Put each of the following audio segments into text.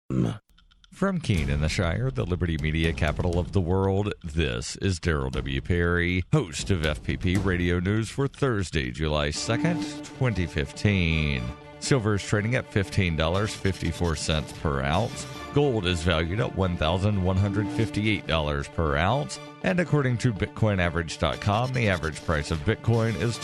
From Keene in the Shire, the Liberty Media capital of the world, this is Daryl W. Perry, host of FPP Radio News for Thursday, July 2nd, 2015. Silver is trading at $15.54 per ounce. Gold is valued at $1,158 per ounce. And according to BitcoinAverage.com, the average price of Bitcoin is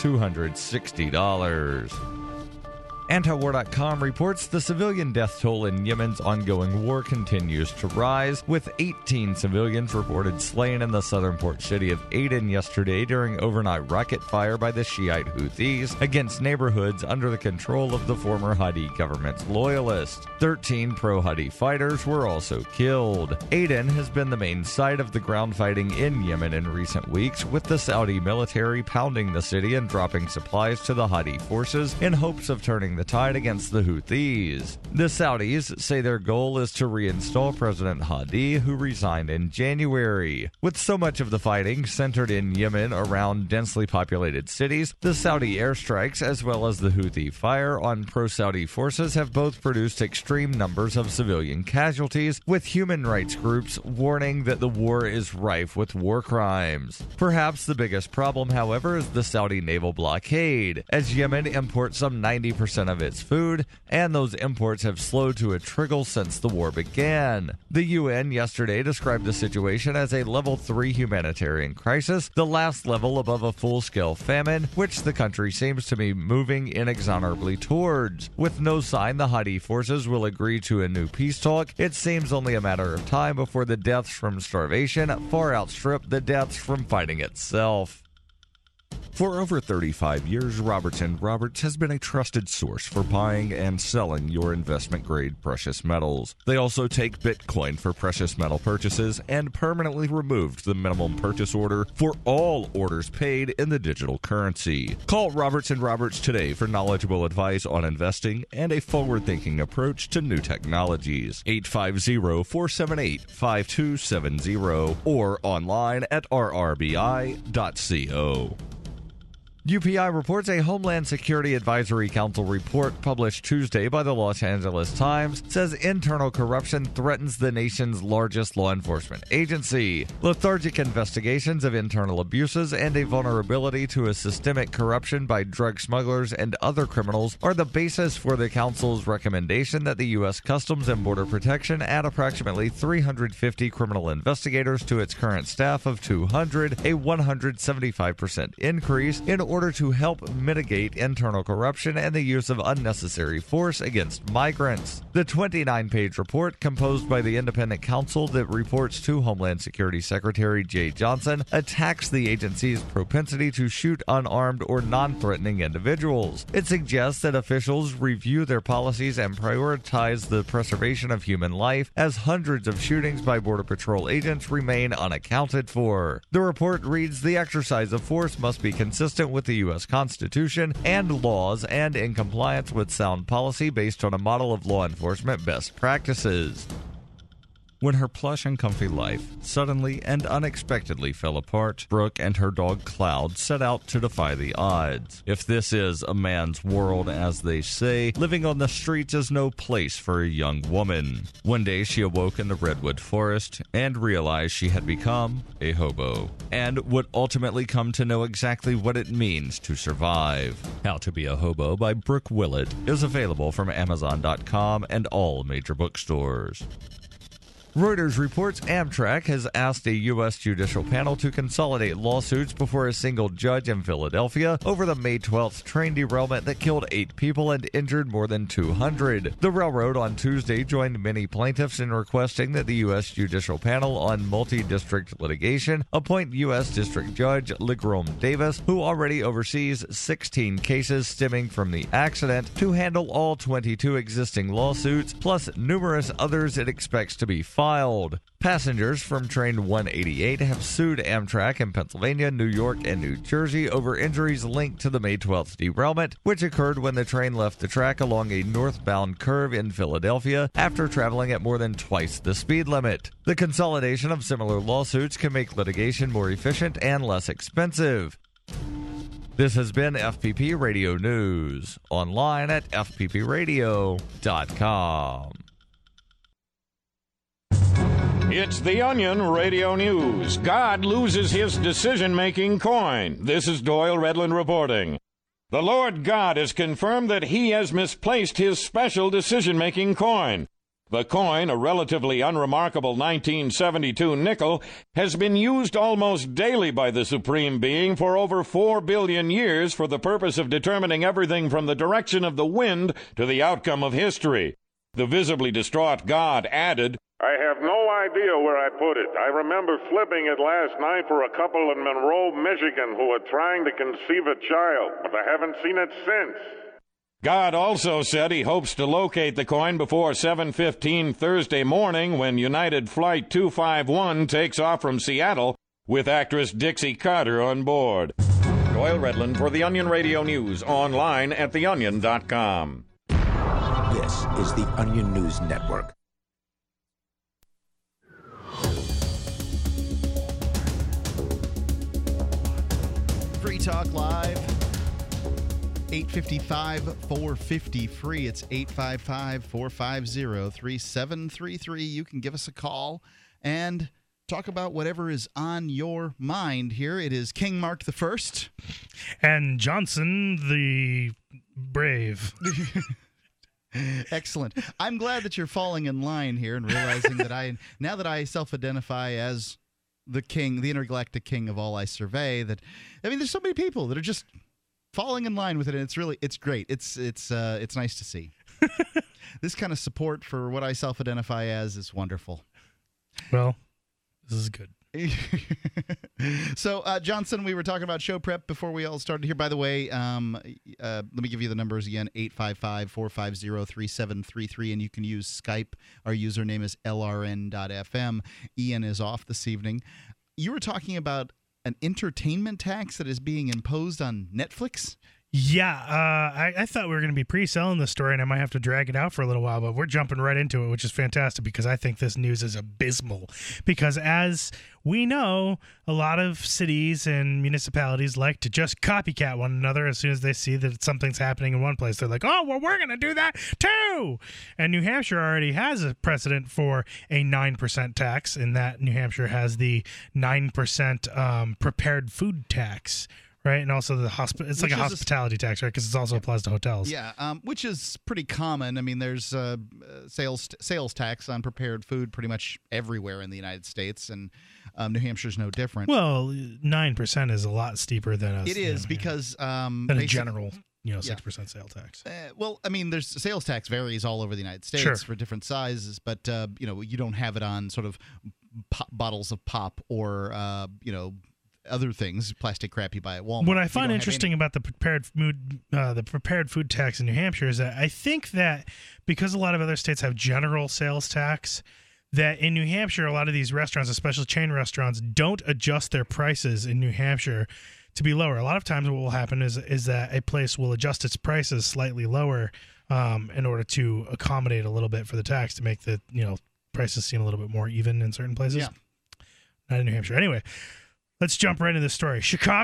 $260. Antiwar.com reports the civilian death toll in Yemen's ongoing war continues to rise, with 18 civilians reported slain in the southern port city of Aden yesterday during overnight rocket fire by the Shiite Houthis against neighborhoods under the control of the former Hadi government's loyalists. 13 pro-Hadi fighters were also killed. Aden has been the main site of the ground fighting in Yemen in recent weeks, with the Saudi military pounding the city and dropping supplies to the Hadi forces in hopes of turning the tide against the Houthis. The Saudis say their goal is to reinstall President Hadi, who resigned in January. With so much of the fighting centered in Yemen around densely populated cities, the Saudi airstrikes as well as the Houthi fire on pro-Saudi forces have both produced extreme numbers of civilian casualties, with human rights groups warning that the war is rife with war crimes. Perhaps the biggest problem, however, is the Saudi naval blockade, as Yemen imports some 90% of its food, and those imports have slowed to a trickle since the war began. The UN yesterday described the situation as a level 3 humanitarian crisis, the last level above a full-scale famine, which the country seems to be moving inexorably towards. With no sign the Hadi forces will agree to a new peace talk, it seems only a matter of time before the deaths from starvation far outstrip the deaths from fighting itself. For over 35 years, Robertson Roberts has been a trusted source for buying and selling your investment-grade precious metals. They also take Bitcoin for precious metal purchases and permanently removed the minimum purchase order for all orders paid in the digital currency. Call Robertson Roberts today for knowledgeable advice on investing and a forward-thinking approach to new technologies. 850-478-5270 or online at rrbi.co. UPI reports a Homeland Security Advisory Council report published Tuesday by the Los Angeles Times says internal corruption threatens the nation's largest law enforcement agency. Lethargic investigations of internal abuses and a vulnerability to a systemic corruption by drug smugglers and other criminals are the basis for the Council's recommendation that the U.S. Customs and Border Protection add approximately 350 criminal investigators to its current staff of 200, a 175% increase, in order to help mitigate internal corruption and the use of unnecessary force against migrants. The 29-page report, composed by the independent counsel that reports to Homeland Security Secretary Jay Johnson, attacks the agency's propensity to shoot unarmed or non-threatening individuals. It suggests that officials review their policies and prioritize the preservation of human life, as hundreds of shootings by Border Patrol agents remain unaccounted for. The report reads, the exercise of force must be consistent with the U.S. Constitution and laws and in compliance with sound policy based on a model of law enforcement best practices. When her plush and comfy life suddenly and unexpectedly fell apart, Brooke and her dog Cloud set out to defy the odds. If this is a man's world, as they say, living on the streets is no place for a young woman. One day she awoke in the redwood forest and realized she had become a hobo, and would ultimately come to know exactly what it means to survive. How to Be a Hobo by Brooke Willett is available from Amazon.com and all major bookstores. Reuters reports Amtrak has asked a U.S. judicial panel to consolidate lawsuits before a single judge in Philadelphia over the May 12th train derailment that killed 8 people and injured more than 200. The railroad on Tuesday joined many plaintiffs in requesting that the U.S. judicial panel on multi-district litigation appoint U.S. District Judge Legrome Davis, who already oversees 16 cases stemming from the accident, to handle all 22 existing lawsuits, plus numerous others it expects to be filed. Passengers from Train 188 have sued Amtrak in Pennsylvania, New York, and New Jersey over injuries linked to the May 12th derailment, which occurred when the train left the track along a northbound curve in Philadelphia after traveling at more than twice the speed limit. The consolidation of similar lawsuits can make litigation more efficient and less expensive. This has been FPP Radio News, online at fppradio.com. It's The Onion Radio News. God loses his decision-making coin. This is Doyle Redland reporting. The Lord God has confirmed that he has misplaced his special decision-making coin. The coin, a relatively unremarkable 1972 nickel, has been used almost daily by the Supreme Being for over 4 billion years for the purpose of determining everything from the direction of the wind to the outcome of history. The visibly distraught God added, I have no idea where I put it. I remember flipping it last night for a couple in Monroe, Michigan, who were trying to conceive a child, but I haven't seen it since. God also said he hopes to locate the coin before 7:15 Thursday morning when United Flight 251 takes off from Seattle with actress Dixie Carter on board. Doyle Redland for The Onion Radio News, online at theonion.com. This is The Onion News Network. Free Talk Live, 855-450 free. It's 855-450-3733. You can give us a call and talk about whatever is on your mind here. It is King Mark I. And Johnson the Brave. Excellent. I'm glad that you're falling in line here and realizing that now that I self-identify as the king, the intergalactic king of all I survey, that, I mean, there's so many people that are just falling in line with it, and it's great. It's nice to see. This kind of support for what I self-identify as is wonderful. Well, this is good. So, Johnson, we were talking about show prep before we all started here. By the way, let me give you the numbers again, 855-450-3733, and you can use Skype. Our username is lrn.fm. Ian is off this evening. You were talking about an entertainment tax that is being imposed on Netflix? Yeah, I thought we were going to be pre-selling this story, and I might have to drag it out for a little while, but we're jumping right into it, which is fantastic because I think this news is abysmal. Because as we know, a lot of cities and municipalities like to just copycat one another as soon as they see that something's happening in one place. They're like, oh, well, we're going to do that too! And New Hampshire already has a precedent for a 9% tax, in that New Hampshire has the 9% prepared food tax. Right, and also it's like a hospitality tax, right? Because it also applies to hotels. Yeah, which is pretty common. I mean, there's sales tax on prepared food pretty much everywhere in the United States, and New Hampshire's no different. Well, 9% is a lot steeper than it is because than a general 6% sales tax. Well, I mean, there's sales tax varies all over the United States for different sizes, but you don't have it on sort of bottles of pop or other things, plastic crap you buy at Walmart. What I find interesting about the prepared food tax in New Hampshire is that I think that because a lot of other states have general sales tax, that in New Hampshire, a lot of these restaurants, especially chain restaurants, don't adjust their prices in New Hampshire to be lower. A lot of times what will happen is that a place will adjust its prices slightly lower in order to accommodate a little bit for the tax to make the prices seem a little bit more even in certain places. Yeah. Not in New Hampshire. Anyway, let's jump right into the story.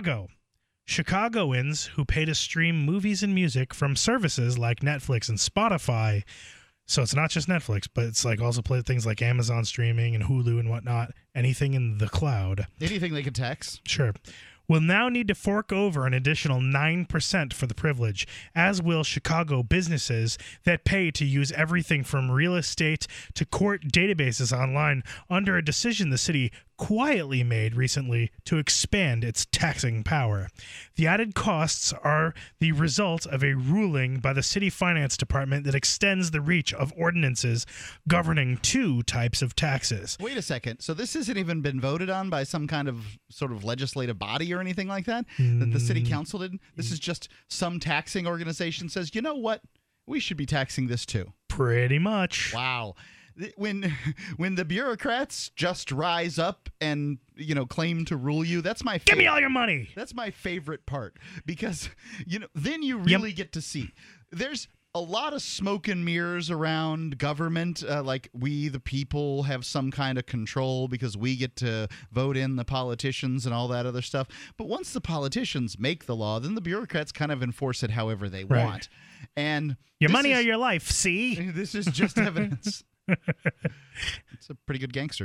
Chicagoans who pay to stream movies and music from services like Netflix and Spotify. So it's not just Netflix, but it's like also play things like Amazon streaming and Hulu and whatnot. Anything in the cloud. Anything they can tax. Sure. Will now need to fork over an additional 9% for the privilege, as will Chicago businesses that pay to use everything from real estate to court databases online under a decision the city quietly made recently to expand its taxing power. The added costs are the result of a ruling by the city finance department that extends the reach of ordinances governing two types of taxes. Wait a second. So this hasn't even been voted on by some kind of sort of legislative body or anything like that? That the city council did? This is just some taxing organization says, you know what? We should be taxing this too. Pretty much. Wow. When the bureaucrats just rise up and claim to rule you, that's my favorite. Give me all your money. That's my favorite part because then you really get to see. There's a lot of smoke and mirrors around government, like we the people have some kind of control because we get to vote in the politicians and all that other stuff. But once the politicians make the law, then the bureaucrats kind of enforce it however they want. And your money or your life, see? This is just evidence. It's a pretty good gangster.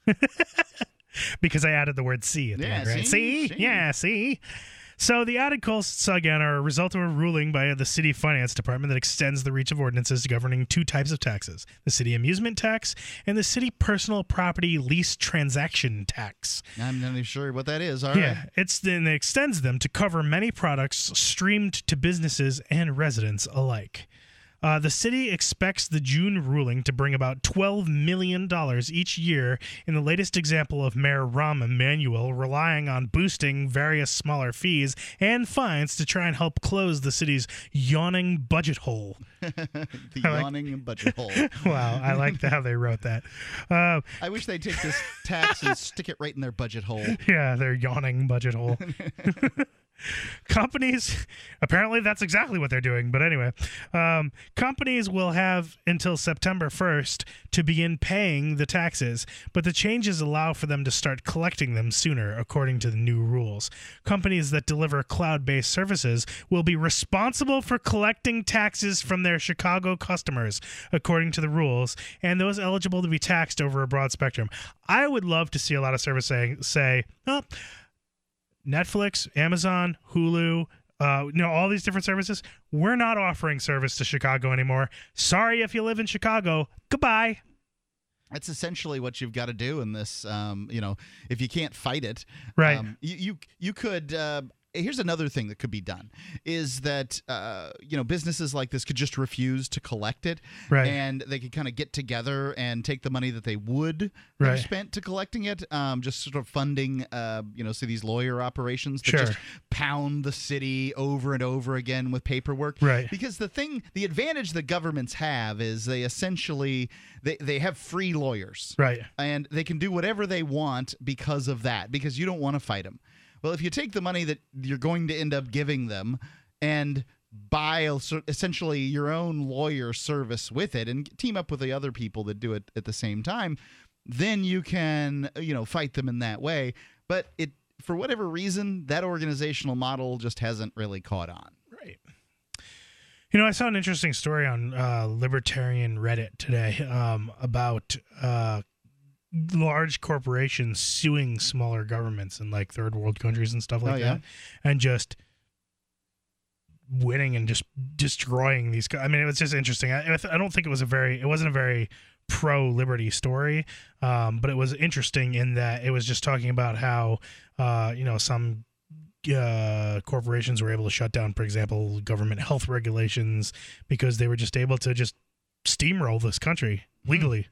Because I added the word "see" at the end, right? See? Yeah, see? So the added costs, again, are a result of a ruling by the city finance department that extends the reach of ordinances governing two types of taxes, the city amusement tax and the city personal property lease transaction tax. I'm not even sure what that is. All yeah, right. it extends them to cover many products streamed to businesses and residents alike. The city expects the June ruling to bring about $12 million each year in the latest example of Mayor Rahm Emanuel relying on boosting various smaller fees and fines to try and help close the city's yawning budget hole. Yawning budget hole. Wow, I like how they wrote that. I wish they'd take this tax and stick it right in their budget hole. Yeah, their yawning budget hole. Companies, apparently that's exactly what they're doing. But anyway, companies will have until September 1st to begin paying the taxes, but the changes allow for them to start collecting them sooner, according to the new rules. Companies that deliver cloud-based services will be responsible for collecting taxes from their Chicago customers, according to the rules, and those eligible to be taxed over a broad spectrum. I would love to see a lot of services say, oh, Netflix, Amazon, Hulu, all these different services, we're not offering service to Chicago anymore. Sorry if you live in Chicago. Goodbye. That's essentially what you've got to do in this, if you can't fight it. Right. You could... here's another thing that could be done is that businesses like this could just refuse to collect it, right, and they could kind of get together and take the money that they would have spent to collecting it, just sort of funding so these lawyer operations that just pound the city over and over again with paperwork, right? Because the advantage that governments have is they essentially they have free lawyers, right, and they can do whatever they want because of that, because you don't want to fight them. Well, if you take the money that you're going to end up giving them and buy essentially your own lawyer service with it and team up with the other people that do it at the same time, then you can, fight them in that way. But for whatever reason, that organizational model just hasn't really caught on. Right. I saw an interesting story on Libertarian Reddit today about large corporations suing smaller governments in like third world countries and stuff like that, and just winning and just destroying these. I mean, it was just interesting. I don't think it wasn't a very pro liberty story, but it was interesting in that it was just talking about how some corporations were able to shut down, for example, government health regulations because they were just able to just steamroll this country legally.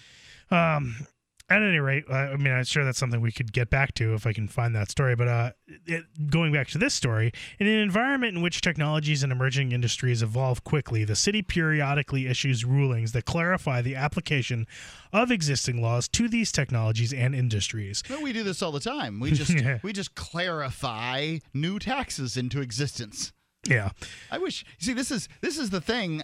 At any rate, I'm sure that's something we could get back to if I can find that story. But going back to this story, in an environment in which technologies and emerging industries evolve quickly, the city periodically issues rulings that clarify the application of existing laws to these technologies and industries. Well, we do this all the time. We just we just clarify new taxes into existence. Yeah, I wish. See, this is the thing.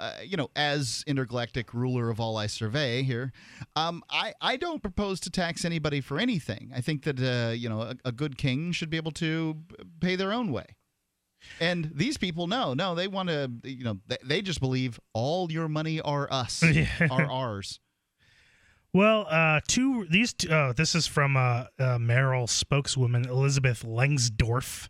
As intergalactic ruler of all I survey here, I don't propose to tax anybody for anything. I think that a good king should be able to pay their own way. And these people, no, they want to. They just believe all your money are us, are ours. Well, this is from mayoral spokeswoman Elizabeth Langsdorff.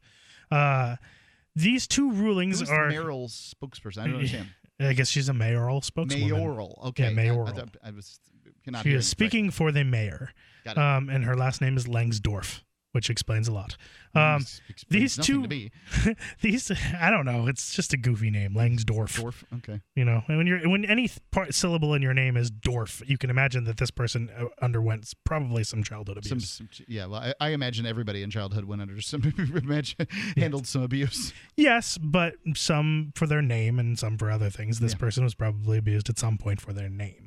These two rulings are mayoral spokesperson. I don't understand. I guess she's a mayoral spokeswoman. Mayoral, okay. Yeah, mayoral. She is speaking for the mayor. Got it. And her last name is Langsdorff, which explains a lot. These two, I don't know. It's just a goofy name, Langsdorff. Dorf, okay. When any syllable in your name is Dorf, you can imagine that this person underwent probably some childhood abuse. I imagine everybody in childhood went under handled some abuse. Yes, but some for their name and some for other things. This person was probably abused at some point for their name.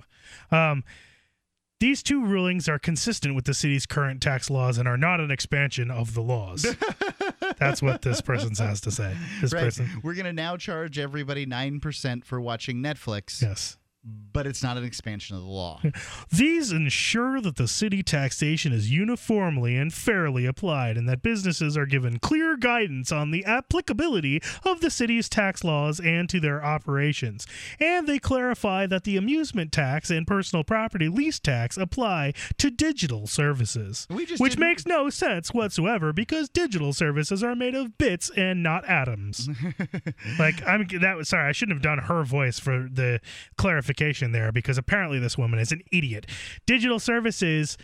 These two rulings are consistent with the city's current tax laws and are not an expansion of the laws. That's what this person has to say. We're going to now charge everybody 9% for watching Netflix. Yes. but it's not an expansion of the law. These ensure that the city taxation is uniformly and fairly applied and that businesses are given clear guidance on the applicability of the city's tax laws and to their operations. And they clarify that the amusement tax and personal property lease tax apply to digital services, which makes no sense whatsoever because digital services are made of bits and not atoms. Sorry, I shouldn't have done her voice for the clarification there because apparently this woman is an idiot. Digital services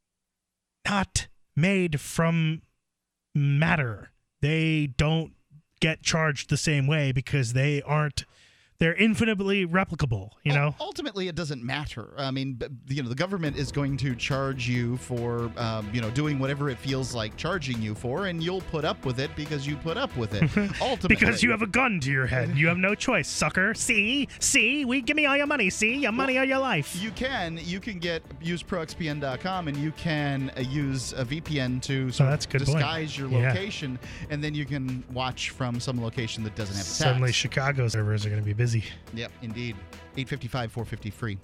not made from matter. They don't get charged the same way because they're infinitely replicable, Ultimately, it doesn't matter. I mean, the government is going to charge you for, doing whatever it feels like charging you for, and you'll put up with it because you put up with it. Ultimately. Because you have a gun to your head. You have no choice, sucker. See, give me all your money. See, your money or your life. You can use proxpn.com, and you can use a VPN to disguise your location, and then you can watch from some location that doesn't have a tax. Suddenly, Chicago servers are going to be busy. Yep, indeed. 855-450 free.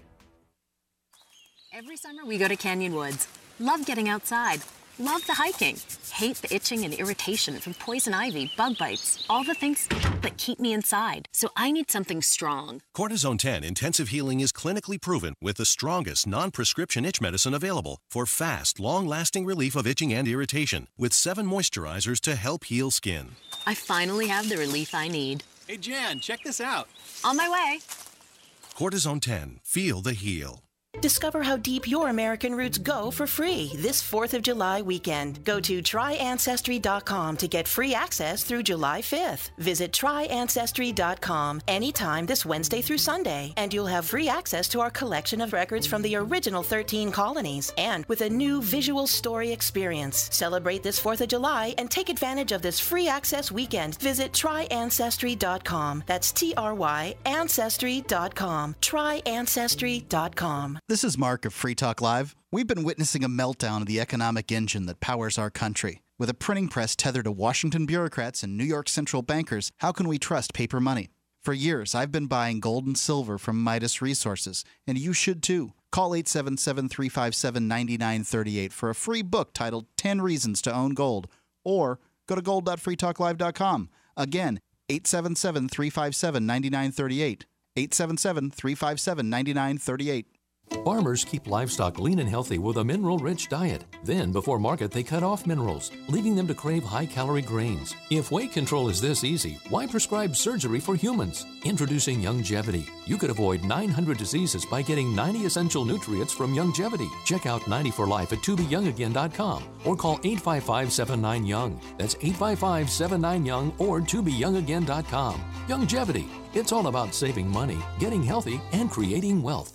Every summer we go to Canyon Woods. Love getting outside. Love the hiking. Hate the itching and irritation from poison ivy, bug bites, all the things that keep me inside. So I need something strong. Cortisone 10 Intensive Healing is clinically proven with the strongest non-prescription itch medicine available for fast, long-lasting relief of itching and irritation with 7 moisturizers to help heal skin. I finally have the relief I need. Hey, Jan, check this out. On my way. Cortisone 10. Feel the heal. Discover how deep your American roots go for free this 4th of July weekend. Go to tryancestry.com to get free access through July 5th. Visit tryancestry.com anytime this Wednesday through Sunday, and you'll have free access to our collection of records from the original 13 colonies, and with a new visual story experience. Celebrate this 4th of July and take advantage of this free access weekend. Visit tryancestry.com. That's TRY Ancestry.com. Tryancestry.com. This is Mark of Free Talk Live. We've been witnessing a meltdown of the economic engine that powers our country. With a printing press tethered to Washington bureaucrats and New York central bankers, how can we trust paper money? For years, I've been buying gold and silver from Midas Resources, and you should too. Call 877-357-9938 for a free book titled 10 Reasons to Own Gold, or go to gold.freetalklive.com. Again, 877-357-9938. 877-357-9938. Farmers keep livestock lean and healthy with a mineral-rich diet. Then, before market, they cut off minerals, leaving them to crave high-calorie grains. If weight control is this easy, why prescribe surgery for humans? Introducing Youngevity. You could avoid 900 diseases by getting 90 essential nutrients from Youngevity. Check out 90 for Life at tobeyoungagain.com or call 855-79-YOUNG. That's 855-79-YOUNG or tobeyoungagain.com. Youngevity. It's all about saving money, getting healthy, and creating wealth.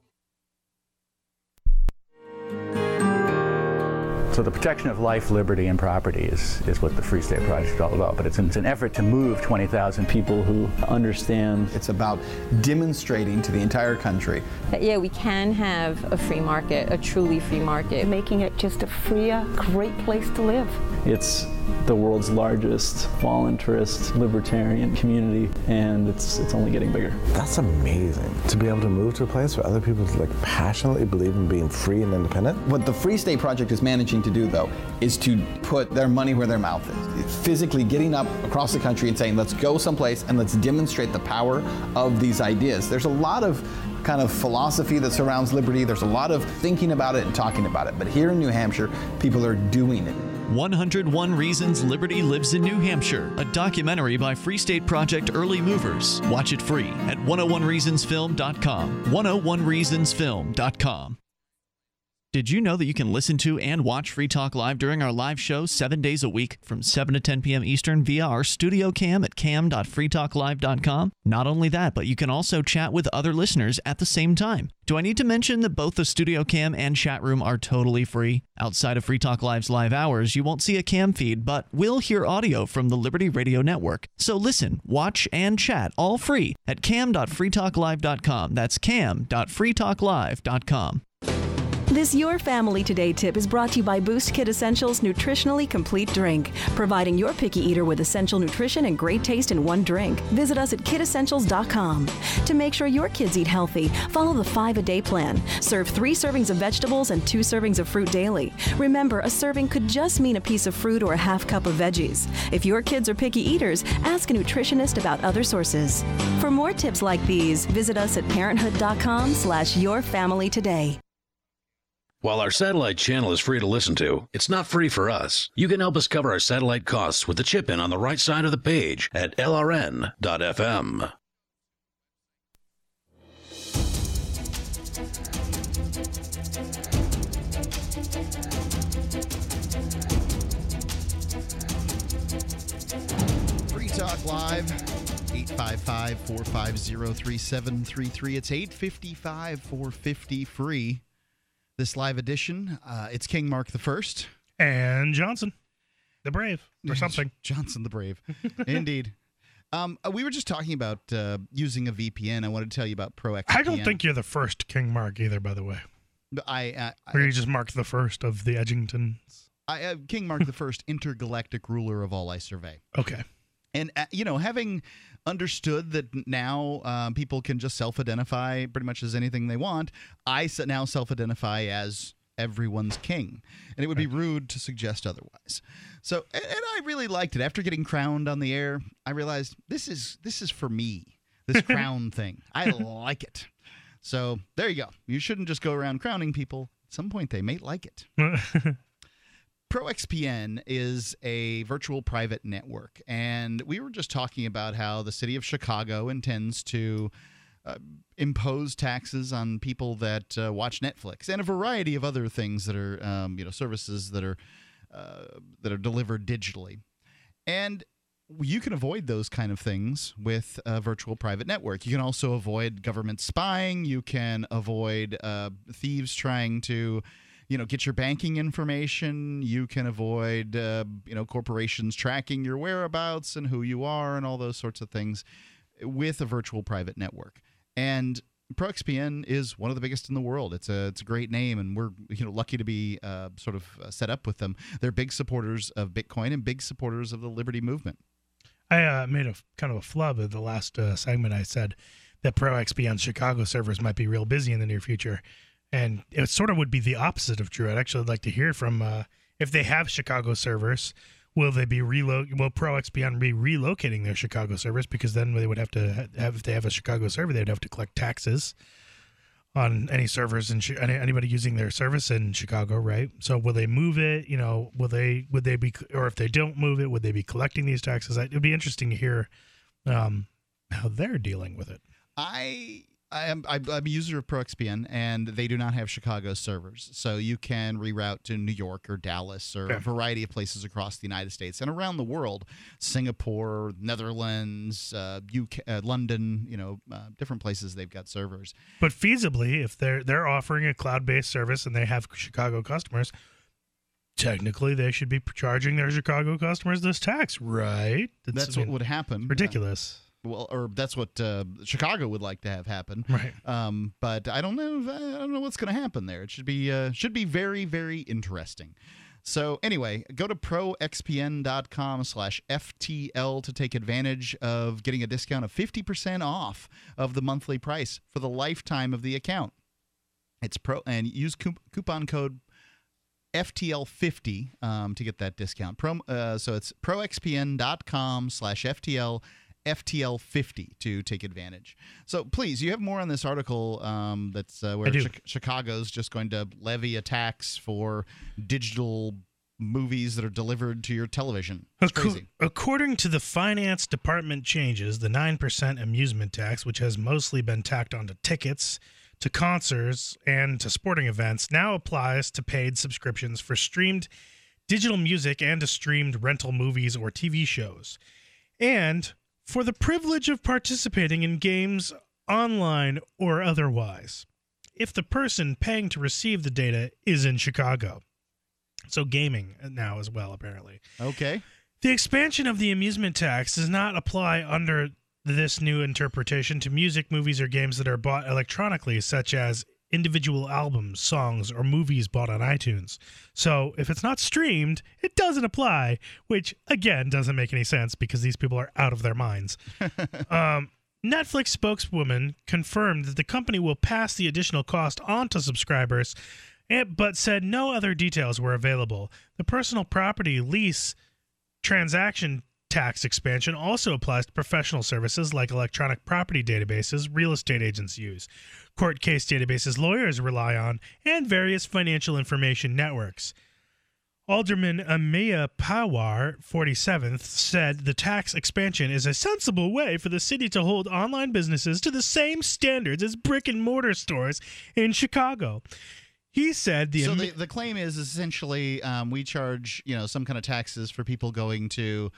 So the protection of life, liberty, and property is what the Free State Project is all about. But it's an effort to move 20,000 people who understand. It's about demonstrating to the entire country that, yeah, we can have a free market, a truly free market. Making it just a freer, great place to live. It's the world's largest voluntarist libertarian community, and it's only getting bigger. That's amazing, to be able to move to a place where other people passionately believe in being free and independent. What the Free State Project is managing to do, though, is to put their money where their mouth is. Physically getting up across the country and saying, let's go someplace and let's demonstrate the power of these ideas. There's a lot of kind of philosophy that surrounds liberty. There's a lot of thinking about it and talking about it. But here in New Hampshire, people are doing it. 101 Reasons Liberty Lives in New Hampshire, a documentary by Free State Project Early Movers. Watch it free at 101reasonsfilm.com. 101reasonsfilm.com. Did you know that you can listen to and watch Free Talk Live during our live show 7 days a week from 7 to 10 p.m. Eastern via our studio cam at cam.freetalklive.com? Not only that, but you can also chat with other listeners at the same time. Do I need to mention that both the studio cam and chat room are totally free? Outside of Free Talk Live's live hours, you won't see a cam feed, but will hear audio from the Liberty Radio Network. So listen, watch, and chat all free at cam.freetalklive.com. That's cam.freetalklive.com. This Your Family Today tip is brought to you by Boost Kid Essentials Nutritionally Complete Drink, providing your picky eater with essential nutrition and great taste in one drink. Visit us at kidessentials.com. To make sure your kids eat healthy, follow the 5-a-day plan. Serve 3 servings of vegetables and 2 servings of fruit daily. Remember, a serving could just mean a piece of fruit or a half cup of veggies. If your kids are picky eaters, ask a nutritionist about other sources. For more tips like these, visit us at parenthood.com/yourfamilytoday. While our satellite channel is free to listen to, it's not free for us. You can help us cover our satellite costs with the chip-in on the right side of the page at lrn.fm. Free Talk Live, 855-450-3733. It's 855-450-FREE. This live edition, it's King Mark I. And Johnson, the Brave, or something. Johnson the Brave. Indeed. We were just talking about using a VPN. I wanted to tell you about ProXPN. I don't think you're the first King Mark either, by the way. Or you just Mark the first of the Edgingtons. King Mark I, intergalactic ruler of all I survey. Okay. And, having understood that now people can just self-identify pretty much as anything they want, I now self-identify as everyone's king. And it would be rude to suggest otherwise. So, and I really liked it. After getting crowned on the air, I realized this is for me, this crown thing. I like it. So there you go. You shouldn't just go around crowning people. At some point, they may like it. ProXPN is a virtual private network, and we were just talking about how the city of Chicago intends to impose taxes on people that watch Netflix and a variety of other things that are, services that are delivered digitally. And you can avoid those kind of things with a virtual private network. You can also avoid government spying. You can avoid thieves trying to get your banking information. You can avoid, corporations tracking your whereabouts and who you are and all those sorts of things with a virtual private network. And ProXPN is one of the biggest in the world. It's a great name, and we're lucky to be set up with them. They're big supporters of Bitcoin and big supporters of the Liberty Movement. I made a kind of a flub of the last segment. I said that ProXPN Chicago servers might be real busy in the near future. And it sort of would be the opposite of true. I'd actually like to hear from if they have Chicago servers, will ProXPN be relocating their Chicago servers? Because then they would have to if they have a Chicago server, they'd have to collect taxes on any servers and anybody using their service in Chicago, right? So will they move it? Would they be, or if they don't move it, would they be collecting these taxes? It'd be interesting to hear how they're dealing with it. I'm a user of ProXPN, and they do not have Chicago servers. So you can reroute to New York or Dallas or a variety of places across the United States and around the world. Singapore, Netherlands, UK, London, different places they've got servers. But feasibly, if they're offering a cloud-based service and they have Chicago customers, technically they should be charging their Chicago customers this tax, right? That's what would happen. Ridiculous. Well, or that's what Chicago would like to have happen, right? But I don't know. I don't know what's going to happen there. It should be very, very interesting. So anyway, go to proxpn.com/FTL to take advantage of getting a discount of 50% off of the monthly price for the lifetime of the account. It's and use coupon code FTL50 to get that discount. So it's proxpn.com/FTL. FTL50 to take advantage. So please, you have more on this article that's where Chicago's just going to levy a tax for digital movies that are delivered to your television. It's crazy. According to the Finance Department changes, the 9% amusement tax, which has mostly been tacked onto tickets, to concerts, and to sporting events, now applies to paid subscriptions for streamed digital music and to streamed rental movies or TV shows. And for the privilege of participating in games online or otherwise, if the person paying to receive the data is in Chicago. So gaming now as well, apparently. Okay. The expansion of the amusement tax does not apply under this new interpretation to music, movies, or games that are bought electronically, such as individual albums, songs, or movies bought on iTunes. So if it's not streamed, it doesn't apply, which, again, doesn't make any sense because these people are out of their minds. Netflix spokeswoman confirmed that the company will pass the additional cost on to subscribers, but said no other details were available. The personal property lease transaction tax expansion also applies to professional services like electronic property databases real estate agents use, court case databases lawyers rely on, and various financial information networks. Alderman Amia Pawar, 47th, said the tax expansion is a sensible way for the city to hold online businesses to the same standards as brick-and-mortar stores in Chicago. He said the claim is essentially we charge some kind of taxes for people going to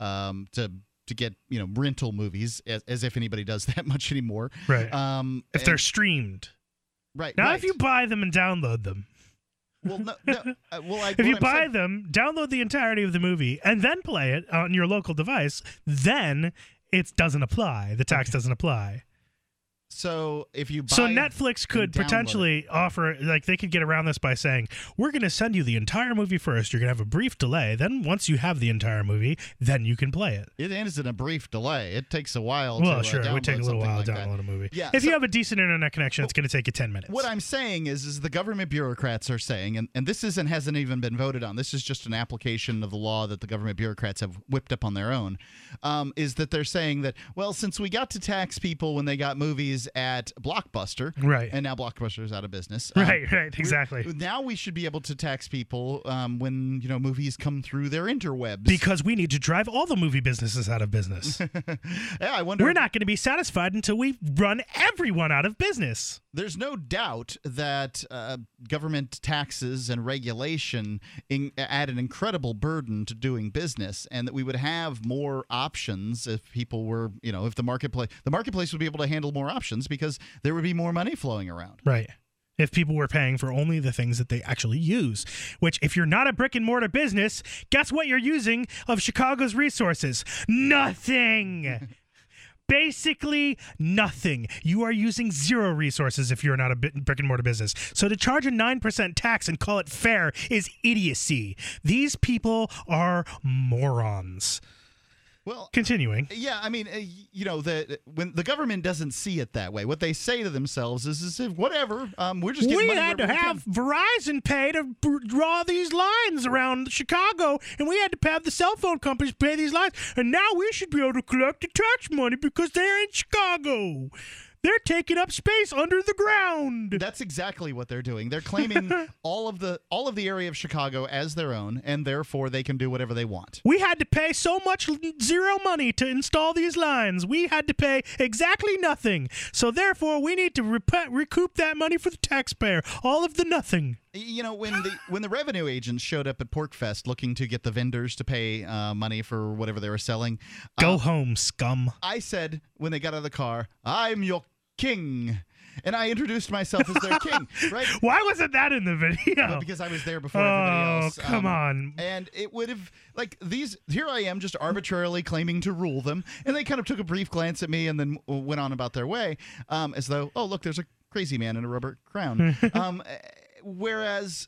get rental movies, as if anybody does that much anymore. Right. If they're streamed. Right. Now, right. if you buy them and download them. Well, no. If you buy them, download the entirety of the movie, and then play it on your local device, then it doesn't apply. The tax doesn't apply. So if you buy Netflix could potentially offer, like, they could get around this by saying, we're going to send you the entire movie first. You're going to have a brief delay. Then once you have the entire movie, then you can play it. It ends in a brief delay. It takes a while sure. It would take a little while to download a movie. Yeah, if you have a decent internet connection, it's going to take you 10 minutes. What I'm saying is the government bureaucrats are saying, and this hasn't even been voted on. This is just an application of the law that the government bureaucrats have whipped up on their own, is that they're saying that, well, since we got to tax people when they got movies at Blockbuster, right, and now Blockbuster is out of business, right, exactly. Now we should be able to tax people when movies come through their interwebs, because we need to drive all the movie businesses out of business. Yeah, I wonder. We're not going to be satisfied until we run everyone out of business. There's no doubt that government taxes and regulation add an incredible burden to doing business, and that we would have more options if people were, if the marketplace would be able to handle more options because there would be more money flowing around. Right. If people were paying for only the things that they actually use, which, if you're not a brick and mortar business, guess what you're using of Chicago's resources? Nothing. Basically nothing. You are using zero resources if you're not a brick and mortar business. So to charge a 9% tax and call it fair is idiocy. These people are morons. Well, continuing. Yeah, I mean, when the government doesn't see it that way, what they say to themselves is whatever, we're just getting money. We had to have Verizon pay to draw these lines around Chicago, and we had to have the cell phone companies pay these lines, and now we should be able to collect the tax money because they're in Chicago. They're taking up space under the ground. That's exactly what they're doing. They're claiming all of the area of Chicago as their own, and therefore they can do whatever they want. We had to pay so much zero money to install these lines. We had to pay exactly nothing. So therefore, we need to recoup that money for the taxpayer. All of the nothing. When the revenue agents showed up at PorkFest looking to get the vendors to pay money for whatever they were selling, go home, scum. I said when they got out of the car, "I'm your king," and I introduced myself as their king. Right? Why wasn't that in the video? Well, because I was there before everybody else. Oh, come on! And it would have here I am just arbitrarily claiming to rule them, and they kind of took a brief glance at me and then went on about their way, as though, oh look, there's a crazy man in a rubber crown. Whereas,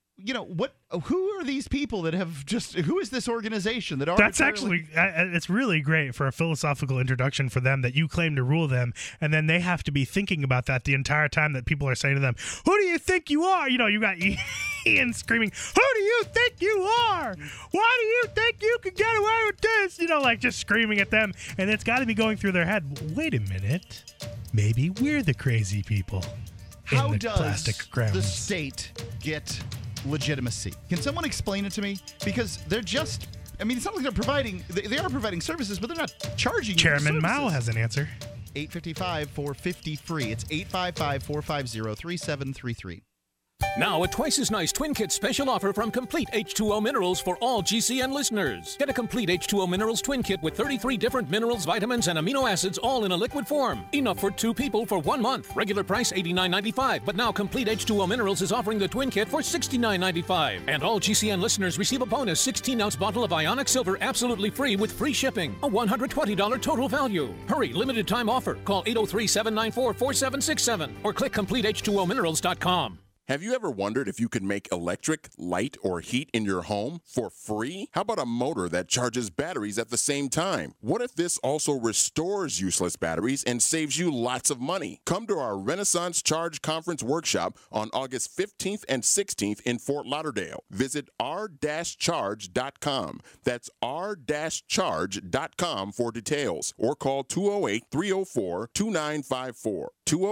who are these people that have who is this organization that That's actually, it's really great for a philosophical introduction for them that you claim to rule them, and then they have to be thinking about that the entire time that people are saying to them, who do you think you are? You got Ian screaming, who do you think you are? Why do you think you can get away with this? Just screaming at them, and it's got to be going through their head, wait a minute, maybe we're the crazy people. How does plastic grounds. The state get legitimacy? Can someone explain it to me? Because they're just, it's not like they're providing, they are providing services, but they're not charging Chairman you for Mao has an answer. 855-450-FREE. It's 855-450-3733. Now, a twice-as-nice Twin Kit special offer from Complete H2O Minerals for all GCN listeners. Get a Complete H2O Minerals Twin Kit with 33 different minerals, vitamins, and amino acids all in a liquid form. Enough for 2 people for 1 month. Regular price $89.95, but now Complete H2O Minerals is offering the Twin Kit for $69.95. And all GCN listeners receive a bonus 16-ounce bottle of Ionic Silver absolutely free with free shipping. A $120 total value. Hurry, limited time offer. Call 803-794-4767 or click CompleteH2OMinerals.com. Have you ever wondered if you could make electric, light, or heat in your home for free? How about a motor that charges batteries at the same time? What if this also restores useless batteries and saves you lots of money? Come to our Renaissance Charge Conference workshop on August 15th and 16th in Fort Lauderdale. Visit r-charge.com. That's r-charge.com for details, or call 208-304-2954.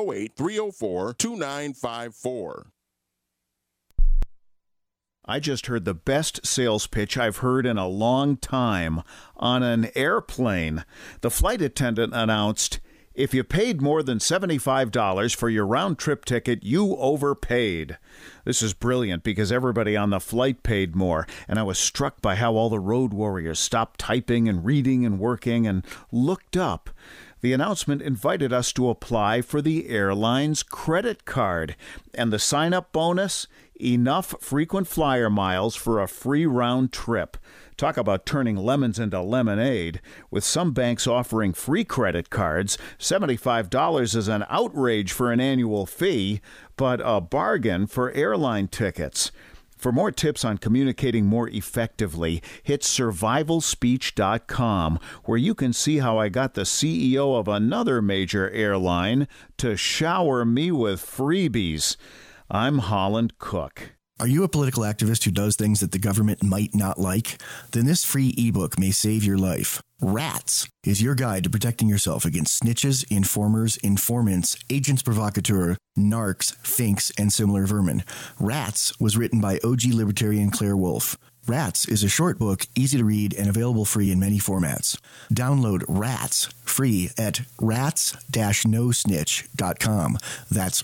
208-304-2954. I just heard the best sales pitch I've heard in a long time on an airplane. The flight attendant announced, "If you paid more than $75 for your round-trip ticket, you overpaid." This is brilliant because everybody on the flight paid more, and I was struck by how all the road warriors stopped typing and reading and working and looked up. The announcement invited us to apply for the airline's credit card, and the sign-up bonus, enough frequent flyer miles for a free round trip. Talk about turning lemons into lemonade. With some banks offering free credit cards, $75 is an outrage for an annual fee, but a bargain for airline tickets. For more tips on communicating more effectively, hit survivalspeech.com, where you can see how I got the CEO of another major airline to shower me with freebies. I'm Holland Cook. Are you a political activist who does things that the government might not like? Then this free ebook may save your life. Rats is your guide to protecting yourself against snitches, informers, informants, agents provocateur, narcs, finks, and similar vermin. Rats was written by OG libertarian Claire Wolfe. Rats is a short book, easy to read, and available free in many formats. Download Rats free at rats-nosnitch.com. That's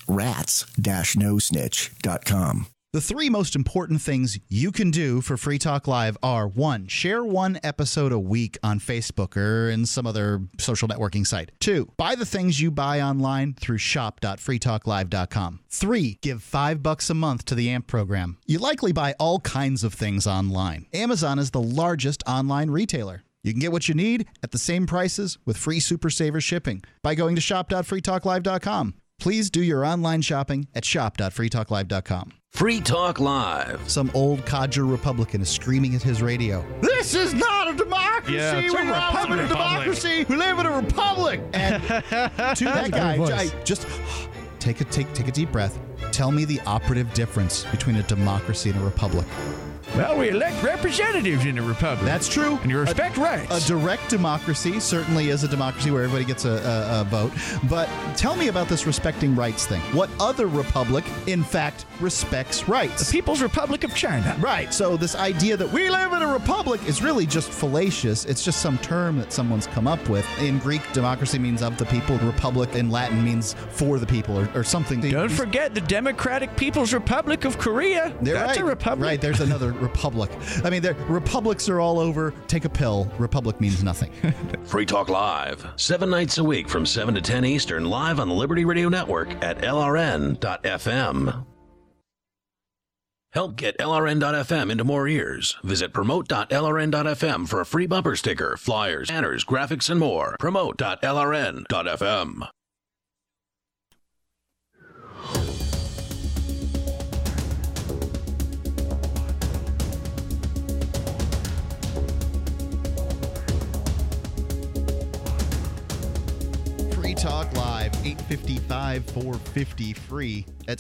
rats-nosnitch.com. The 3 most important things you can do for Free Talk Live are: 1, share 1 episode a week on Facebook or in some other social networking site. 2, buy the things you buy online through shop.freetalklive.com. 3, give $5 a month to the AMP program. You likely buy all kinds of things online. Amazon is the largest online retailer. You can get what you need at the same prices with free Super Saver shipping by going to shop.freetalklive.com. Please do your online shopping at shop.freetalklive.com. Free Talk Live. Some old codger Republican is screaming at his radio, "This is not a democracy! Yeah, we don't live in a democracy! We live in a republic!" And to that guy, I just take a deep breath. Tell me the operative difference between a democracy and a republic. Well, we elect representatives in a republic. That's true. And you respect rights. A direct democracy certainly is a democracy where everybody gets a vote. But tell me about this respecting rights thing. What other republic, in fact, respects rights? The People's Republic of China. Right. So this idea that we live in a republic is really just fallacious. It's just some term that someone's come up with. In Greek, democracy means of the people. Republic in Latin means for the people or something. Don't forget the Democratic People's Republic of Korea. That's a republic. Right. There's another republic. I mean, republics are all over. Take a pill. Republic means nothing. Free Talk Live, 7 nights a week from 7 to 10 Eastern, live on the Liberty Radio Network at LRN.FM. Help get LRN.FM into more ears. Visit promote.lrn.fm for a free bumper sticker, flyers, banners, graphics, and more. Promote.lrn.fm. Talk Live, 855-450 free. That's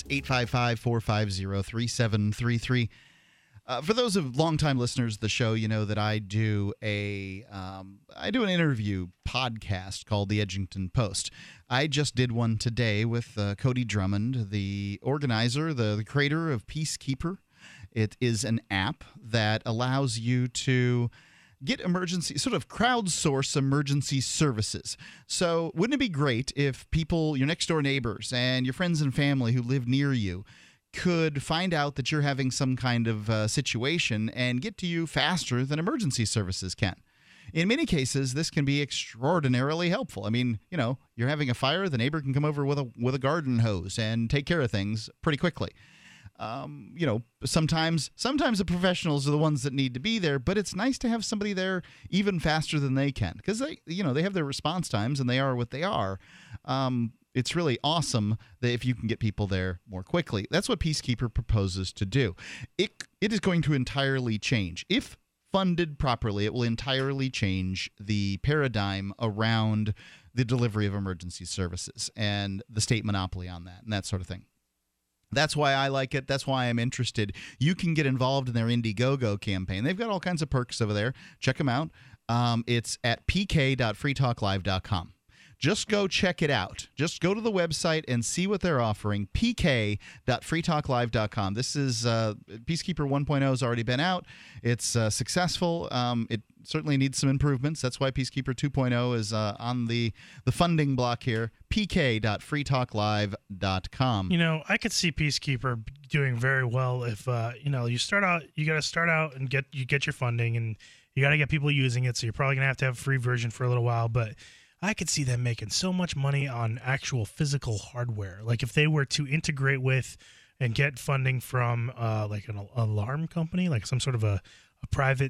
855-450-3733. For those of longtime listeners of the show, you know that I do an interview podcast called the Edgington Post. I just did one today with Cody Drummond, the organizer, the creator of Peacekeeper. It is an app that allows you to get crowdsource emergency services. So wouldn't it be great if people, your next door neighbors and your friends and family who live near you, could find out that you're having some kind of situation and get to you faster than emergency services can. In many cases, this can be extraordinarily helpful. I mean, you're having a fire, the neighbor can come over with a garden hose and take care of things pretty quickly. Sometimes the professionals are the ones that need to be there, but it's nice to have somebody there even faster than they can, because they have their response times and they are what they are. It's really awesome that if you can get people there more quickly. That's what Peacekeeper proposes to do. It is going to entirely change. If funded properly, it will entirely change the paradigm around the delivery of emergency services and the state monopoly on that and that sort of thing. That's why I like it. That's why I'm interested. You can get involved in their Indiegogo campaign. They've got all kinds of perks over there. Check them out. It's at pk.freetalklive.com. Just go check it out. Just go to the website and see what they're offering, pk.freetalklive.com. This is Peacekeeper 1.0 has already been out. It's successful. It certainly needs some improvements. That's why Peacekeeper 2.0 is on the funding block here, pk.freetalklive.com. I could see Peacekeeper doing very well if, you got to start out and get your funding, and you got to get people using it, so you're probably going to have a free version for a little while, but I could see them making so much money on actual physical hardware. Like if they were to integrate with and get funding from like an alarm company, like some sort of a private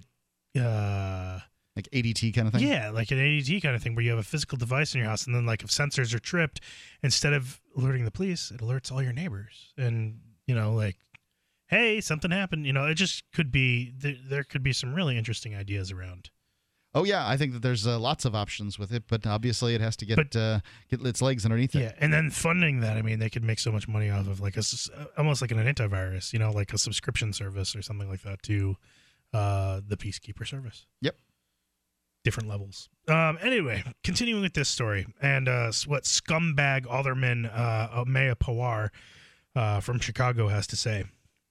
like ADT kind of thing? Yeah, like an ADT kind of thing where you have a physical device in your house, and then like if sensors are tripped, instead of alerting the police, it alerts all your neighbors. And, like, hey, something happened. It just could be, there could be some really interesting ideas around. Oh, yeah, I think that there's lots of options with it, but obviously it has to get its legs underneath it. Yeah, and then funding that, I mean, they could make so much money off of like almost like an antivirus, like a subscription service or something like that to the Peacekeeper service. Yep. Different levels. Anyway, continuing with this story, and what scumbag alderman Maya Pawar from Chicago has to say.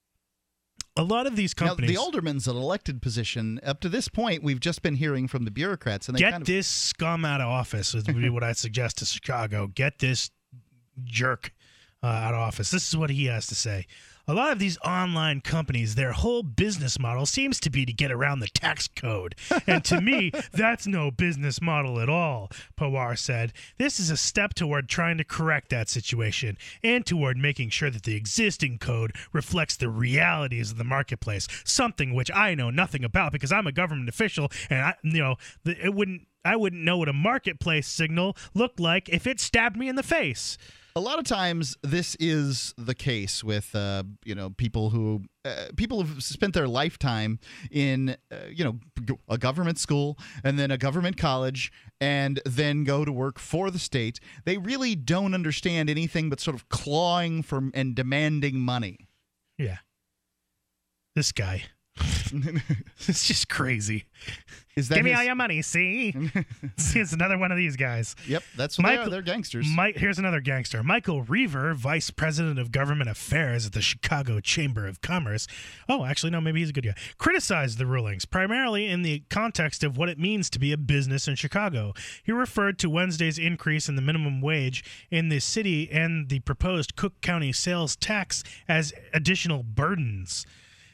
A lot of these companies... Now, the alderman's an elected position. Up to this point, we've just been hearing from the bureaucrats. And they this scum out of office would be what I suggest to Chicago. Get this jerk out of office. This is what he has to say. A lot of these online companies, their whole business model seems to be to get around the tax code. And to me, that's no business model at all, Pawar said. This is a step toward trying to correct that situation and toward making sure that the existing code reflects the realities of the marketplace, something which I know nothing about because I'm a government official, and I wouldn't know what a marketplace signal looked like if it stabbed me in the face. A lot of times, this is the case with people who've spent their lifetime in a government school and then a government college and then go to work for the state. They really don't understand anything but sort of clawing for and demanding money. Yeah, this guy. It's just crazy. Give me all your money, see? It's another one of these guys. Yep, that's what they are. They're gangsters. Here's another gangster. Michael Reaver, Vice President of Government Affairs at the Chicago Chamber of Commerce. Oh, actually, no, maybe he's a good guy. Criticized the rulings, primarily in the context of what it means to be a business in Chicago. He referred to Wednesday's increase in the minimum wage in the city and the proposed Cook County sales tax as additional burdens.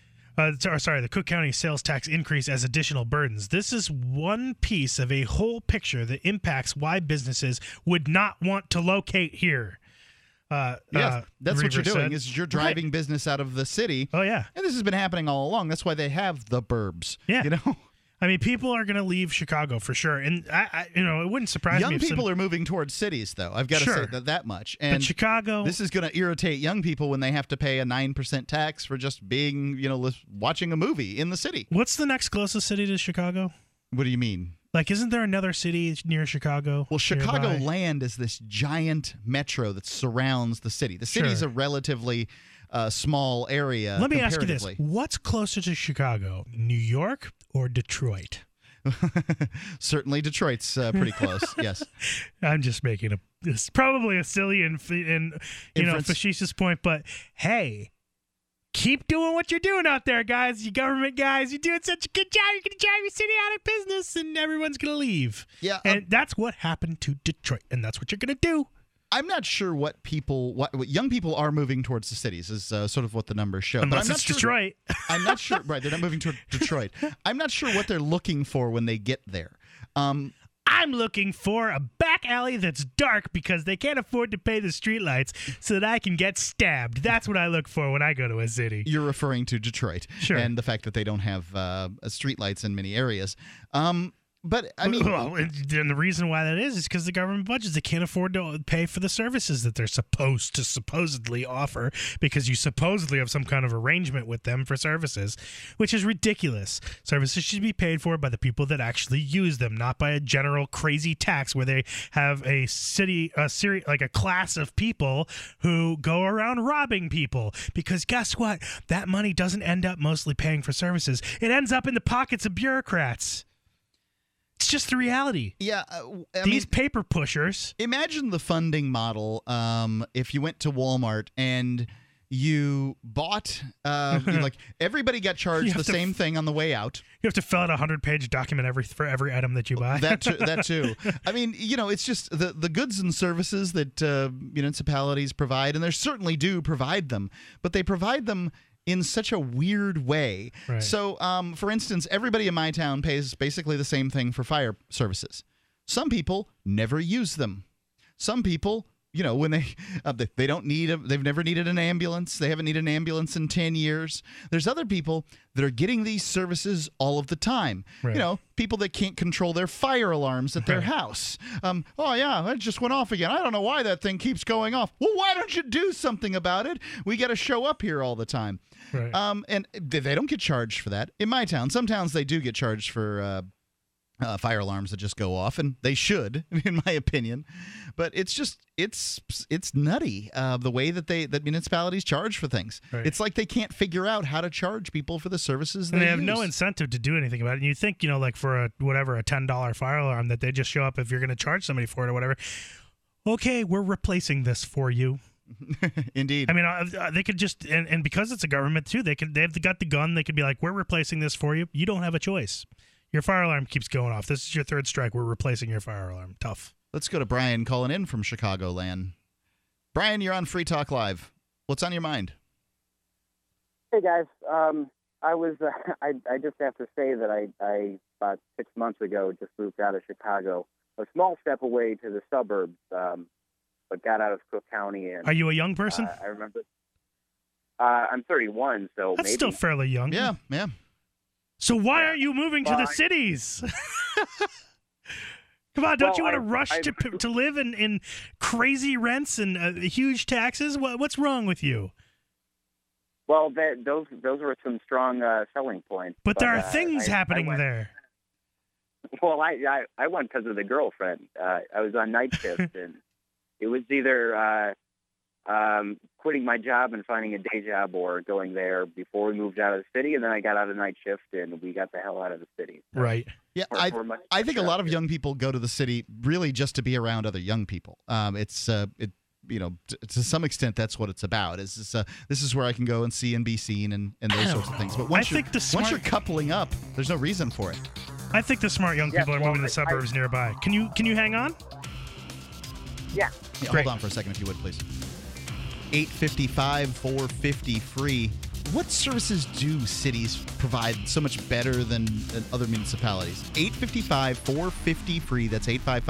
The Cook County sales tax increase as additional burdens. This is one piece of a whole picture that impacts why businesses would not want to locate here. That's what you're doing, is you're driving business out of the city. Oh, yeah. And this has been happening all along. That's why they have the burbs. Yeah. I mean, people are going to leave Chicago for sure, and it wouldn't surprise me. Young people are moving towards cities, though. I've got to say that much. And but Chicago, this is going to irritate young people when they have to pay a 9% tax for just being, watching a movie in the city. What's the next closest city to Chicago? What do you mean? Like, isn't there another city near Chicago? Well, Chicagoland is this giant metro that surrounds the city. The city's a relatively small area. Let me ask you this: what's closer to Chicago, New York or Detroit? Certainly, Detroit's pretty close. Yes, I'm just making it's probably a silly and facetious point, but hey, keep doing what you're doing out there, guys. You government guys, you're doing such a good job. You're going to drive your city out of business, and everyone's going to leave. Yeah, and that's what happened to Detroit, and that's what you're going to do. I'm not sure what young people are moving towards the cities is sort of what the numbers show. Unless but it's Detroit. I'm not sure. Right, they're not moving toward Detroit. I'm not sure what they're looking for when they get there. I'm looking for a back alley that's dark because they can't afford to pay the streetlights so that I can get stabbed. That's what I look for when I go to a city. You're referring to Detroit. Sure. And the fact that they don't have streetlights in many areas. But I mean, and the reason why that is because the government budgets, they can't afford to pay for the services that they're supposed to supposedly offer because you supposedly have some kind of arrangement with them for services, which is ridiculous. Services should be paid for by the people that actually use them, not by a general crazy tax where they have a class of people who go around robbing people. Because guess what? That money doesn't end up mostly paying for services. It ends up in the pockets of bureaucrats. It's just the reality. Yeah. These paper pushers. Imagine the funding model if you went to Walmart and you bought, like everybody got charged the same thing on the way out. You have to fill out a 100-page document for every item that you buy. That too. I mean, it's just the goods and services that municipalities provide, and they certainly do provide them, but they provide them in such a weird way. Right. So, for instance, everybody in my town pays basically the same thing for fire services. Some people never use them. Some people, when they don't need they've never needed an ambulance. They haven't needed an ambulance in 10 years. There's other people that are getting these services all of the time. Right. People that can't control their fire alarms at their house. Oh yeah, it just went off again. I don't know why that thing keeps going off. Well, why don't you do something about it? We got to show up here all the time. Right. And they don't get charged for that. In my town, some towns they do get charged for fire alarms that just go off, and they should, in my opinion. But it's just it's nutty the way that municipalities charge for things. Right. It's like they can't figure out how to charge people for the services and they have use. no incentive to do anything about it. And you think, like for a $10 fire alarm that they just show up if you're going to charge somebody for it or whatever. Okay, we're replacing this for you. Indeed. I mean, they could just and because it's a government too, they've got the gun. They could be like, we're replacing this for you. You don't have a choice. Your fire alarm keeps going off. This is your third strike. We're replacing your fire alarm. Tough. Let's go to Brian calling in from Chicagoland. Brian, you're on Free Talk Live. What's on your mind? Hey guys, I just have to say that I about 6 months ago just moved out of Chicago, a small step away to the suburbs, but got out of Cook County. And are you a young person? I remember. I'm 31, so that's maybe still fairly young. Yeah. So why aren't you moving to the cities? Come on, don't you want to rush to live in crazy rents and huge taxes? What's wrong with you? Well, those were some strong selling points. But there are things happening there. Well, I went because of the girlfriend. I was on night shift, and it was either quitting my job and finding a day job or going there before we moved out of the city, and then I got out of night shift, and we got the hell out of the city. So right. Yeah, I think a lot of young people go to the city really just to be around other young people. To some extent, that's what it's about. This is where I can go and see and be seen and those sorts of things. But once you're coupling up, there's no reason for it. I think the smart young people are moving to the suburbs nearby. Can you hang on? Yeah. Hold on for a second, if you would, please. 855-450 free. What services do cities provide so much better than other municipalities? 855-450 free. That's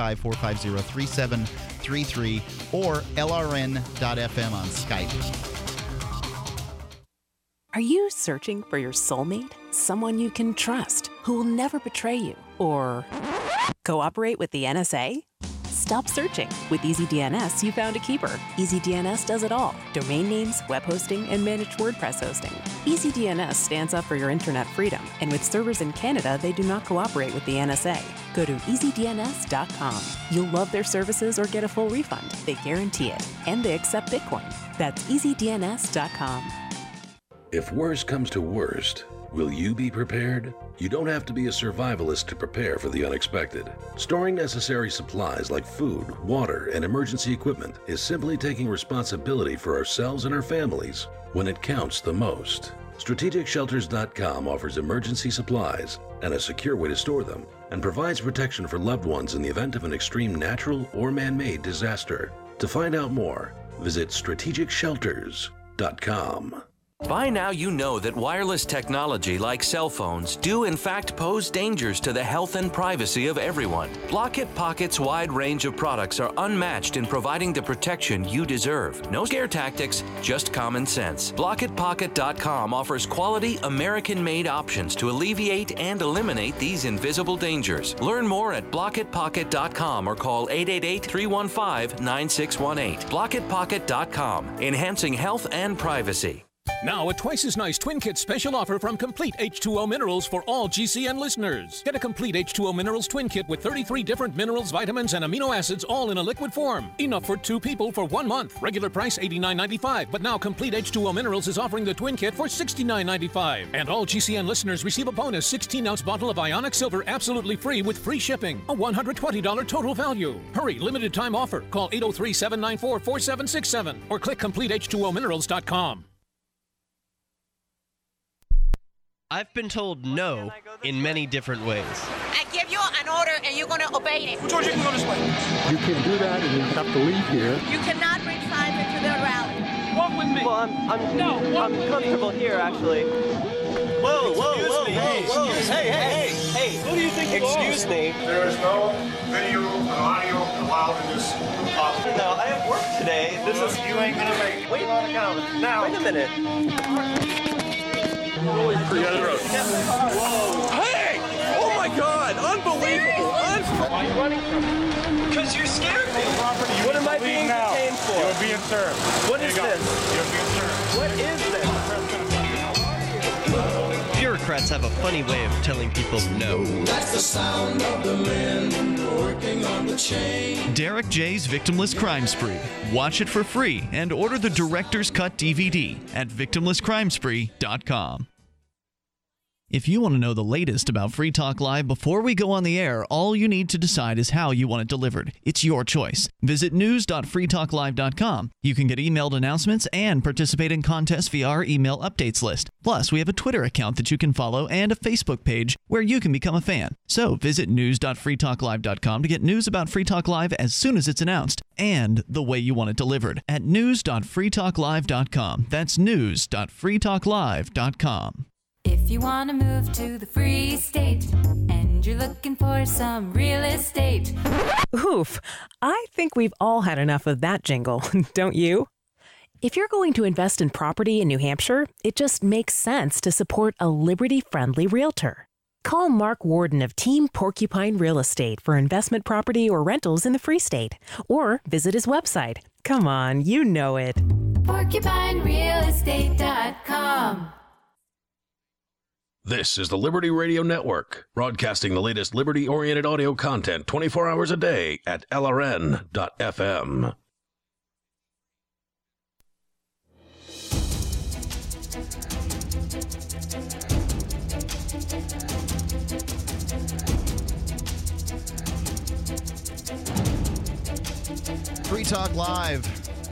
855-450-3733 or LRN.FM on Skype. Are you searching for your soulmate? Someone you can trust, who will never betray you? Or cooperate with the NSA? Stop searching. With EasyDNS, you found a keeper. EasyDNS does it all. Domain names, web hosting, and managed WordPress hosting. EasyDNS stands up for your internet freedom. And with servers in Canada, they do not cooperate with the NSA. Go to EasyDNS.com. You'll love their services or get a full refund. They guarantee it. And they accept Bitcoin. That's EasyDNS.com. If worst comes to worst, will you be prepared? You don't have to be a survivalist to prepare for the unexpected. Storing necessary supplies like food, water, and emergency equipment is simply taking responsibility for ourselves and our families when it counts the most. StrategicShelters.com offers emergency supplies and a secure way to store them, and provides protection for loved ones in the event of an extreme natural or man-made disaster. To find out more, visit strategicshelters.com. By now you know that wireless technology like cell phones do in fact pose dangers to the health and privacy of everyone. Blockit Pocket's wide range of products are unmatched in providing the protection you deserve. No scare tactics, just common sense. BlockitPocket.com offers quality American-made options to alleviate and eliminate these invisible dangers. Learn more at BlockitPocket.com or call 888-315-9618. BlockitPocket.com, enhancing health and privacy. Now, a twice as nice Twin Kit special offer from Complete H2O Minerals for all GCN listeners. Get a Complete H2O Minerals Twin Kit with 33 different minerals, vitamins, and amino acids all in a liquid form. Enough for 2 people for 1 month. Regular price $89.95, but now Complete H2O Minerals is offering the Twin Kit for $69.95. And all GCN listeners receive a bonus 16-ounce bottle of Ionic Silver absolutely free with free shipping. A $120 total value. Hurry, limited time offer. Call 803-794-4767 or click CompleteH2OMinerals.com. I've been told no in many different ways. I give you an order and you're going to obey it. George, you can go this way. You can do that and you have to leave here. You cannot bring signs into the rally. Walk with me. Well, I'm comfortable here, actually. Whoa, whoa. Hey. Who do you think you are? Excuse me. There is no video or audio allowed in this office. No, I have work today. You ain't going to make it. Wait a minute. Hey! Oh my God! Unbelievable! Why are you running from me? Because you're scared me. You What am I being detained for? You're being served. What is this? You're being served. What is this? Bureaucrats have a funny way of telling people no. That's the sound of the men working on the chain. Derek J's Victimless Crime Spree. Watch it for free and order the Director's Cut DVD at victimlesscrimespree.com. If you want to know the latest about Free Talk Live before we go on the air, all you need to decide is how you want it delivered. It's your choice. Visit news.freetalklive.com. You can get emailed announcements and participate in contests via our email updates list. Plus, we have a Twitter account that you can follow and a Facebook page where you can become a fan. So visit news.freetalklive.com to get news about Free Talk Live as soon as it's announced and the way you want it delivered at news.freetalklive.com. That's news.freetalklive.com. If you want to move to the free state and you're looking for some real estate. Oof, I think we've all had enough of that jingle, don't you? If you're going to invest in property in New Hampshire, it just makes sense to support a liberty-friendly realtor. Call Mark Warden of Team Porcupine Real Estate for investment property or rentals in the Free State. Or visit his website. Come on, you know it. PorcupineRealEstate.com. This is the Liberty Radio Network, broadcasting the latest liberty-oriented audio content 24 hours a day at LRN.FM. Free Talk Live,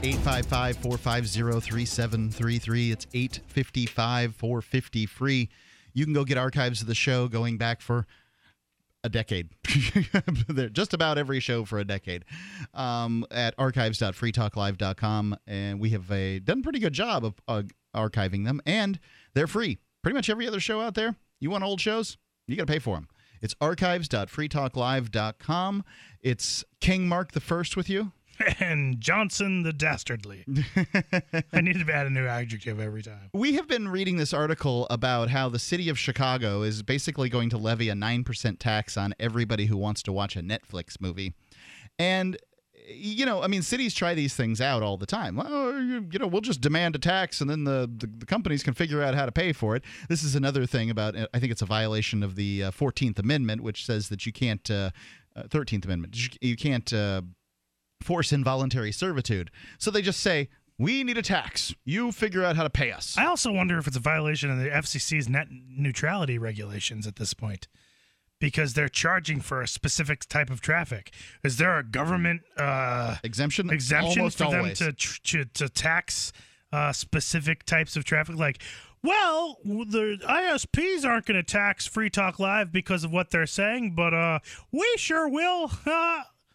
855-450-3733. It's 855-450-FREE. You can go get archives of the show going back for a decade. Just about every show for a decade at archives.freetalklive.com. And we have done a pretty good job of archiving them, and they're free. Pretty much every other show out there, you want old shows, you got to pay for them. It's archives.freetalklive.com. It's King Mark the First with you. And Johnson the Dastardly. I need to add a new adjective every time. We have been reading this article about how the city of Chicago is basically going to levy a 9% tax on everybody who wants to watch a Netflix movie. And, you know, I mean, cities try these things out all the time. Well, you know, we'll just demand a tax and then the companies can figure out how to pay for it. This is another thing about, I think it's a violation of the 14th Amendment, which says that you can't, 13th Amendment, you can't force involuntary servitude. So they just say, we need a tax. You figure out how to pay us. I also wonder if it's a violation of the FCC's net neutrality regulations at this point, because they're charging for a specific type of traffic. Is there a government exemption Almost for always. them to tax specific types of traffic? Like, well, the ISPs aren't going to tax Free Talk Live because of what they're saying, but we sure will.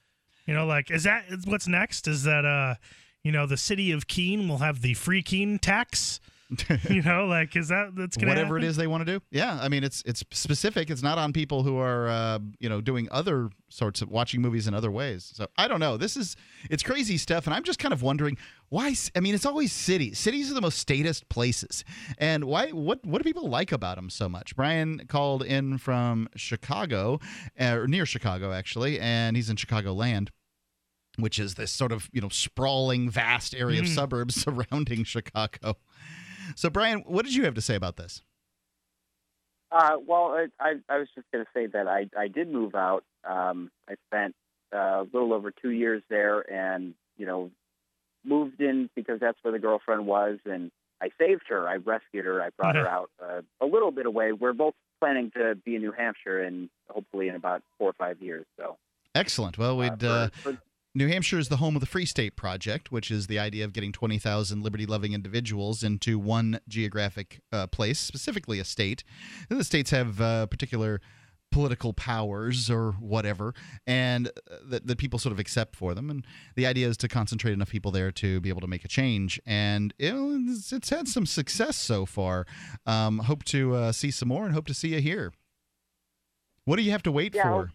Like, is that what's next? Is that the city of Keene will have the free Keene tax? That's going to whatever it is they want to do. Yeah, I mean, it's specific. It's not on people who are doing other sorts of watching movies in other ways. So I don't know. It's crazy stuff, and I'm just kind of wondering why. I mean, it's always cities. Cities are the most statist places, and why? What do people like about them so much? Brian called in from Chicago, or near Chicago actually, and he's in Chicagoland, which is this sort of sprawling, vast area of suburbs surrounding Chicago. So, Brian, what did you have to say about this? Well, I was just going to say that I did move out. I spent a little over 2 years there and, moved in because that's where the girlfriend was, and I saved her. I rescued her. I brought her out a little bit away. We're both planning to be in New Hampshire and hopefully in about 4 or 5 years. So excellent. Well, New Hampshire is the home of the Free State Project, which is the idea of getting 20,000 liberty-loving individuals into one geographic place, specifically a state. And the states have particular political powers or whatever, and that people sort of accept for them. And the idea is to concentrate enough people there to be able to make a change. And it's had some success so far. Hope to see some more and hope to see you here. What do you have to wait for?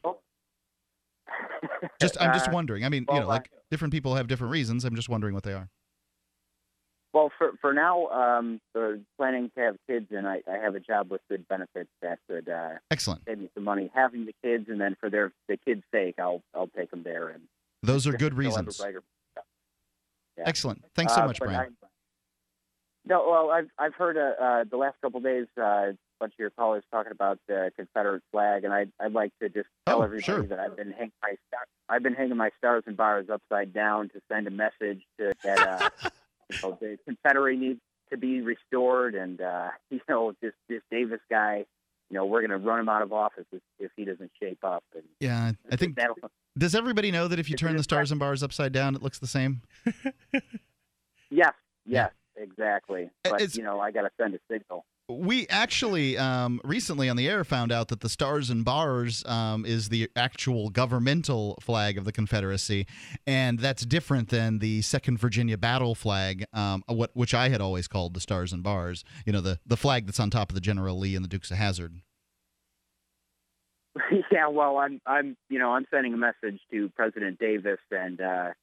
I'm just wondering. I mean, different people have different reasons. I'm just wondering what they are. Well, for now, we're planning to have kids, and I have a job with good benefits that could excellent save me some money having the kids, and then for the kids' sake, I'll take them there. And those are good reasons. Yeah. Excellent. Thanks so much, Brian. I've heard the last couple of days a bunch of your callers talking about the Confederate flag, and I'd like to just tell everybody that I've been hanging my stars and bars upside down to send a message that the Confederate needs to be restored, and this Davis guy, we're going to run him out of office if he doesn't shape up. And yeah, I think. Does everybody know that if you turn the stars and bars upside down, it looks the same? Yes, exactly. But I got to send a signal. We actually recently on the air found out that the Stars and Bars is the actual governmental flag of the Confederacy, and that's different than the 2nd Virginia battle flag, which I had always called the Stars and Bars. The flag that's on top of the General Lee and the Dukes of Hazzard. Yeah, well, I'm sending a message to President Davis, and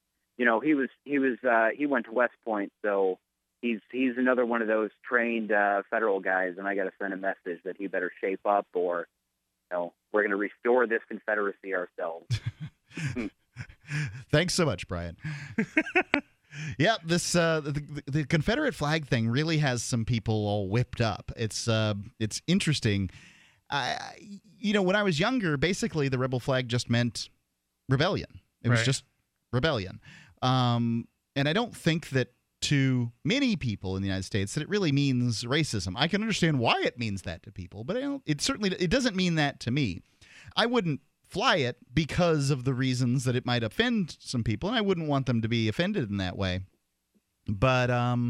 he went to West Point, so. He's another one of those trained federal guys, and I got to send a message that he better shape up, or we're going to restore this Confederacy ourselves. Thanks so much, Brian. Yeah, this the Confederate flag thing really has some people all whipped up. It's interesting. When I was younger, basically the rebel flag just meant rebellion. It was just rebellion, and I don't think that to many people in the United States that it really means racism. I can understand why it means that to people, but it doesn't mean that to me. I wouldn't fly it because of the reasons that it might offend some people, and I wouldn't want them to be offended in that way. But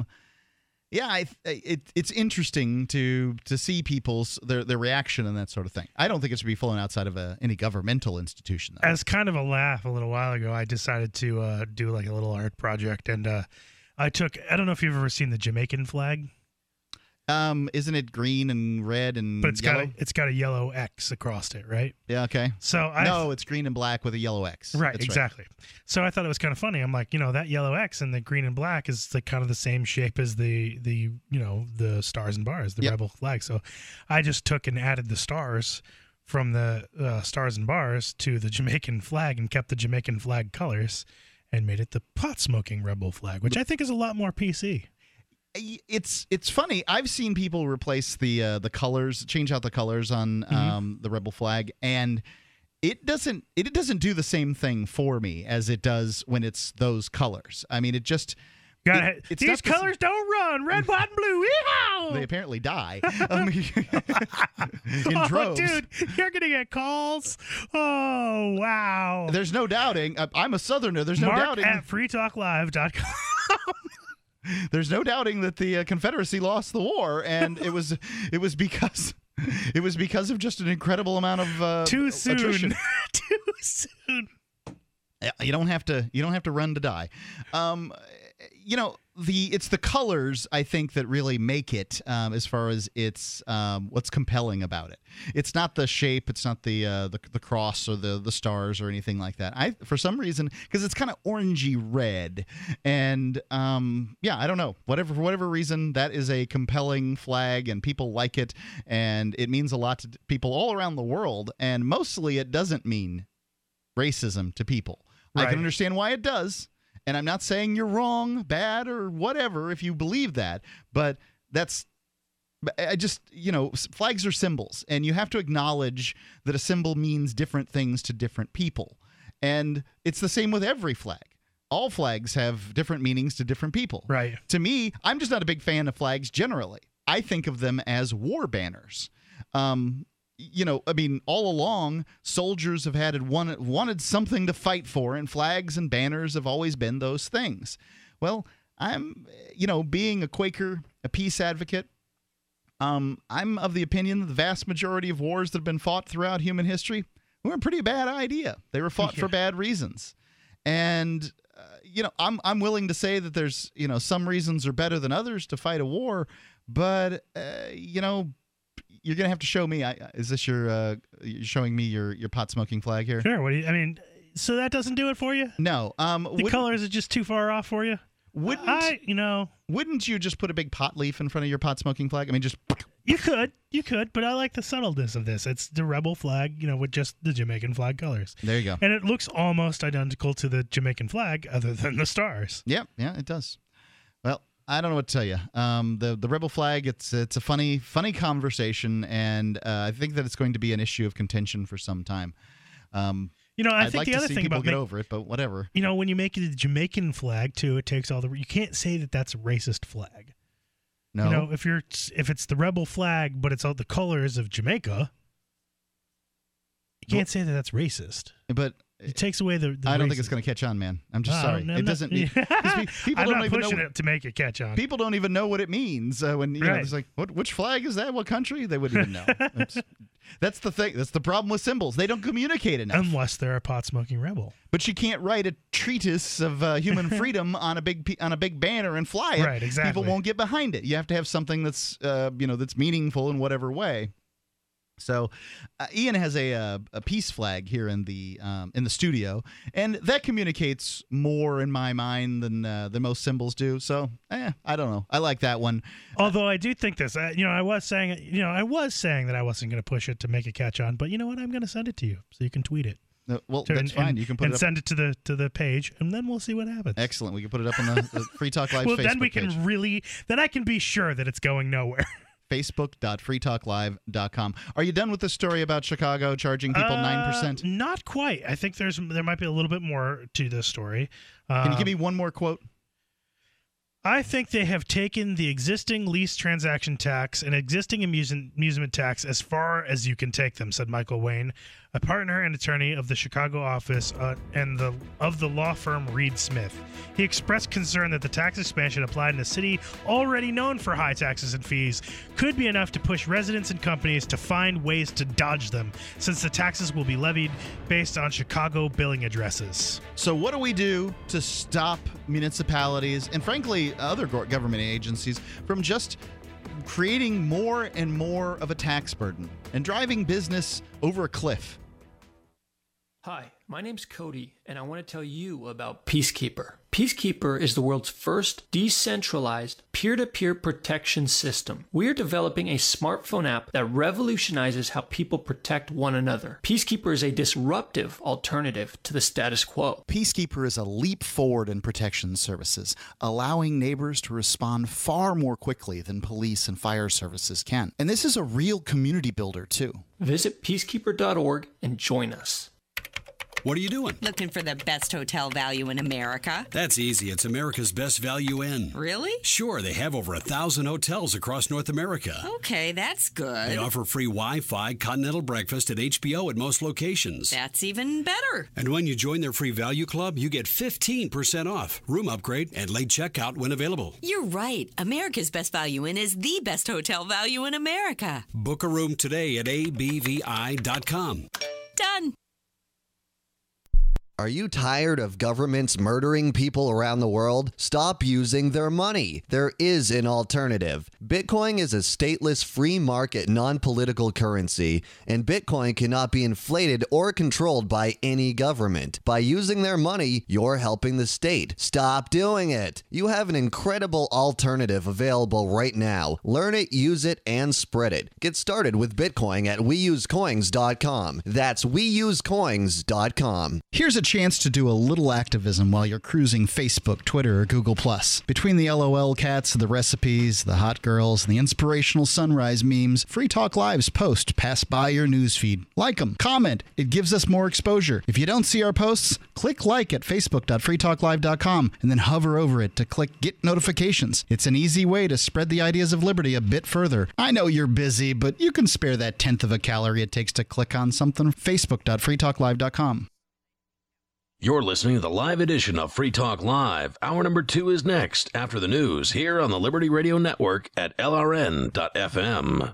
it's interesting to see people's their reaction and that sort of thing. I don't think it should be flown outside of any governmental institution, though. As kind of a laugh a little while ago, I decided to do like a little art project, and I don't know if you've ever seen the Jamaican flag. Isn't it green and red and but yellow? It's got a yellow X across it, right? Yeah, okay. So it's green and black with a yellow X. Right, That's exactly. Right. So I thought it was kind of funny. I'm like, that yellow X and the green and black is kind of the same shape as the stars and bars, the rebel flag. So I just took and added the stars from the stars and bars to the Jamaican flag and kept the Jamaican flag colors and made it the pot-smoking rebel flag, which I think is a lot more PC. It's funny. I've seen people replace the colors, change out the colors on the rebel flag, and it doesn't do the same thing for me as it does when it's those colors. I mean, these colors don't run. Red, white, and blue. Yeehaw! They apparently die in droves. Dude, you're going to get calls. Oh, wow. There's no doubting. I'm a Southerner. There's no doubting. Mark at freetalklive.com. There's no doubting that the Confederacy lost the war, and it was because of just an incredible amount of too soon. attrition. Too soon. You don't have to run to die. It's the colors, I think, that really make it as far as it's what's compelling about it. It's not the shape, it's not the cross or the stars or anything like that. For some reason, because it's kind of orangey red, and I don't know, for whatever reason, that is a compelling flag, and people like it, and it means a lot to people all around the world, and mostly it doesn't mean racism to people. Right. I can understand why it does. And I'm not saying you're wrong, bad, or whatever if you believe that, but flags are symbols, and you have to acknowledge that a symbol means different things to different people. And it's the same with every flag. All flags have different meanings to different people. Right. To me, I'm just not a big fan of flags generally. I think of them as war banners. All along, soldiers have wanted something to fight for, and flags and banners have always been those things. Well, I'm, being a Quaker, a peace advocate, I'm of the opinion that the vast majority of wars that have been fought throughout human history were a pretty bad idea. They were fought for bad reasons. And, I'm willing to say that there's, some reasons are better than others to fight a war, but, you're gonna have to show me. Is this you're showing me your pot smoking flag here? Sure. So that doesn't do it for you? No. The colors are just too far off for you. Wouldn't you just put a big pot leaf in front of your pot smoking flag? I mean, just you could, but I like the subtleness of this. It's the rebel flag, with just the Jamaican flag colors. There you go. And it looks almost identical to the Jamaican flag, other than the stars. Yeah, it does. Well, I don't know what to tell you. The rebel flag, it's a funny conversation, and I think that it's going to be an issue of contention for some time. I I'd think like the to other see thing people about get over it, but whatever. When you make it a Jamaican flag too, it takes all the. You can't say that that's a racist flag. No. If it's the rebel flag, but it's all the colors of Jamaica, you can't say that that's racist. But it takes away the I don't think it's going to catch on, man. I'm just sorry. It doesn't. People I'm don't not even pushing know it to make it catch on. People don't even know what it means when it's like, which flag is that? What country? They wouldn't even know. That's the thing. That's the problem with symbols. They don't communicate enough. Unless they're a pot-smoking rebel. But you can't write a treatise of human freedom on a big banner and fly it. Right, exactly. People won't get behind it. You have to have something that's that's meaningful in whatever way. So, Ian has a peace flag here in the studio, and that communicates more in my mind than most symbols do. So, I don't know. I like that one. Although I do think this, I was saying that I wasn't going to push it to make it catch on, but you know what? I'm going to send it to you so you can tweet it. That's fine. You can put it up. Send it to the page, and then we'll see what happens. Excellent. We can put it up on the Free Talk Live Facebook page. Then I can be sure that it's going nowhere. Facebook.freetalklive.com. Are you done with the story about Chicago charging people 9%? Not quite. I think there might be a little bit more to this story. Can you give me one more quote? I think they have taken the existing lease transaction tax and existing amusement tax as far as you can take them, said Michael Wayne, a partner and attorney of the Chicago office of the law firm Reed Smith. He expressed concern that the tax expansion applied in a city already known for high taxes and fees could be enough to push residents and companies to find ways to dodge them, since the taxes will be levied based on Chicago billing addresses. So what do we do to stop municipalities and, frankly, other government agencies from just creating more and more of a tax burden and driving business over a cliff? Hi, my name's Cody, and I want to tell you about Peacekeeper. Peacekeeper is the world's first decentralized peer-to-peer protection system. We are developing a smartphone app that revolutionizes how people protect one another. Peacekeeper is a disruptive alternative to the status quo. Peacekeeper is a leap forward in protection services, allowing neighbors to respond far more quickly than police and fire services can. And this is a real community builder, too. Visit peacekeeper.org and join us. What are you doing? Looking for the best hotel value in America. That's easy. It's America's Best Value Inn. Really? Sure. They have over 1,000 hotels across North America. Okay, that's good. They offer free Wi-Fi, continental breakfast, and HBO at most locations. That's even better. And when you join their free value club, you get 15% off, room upgrade, and late checkout when available. You're right. America's Best Value Inn is the best hotel value in America. Book a room today at abvi.com. Done. Are you tired of governments murdering people around the world? Stop using their money. There is an alternative. Bitcoin is a stateless, free market, non-political currency, and Bitcoin cannot be inflated or controlled by any government. By using their money, you're helping the state. Stop doing it. You have an incredible alternative available right now. Learn it, use it, and spread it. Get started with Bitcoin at weusecoins.com. That's weusecoins.com. Here's a chance to do a little activism while you're cruising Facebook, Twitter, or Google+. Between the LOL cats, the recipes, the hot girls, and the inspirational sunrise memes, Free Talk Live's post pass by your newsfeed. Like them, comment. It gives us more exposure. If you don't see our posts, click like at facebook.freetalklive.com and then hover over it to click Get Notifications. It's an easy way to spread the ideas of liberty a bit further. I know you're busy, but you can spare that 1/10 of a calorie it takes to click on something. facebook.freetalklive.com. You're listening to the live edition of Free Talk Live. Hour number 2 is next, after the news, here on the Liberty Radio Network at LRN.FM.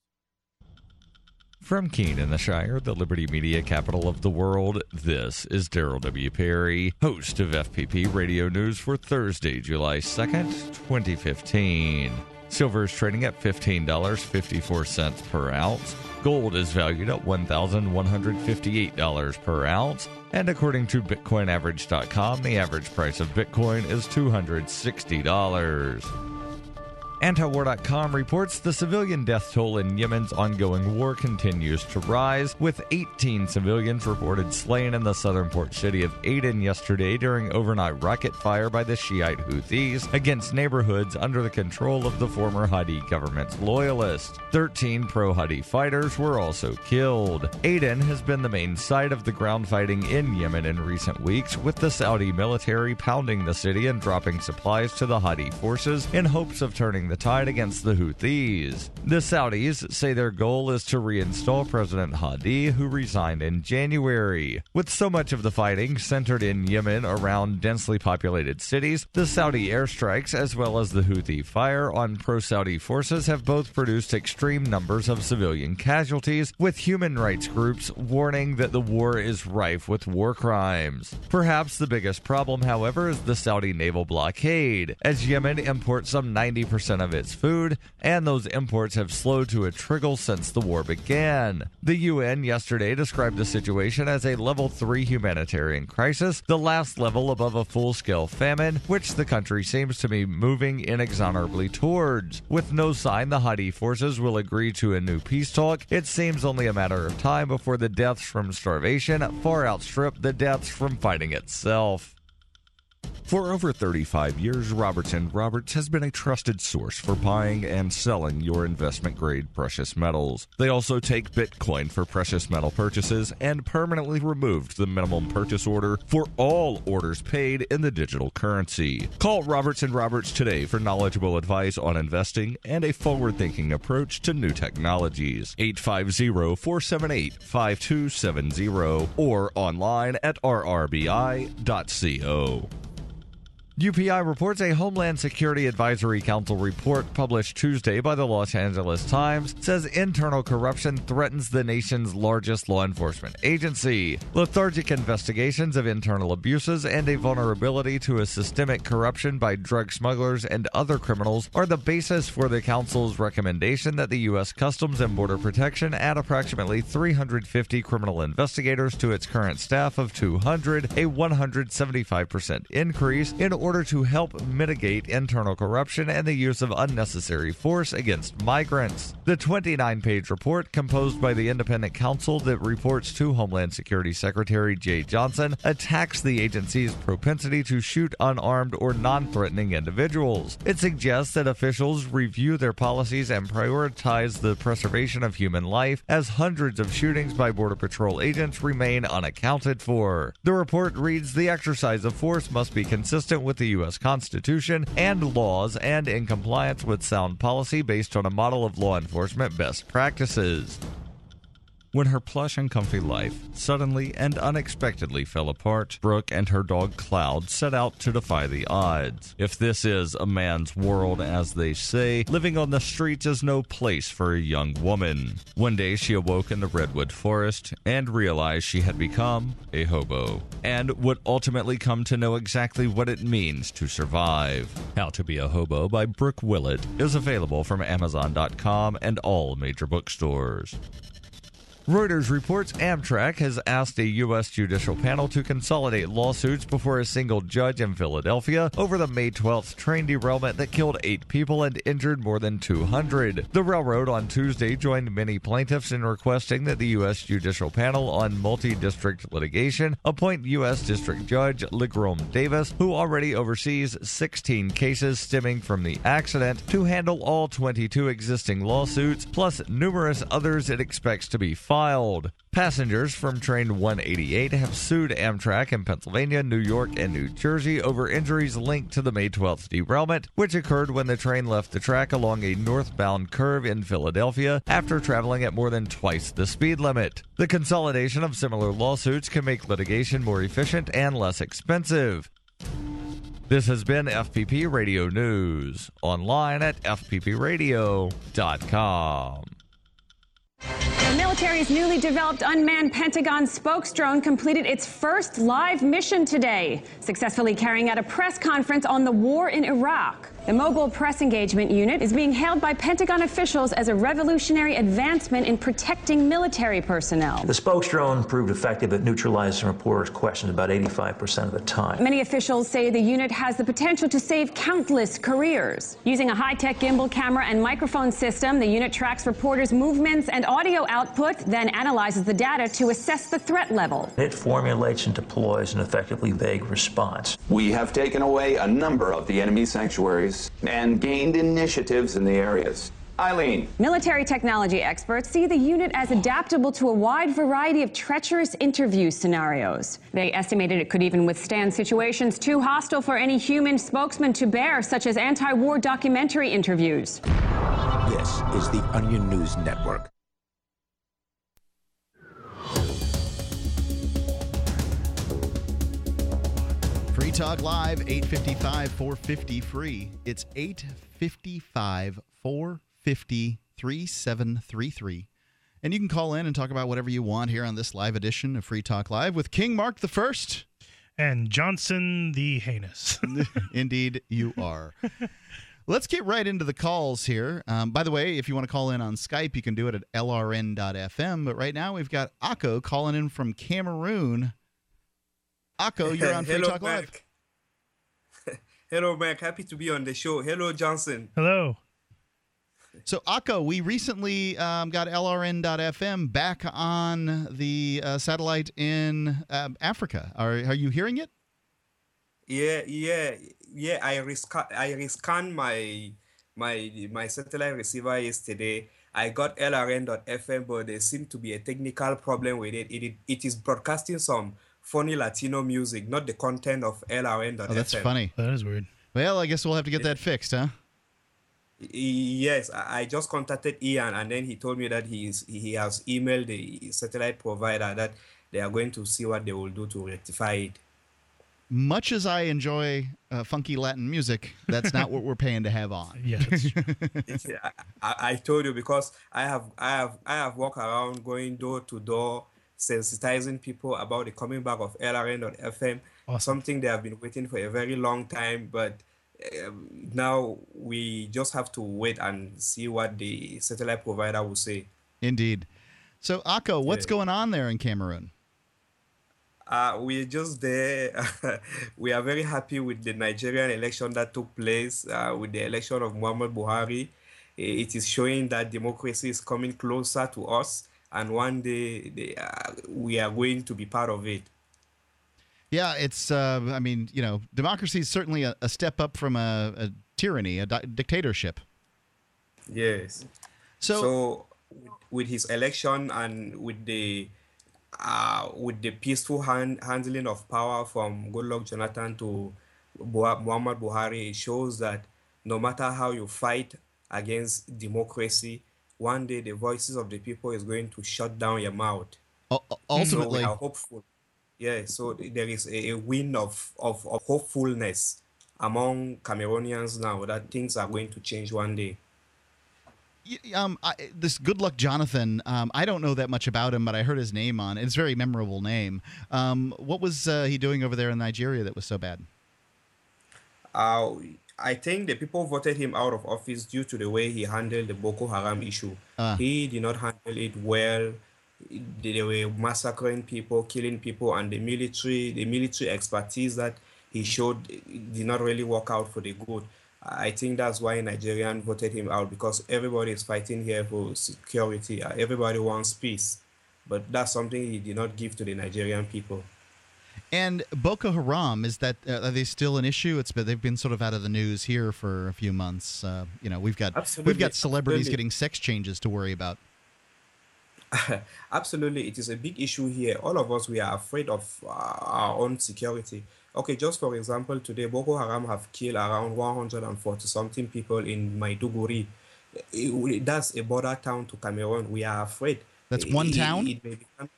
From Keene in the Shire, the Liberty Media capital of the world, this is Daryl W. Perry, host of FPP Radio News for Thursday, July 2nd, 2015. Silver is trading at $15.54 per ounce. Gold is valued at $1,158 per ounce. And according to BitcoinAverage.com, the average price of Bitcoin is $260. Antiwar.com reports the civilian death toll in Yemen's ongoing war continues to rise, with 18 civilians reported slain in the southern port city of Aden yesterday during overnight rocket fire by the Shiite Houthis against neighborhoods under the control of the former Hadi government's loyalists. 13 pro-Hadi fighters were also killed. Aden has been the main site of the ground fighting in Yemen in recent weeks, with the Saudi military pounding the city and dropping supplies to the Hadi forces in hopes of turning the tide against the Houthis. The Saudis say their goal is to reinstall President Hadi, who resigned in January. With so much of the fighting centered in Yemen around densely populated cities, the Saudi airstrikes as well as the Houthi fire on pro-Saudi forces have both produced extreme numbers of civilian casualties, with human rights groups warning that the war is rife with war crimes. Perhaps the biggest problem, however, is the Saudi naval blockade, as Yemen imports some 90% of its food, and those imports have slowed to a trickle since the war began. The UN yesterday described the situation as a level 3 humanitarian crisis, the last level above a full-scale famine, which the country seems to be moving inexorably towards. With no sign the Hadi forces will agree to a new peace talk, it seems only a matter of time before the deaths from starvation far outstrip the deaths from fighting itself. For over 35 years, Robertson Roberts has been a trusted source for buying and selling your investment-grade precious metals. They also take Bitcoin for precious metal purchases and permanently removed the minimum purchase order for all orders paid in the digital currency. Call Robertson Roberts today for knowledgeable advice on investing and a forward-thinking approach to new technologies. 850-478-5270 or online at rrbi.co. UPI reports a Homeland Security Advisory Council report published Tuesday by the Los Angeles Times says internal corruption threatens the nation's largest law enforcement agency. Lethargic investigations of internal abuses and a vulnerability to a systemic corruption by drug smugglers and other criminals are the basis for the Council's recommendation that the U.S. Customs and Border Protection add approximately 350 criminal investigators to its current staff of 200, a 175% increase, in order to help mitigate internal corruption and the use of unnecessary force against migrants. The 29-page report, composed by the independent counsel that reports to Homeland Security Secretary Jay Johnson, attacks the agency's propensity to shoot unarmed or non-threatening individuals. It suggests that officials review their policies and prioritize the preservation of human life, as hundreds of shootings by Border Patrol agents remain unaccounted for. The report reads, the exercise of force must be consistent with the U.S. Constitution and laws and in compliance with sound policy based on a model of law enforcement best practices. When her plush and comfy life suddenly and unexpectedly fell apart, Brooke and her dog Cloud set out to defy the odds. If this is a man's world, as they say, living on the streets is no place for a young woman. One day she awoke in the redwood forest and realized she had become a hobo, and would ultimately come to know exactly what it means to survive. How to Be a Hobo by Brooke Willett is available from Amazon.com and all major bookstores. Reuters reports Amtrak has asked a U.S. judicial panel to consolidate lawsuits before a single judge in Philadelphia over the May 12th train derailment that killed 8 people and injured more than 200. The railroad on Tuesday joined many plaintiffs in requesting that the U.S. judicial panel on multi-district litigation appoint U.S. District Judge Legrome Davis, who already oversees 16 cases stemming from the accident, to handle all 22 existing lawsuits, plus numerous others it expects to be filed. Passengers from Train 188 have sued Amtrak in Pennsylvania, New York, and New Jersey over injuries linked to the May 12th derailment, which occurred when the train left the track along a northbound curve in Philadelphia after traveling at more than twice the speed limit. The consolidation of similar lawsuits can make litigation more efficient and less expensive. This has been FPP Radio News, online at fppradio.com. The military's newly developed unmanned Pentagon spokes drone completed its first live mission today, successfully carrying out a press conference on the war in Iraq. The mobile press engagement unit is being hailed by Pentagon officials as a revolutionary advancement in protecting military personnel. The spokes drone proved effective at neutralizing reporters' questions about 85% of the time. Many officials say the unit has the potential to save countless careers. Using a high-tech gimbal camera and microphone system, the unit tracks reporters' movements and audio output, then analyzes the data to assess the threat level. It formulates and deploys an effectively vague response. We have taken away a number of the enemy sanctuaries and gained initiatives in the areas. Eileen. Military technology experts see the unit as adaptable to a wide variety of treacherous interview scenarios. They estimated it could even withstand situations too hostile for any human spokesman to bear, such as anti-war documentary interviews. This is the Onion News Network. Free Talk Live, 855 450 free. It's 855 450 3733. And you can call in and talk about whatever you want here on this live edition of Free Talk Live with King Mark the First. And Johnson the Heinous. Indeed, you are. Let's get right into the calls here. By the way, if you want to call in on Skype, you can do it at lrn.fm. But right now we've got Akko calling in from Cameroon. Akko, you're on Free Talk Live. Hello, Mac. Happy to be on the show. Hello, Johnson. Hello. So, Akko, we recently got LRN.FM back on the satellite in Africa. Are you hearing it? Yeah. I rescanned my satellite receiver yesterday. I got LRN.FM, but there seemed to be a technical problem with it. It is broadcasting some funny Latino music, not the content of LRN.FM. Oh, that's funny. That is weird. Well, I guess we'll have to get that fixed, huh? Yes, I just contacted Ian, and then he told me that he has emailed the satellite provider that they are going to see what they will do to rectify it. Much as I enjoy funky Latin music, that's not what we're paying to have on. Yeah, that's true. I told you, because I have walked around going door to door, sensitizing people about the coming back of LRN.FM, awesome. Something they have been waiting for a very long time, but now we just have to wait and see what the satellite provider will say. Indeed. So, Akko, what's going on there in Cameroon? We're just there. We are very happy with the Nigerian election that took place, with the election of Muhammad Buhari. It is showing that democracy is coming closer to us, and one day we are going to be part of it. Yeah, it's, democracy is certainly a step up from a tyranny, a dictatorship. Yes. So with his election and with the peaceful handling of power from Goodluck Jonathan to Muhammad Buhari, it shows that no matter how you fight against democracy, one day the voices of the people is going to shut down your mouth. So we Ultimately, are hopeful. Yeah, so there is a wind of hopefulness among Cameroonians now that things are going to change one day. This Good Luck Jonathan, I don't know that much about him, but I heard his name on. It's a very memorable name. What was he doing over there in Nigeria that was so bad? I think the people voted him out of office due to the way he handled the Boko Haram issue. He did not handle it well. They were massacring people, killing people, and the military expertise that he showed did not really work out for the good. I think that's why Nigerians voted him out, because everybody is fighting here for security. Everybody wants peace, but that's something he did not give to the Nigerian people. And Boko Haram, is that are they still an issue? They've been sort of out of the news here for a few months. We've got celebrities getting sex changes to worry about. Absolutely, it is a big issue here. All of us, we are afraid of our own security. Okay, just for example, today Boko Haram have killed around 140 something people in Maiduguri. That's a border town to Cameroon. We are afraid. That's one town? It may become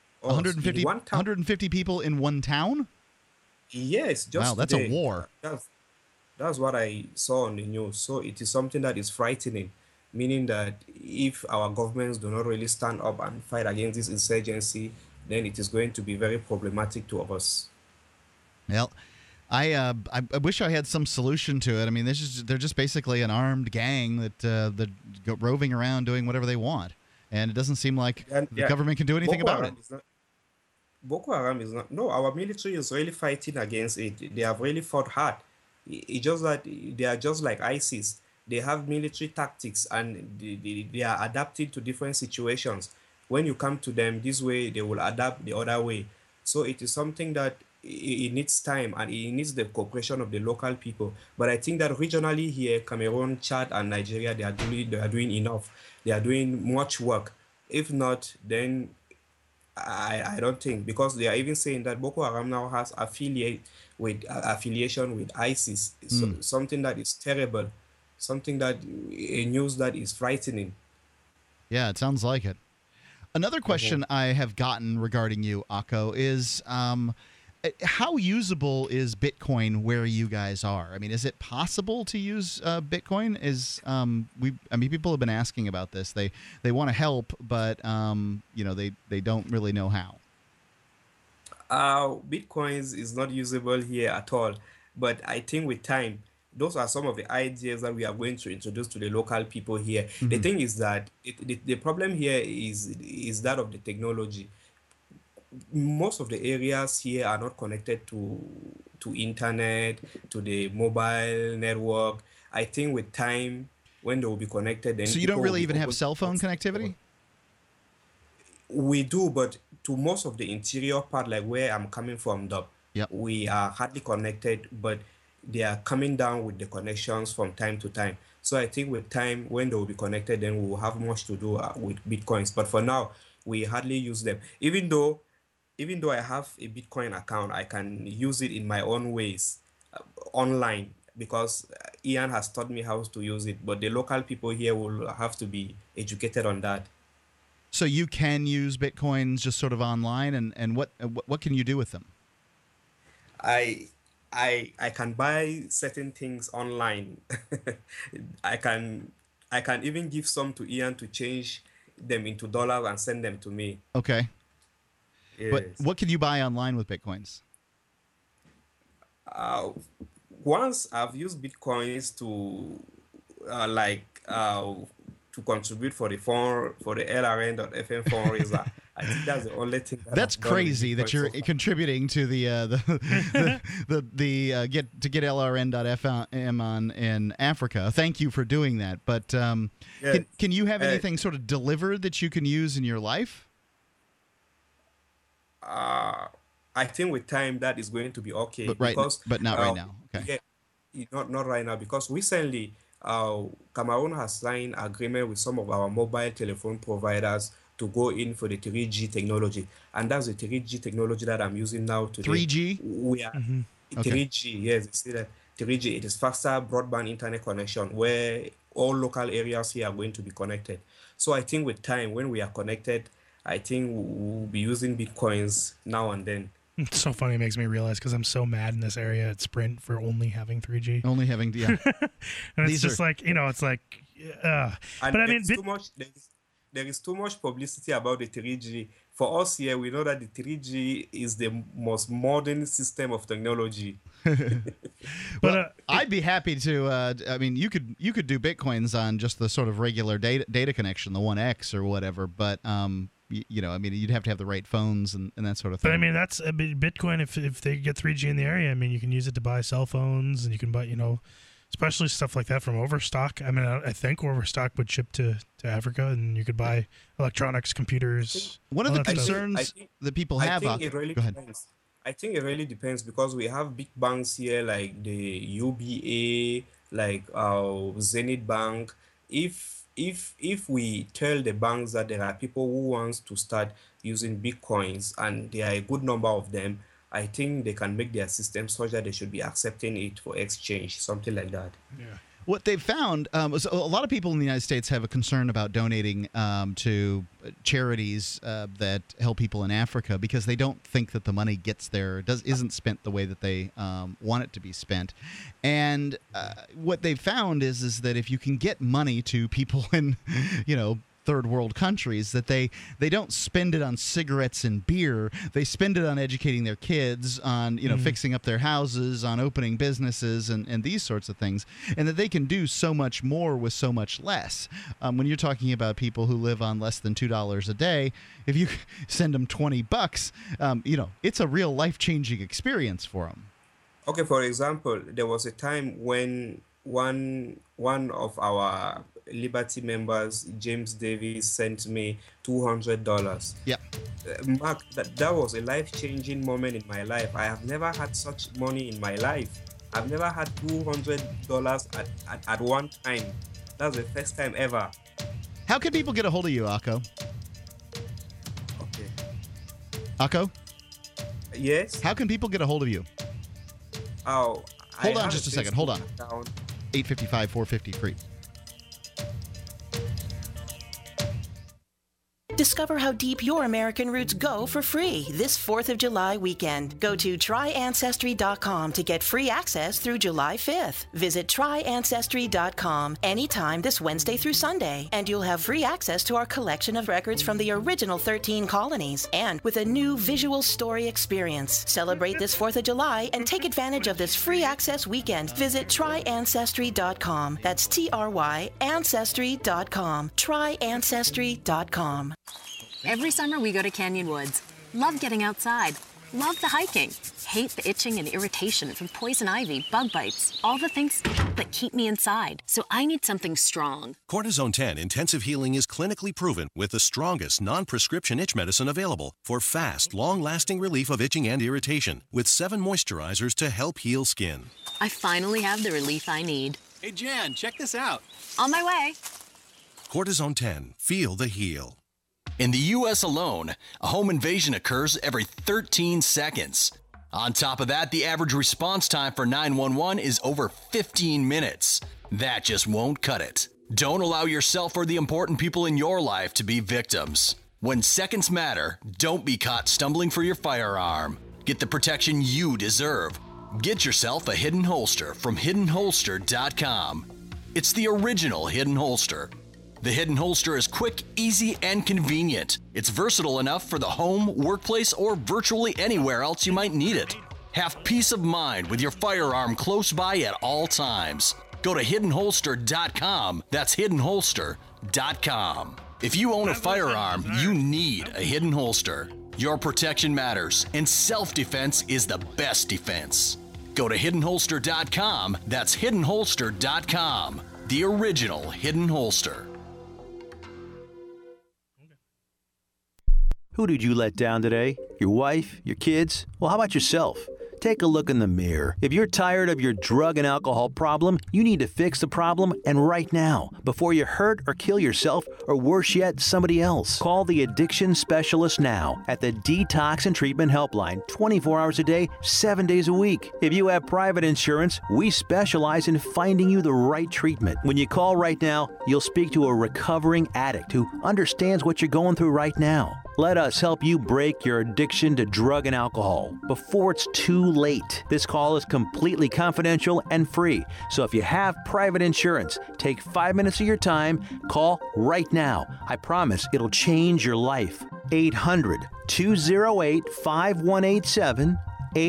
150 people in one town? Yes, just wow, that's today. A war. That's what I saw on the news. So it is something that is frightening, meaning that if our governments do not really stand up and fight against this insurgency, then it is going to be very problematic to us. Well, I wish I had some solution to it. I mean, they're just basically an armed gang that go roving around doing whatever they want, and it doesn't seem like the government can do anything about it. Boko Haram is not. No, our military is really fighting against it. They have really fought hard. It's just that they are just like ISIS. They have military tactics, and they are adapted to different situations. When you come to them this way, they will adapt the other way. So it is something that it needs time, and it needs the cooperation of the local people. But I think that regionally here, Cameroon, Chad, and Nigeria, they are doing enough. They are doing much work. If not, then I don't think, because they are even saying that Boko Haram now has affiliation with ISIS. So, something that is terrible, a news that is frightening. Yeah, it sounds like it. Another question I have gotten regarding you, Akko, is how usable is Bitcoin where you guys are? I mean, is it possible to use Bitcoin? People have been asking about this. They want to help, but they don't really know how. Bitcoins is not usable here at all, but I think with time, those are some of the ideas that we are going to introduce to the local people here. Mm-hmm. The thing is that the problem here is that of the technology. Most of the areas here are not connected to internet, to the mobile network. I think with time, when they will be connected, then so you don't really even have cell phone connectivity? We do, but to most of the interior part, like where I'm coming from, we are hardly connected, but they are coming down with the connections from time to time. So I think with time, when they will be connected, then we will have much to do with Bitcoins. But for now, we hardly use them. Even though I have a Bitcoin account, I can use it in my own ways online, because Ian has taught me how to use it. But the local people here will have to be educated on that. So you can use Bitcoins just sort of online, and what can you do with them? I can buy certain things online. I can even give some to Ian to change them into dollars and send them to me. Okay. Yes. But what can you buy online with Bitcoins? Once I've used Bitcoins to to contribute for the LRN.FM fundraiser. I think that's the only thing. That's crazy that you're contributing to the get LRN.FM on in Africa. Thank you for doing that. But yes. Can you have anything sort of delivered that you can use in your life? I think with time that is going to be okay. But not right now. Okay. Yeah, not right now, because recently Cameroon has signed agreement with some of our mobile telephone providers to go in for the 3G technology, and that's the 3G technology that I'm using now today. 3G? We are 3G. Yes, you see that 3G. It is faster broadband internet connection, where all local areas here are going to be connected. So I think with time, when we are connected, I think we'll be using Bitcoins now and then. It's so funny. It makes me realize because I'm so mad in this area at Sprint for only having 3G. Only having, yeah. And it's just like, it's like, and but I mean, there is too much publicity about the 3G. For us here, we know that the 3G is the most modern system of technology. Well, I'd be happy to. I mean, you could do Bitcoins on just the sort of regular data connection, the 1X or whatever. But I mean, you'd have to have the right phones and that sort of thing. But I mean, that's Bitcoin. If they get 3G in the area, I mean, you can use it to buy cell phones, and you can buy, especially stuff like that from Overstock. I mean, I think Overstock would ship to Africa, and you could buy electronics, computers. One of the concerns that people have. I think it really depends. I think it really depends because we have big banks here like the UBA, like Zenith Bank. If we tell the banks that there are people who want to start using Bitcoins and there are a good number of them, I think they can make their system such that they should be accepting it for exchange, something like that. Yeah. What they've found, so a lot of people in the United States have a concern about donating to charities that help people in Africa because they don't think that the money gets there, isn't spent the way that they want it to be spent. And what they've found is that if you can get money to people in, third world countries, that they don't spend it on cigarettes and beer. They spend it on educating their kids, on fixing up their houses, on opening businesses and these sorts of things, and that they can do so much more with so much less. When you're talking about people who live on less than $2 a day, if you send them $20, it's a real life-changing experience for them. Okay, for example, there was a time when one of our Liberty members, James Davis, sent me $200. Yeah. Mark, that was a life-changing moment in my life. I have never had such money in my life. I've never had $200 at one time. That's the first time ever. How can people get a hold of you, Akko? Okay. Akko? Yes? How can people get a hold of you? Oh, hold on just a second. Hold on. 855-450-FREE. Discover how deep your American roots go for free this 4th of July weekend. Go to tryancestry.com to get free access through July 5th. Visit tryancestry.com anytime this Wednesday through Sunday, and you'll have free access to our collection of records from the original 13 colonies, and with a new visual story experience. Celebrate this 4th of July and take advantage of this free access weekend. Visit tryancestry.com. That's TRY Ancestry.com. Tryancestry.com. Every summer we go to Canyon Woods. Love getting outside. Love the hiking. Hate the itching and irritation from poison ivy, bug bites, all the things that keep me inside. So I need something strong. Cortisone 10 Intensive Healing is clinically proven with the strongest non-prescription itch medicine available for fast, long-lasting relief of itching and irritation with 7 moisturizers to help heal skin. I finally have the relief I need. Hey, Jan, check this out. On my way. Cortisone 10. Feel the heal. In the U.S. alone, a home invasion occurs every 13 seconds. On top of that, the average response time for 911 is over 15 minutes. That just won't cut it. Don't allow yourself or the important people in your life to be victims. When seconds matter, don't be caught stumbling for your firearm. Get the protection you deserve. Get yourself a hidden holster from hiddenholster.com. It's the original hidden holster. The hidden holster is quick, easy, and convenient. It's versatile enough for the home, workplace, or virtually anywhere else you might need it. Have peace of mind with your firearm close by at all times. Go to hiddenholster.com. That's hiddenholster.com. If you own a firearm, you need a hidden holster. Your protection matters, and self-defense is the best defense. Go to hiddenholster.com. That's hiddenholster.com. The original hidden holster. Who did you let down today? Your wife? Your kids? Well, how about yourself? Take a look in the mirror. If you're tired of your drug and alcohol problem, you need to fix the problem, and right now, before you hurt or kill yourself, or worse yet, somebody else. Call the addiction specialist now at the Detox and Treatment Helpline, 24 hours a day, 7 days a week. If you have private insurance, we specialize in finding you the right treatment. When you call right now, you'll speak to a recovering addict who understands what you're going through right now. Let us help you break your addiction to drug and alcohol before it's too late. This call is completely confidential and free. So if you have private insurance, take 5 minutes of your time, call right now. I promise it'll change your life. 800-208-5187.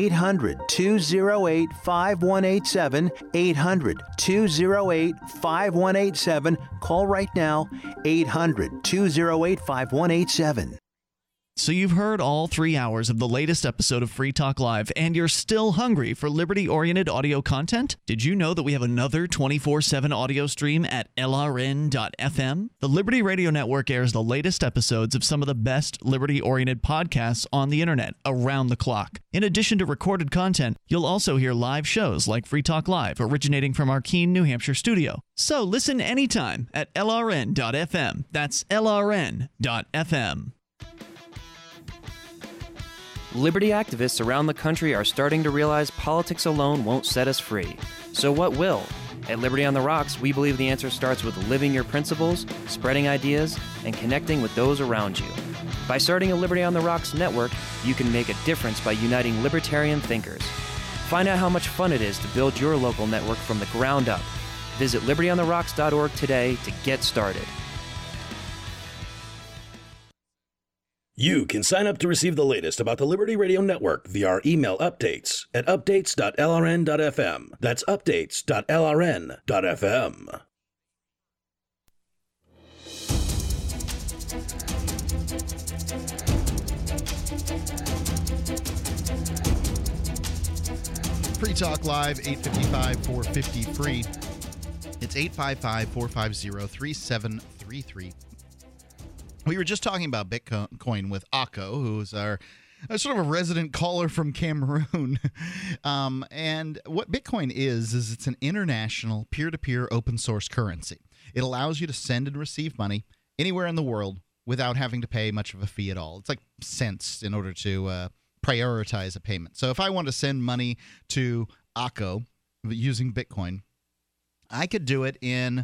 800-208-5187. 800-208-5187. Call right now. 800-208-5187. So you've heard all 3 hours of the latest episode of Free Talk Live, and you're still hungry for liberty-oriented audio content? Did you know that we have another 24/7 audio stream at LRN.FM? The Liberty Radio Network airs the latest episodes of some of the best liberty-oriented podcasts on the internet around the clock. In addition to recorded content, you'll also hear live shows like Free Talk Live, originating from our Keene, New Hampshire studio. So listen anytime at LRN.FM. That's LRN.FM. Liberty activists around the country are starting to realize politics alone won't set us free. So what will? At Liberty on the Rocks, we believe the answer starts with living your principles, spreading ideas, and connecting with those around you. By starting a Liberty on the Rocks network, you can make a difference by uniting libertarian thinkers. Find out how much fun it is to build your local network from the ground up. Visit libertyontherocks.org today to get started. You can sign up to receive the latest about the Liberty Radio Network via our email updates at updates.lrn.fm. That's updates.lrn.fm. Free Talk Live, 855-450-FREE. It's 855-450-3733. We were just talking about Bitcoin with Akko, who's our sort of a resident caller from Cameroon. And what Bitcoin is it's an international peer-to-peer open source currency. It allows you to send and receive money anywhere in the world without having to pay much of a fee at all. It's like cents in order to prioritize a payment. So if I want to send money to Akko using Bitcoin, I could do it in...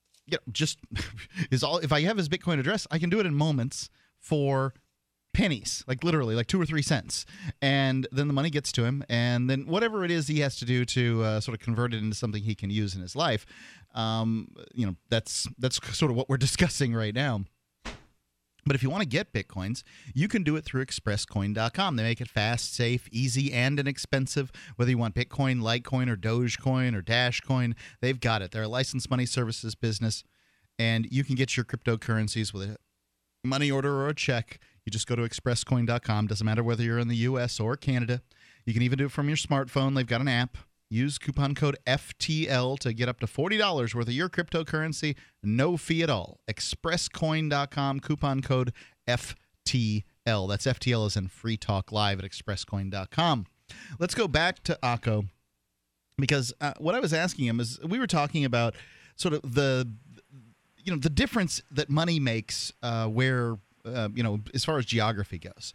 if I have his Bitcoin address, I can do it in moments for pennies, like literally, like 2 or 3 cents, and then the money gets to him, and then whatever it is he has to do to sort of convert it into something he can use in his life, that's sort of what we're discussing right now. But if you want to get Bitcoins, you can do it through expresscoin.com. They make it fast, safe, easy, and inexpensive. Whether you want Bitcoin, Litecoin, or Dogecoin, or Dashcoin, they've got it. They're a licensed money services business, and you can get your cryptocurrencies with a money order or a check. You just go to expresscoin.com. Doesn't matter whether you're in the U.S. or Canada. You can even do it from your smartphone. They've got an app. Use coupon code FTL to get up to $40 worth of your cryptocurrency. No fee at all. ExpressCoin.com, coupon code FTL. That's FTL as in Free Talk Live at ExpressCoin.com. Let's go back to Akko, because what I was asking him is, we were talking about sort of the difference that money makes where, as far as geography goes.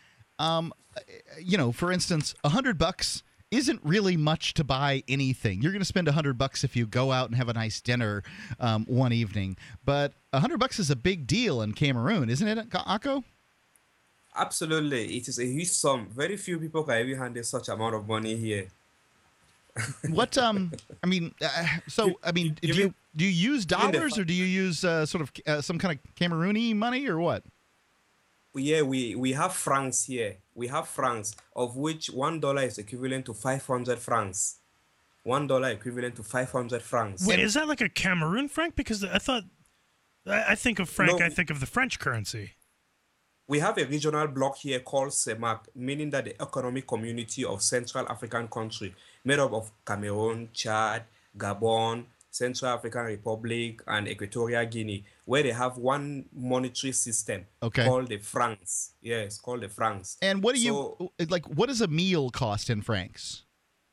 For instance, $100 isn't really much to buy anything. You're going to spend $100 if you go out and have a nice dinner one evening. But $100 is a big deal in Cameroon, isn't it, Akko? Absolutely. It is a huge sum. Very few people can even handle such amount of money here. What, do you use dollars, or do you use some kind of Camerooni money, or what? Yeah, we have francs here. We have francs, of which $1 is equivalent to 500 francs. $1 equivalent to 500 francs. Wait, is that like a Cameroon franc? Because I think of franc, no, I think of the French currency. We have a regional bloc here called CEMAC, meaning that the Economic Community of Central African Country, made up of Cameroon, Chad, Gabon, Central African Republic, and Equatorial Guinea, where they have one monetary system called the francs. Yes, called the francs. And what do what does a meal cost in francs?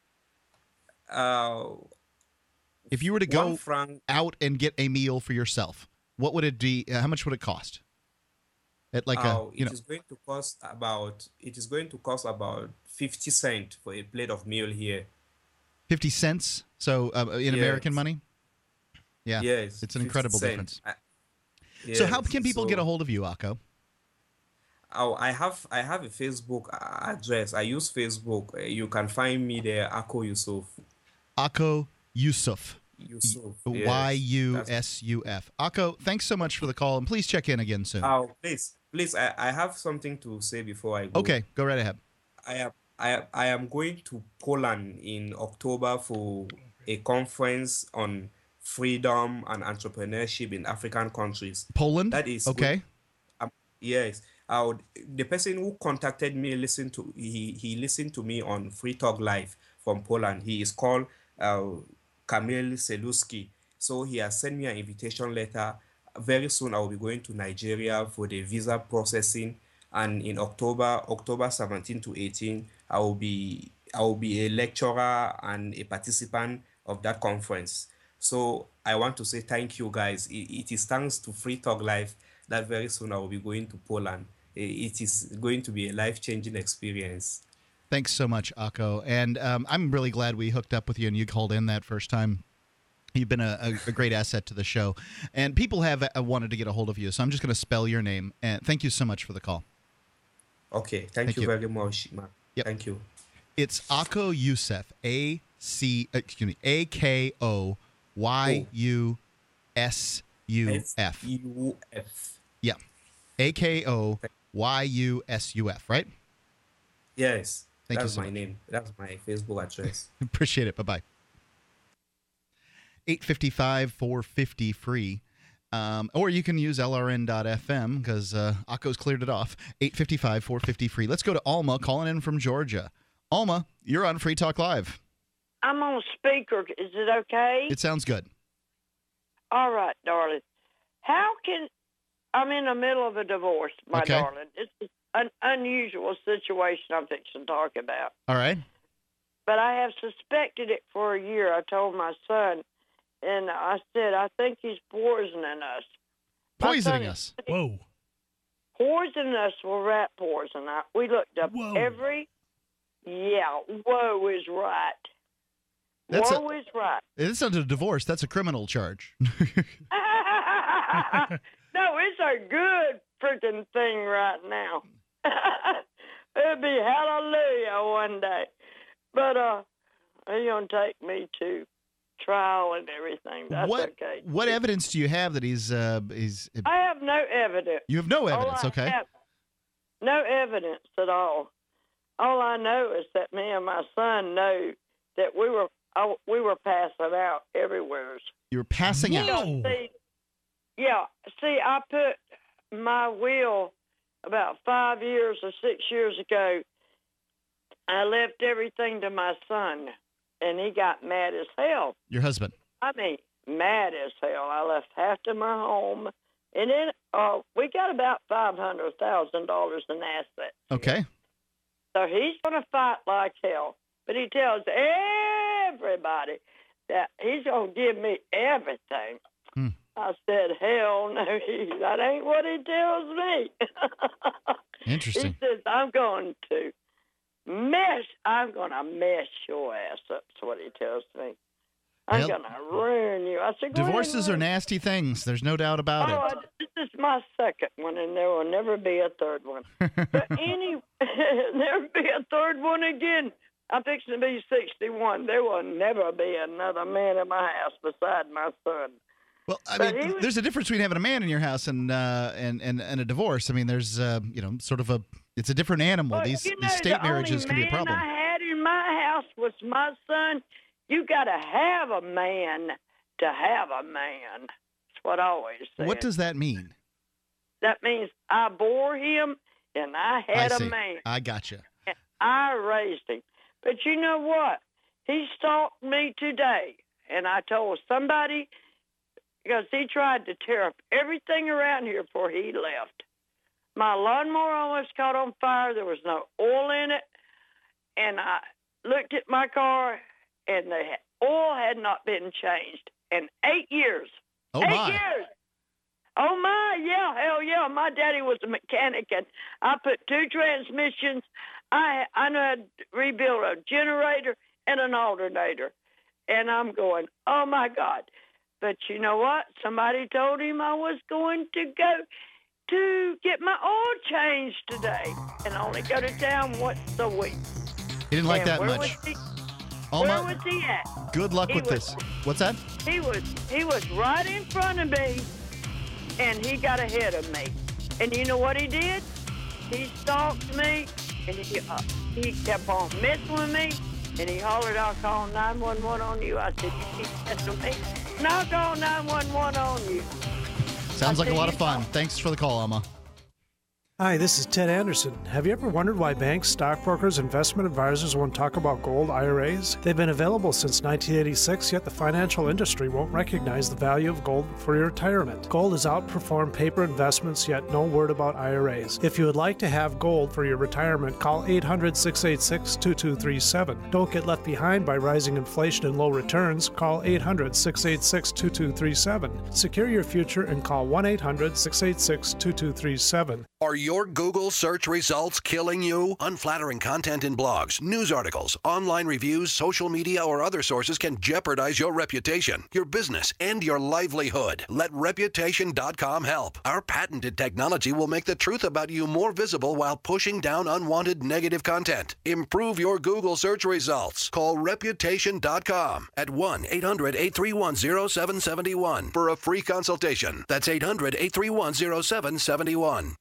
If you were to go out and get a meal for yourself, what would it be? How much would it cost? At it is going to cost about 50 cents for a plate of meal here. 50 cents? So in American money? Yeah. Yes. It's an incredible difference. Yes, so how can people get a hold of you, Akko? I have a Facebook address. I use Facebook. You can find me there, Akko Yusuf. Akko Yusuf. Yusuf. Y-U-S-U-F. Akko, thanks so much for the call, and please check in again soon. Please, I have something to say before I go. Okay, go right ahead. I am going to Poland in October for a conference on freedom and entrepreneurship in African countries. Poland? That is okay. Yes. The person who contacted me he listened to me on Free Talk Live from Poland. He is called Kamil Seluski. So he has sent me an invitation letter. Very soon I will be going to Nigeria for the visa processing, and in October 17 to 18, I will be a lecturer and a participant of that conference. So I want to say thank you guys. It is thanks to Free Talk Live that very soon I will be going to Poland. It is going to be a life-changing experience. Thanks so much, Akko. And I'm really glad we hooked up with you and you called in that first time. You've been a great asset to the show. And people have wanted to get a hold of you, so I'm just going to spell your name. And thank you so much for the call. Okay, thank you very much, Mark. Yep. Thank you. It's Akko Yusuf, A-K-O-Y-U-S-U-F. Yeah, A-K-O-Y-U-S-U-F, right? Yes, that's my name. That's my Facebook address. Appreciate it. Bye-bye. 855-450-FREE. Or you can use LRN.FM because Akko's cleared it off. 855-450-FREE. Let's go to Alma calling in from Georgia. Alma, you're on Free Talk Live. I'm on speaker. Is it okay? It sounds good. All right, darling. I'm in the middle of a divorce, my darling. It's an unusual situation I'm fixing to talk about. All right. But I have suspected it for a year. I told my son, and I said, I think he's poisoning us. Poisoning us? Whoa. Poisoning us with rat poison. We looked up whoa is right. Whoa is right. It's not a divorce. That's a criminal charge. No, it's a good freaking thing right now. It'll be hallelujah one day. But he's going to take me to trial and everything. That's okay. What evidence do you have that he's I have no evidence. You have no evidence, okay. No evidence at all. All I know is that me and my son know that we were passing out everywhere. You were passing out? See, I put my will about 5 years or 6 years ago. I left everything to my son, and he got mad as hell. Your husband? I mean, mad as hell. I left half to my home, and then we got about $500,000 in assets. Okay. So he's going to fight like hell, but he tells everybody that he's going to give me everything. I said, hell no, that ain't what he tells me. Interesting. He says, I'm going to mess your ass up. That's what he tells me. I'm going to ruin you. I said, divorces are nasty things. There's no doubt about it. This is my second one, and there will never be a third one. But anyway, there'll be a third one again. I'm fixing to be 61. There will never be another man in my house beside my son. Well, I mean, there's a difference between having a man in your house and a divorce. I mean, there's it's a different animal. Well, these state marriages can be a problem. The only man I had in my house was my son. You got to have a man to have a man. That's what I always say. What does that mean? That means I bore him and I had a man. I gotcha. I raised him. But you know what? He stalked me today. and I told somebody, because he tried to tear up everything around here before he left. My lawnmower almost caught on fire. There was no oil in it. And I looked at my car, and the oil had not been changed in 8 years. Oh, 8 my. years. Oh, my, yeah, hell yeah. My daddy was a mechanic, and I put 2 transmissions. I know how to rebuild a generator and an alternator. And I'm going, oh, my God. But you know what? Somebody told him I was going to go to get my oil changed today and only go to town once a week. He didn't like And that where much. Was he, Oh, where my- was he at? Good luck with this. What's that? He was right in front of me, and he got ahead of me. And you know what he did? He stalked me, and he kept on messing with me, and he hollered, "I'll call 911 on you." I said, "You keep messing with me, and I'll call 911 on you." Sounds like a lot of fun. Thanks for the call, Emma. Hi, this is Ted Anderson. Have you ever wondered why banks, stockbrokers, investment advisors won't talk about gold IRAs? They've been available since 1986, yet the financial industry won't recognize the value of gold for your retirement. Gold has outperformed paper investments, yet no word about IRAs. If you would like to have gold for your retirement, call 800-686-2237. Don't get left behind by rising inflation and low returns. Call 800-686-2237. Secure your future and call 1-800-686-2237. Are your Google search results killing you? Unflattering content in blogs, news articles, online reviews, social media, or other sources can jeopardize your reputation, your business, and your livelihood. Let Reputation.com help. Our patented technology will make the truth about you more visible while pushing down unwanted negative content. Improve your Google search results. Call Reputation.com at 1-800-831-0771 for a free consultation. That's 800-831-0771.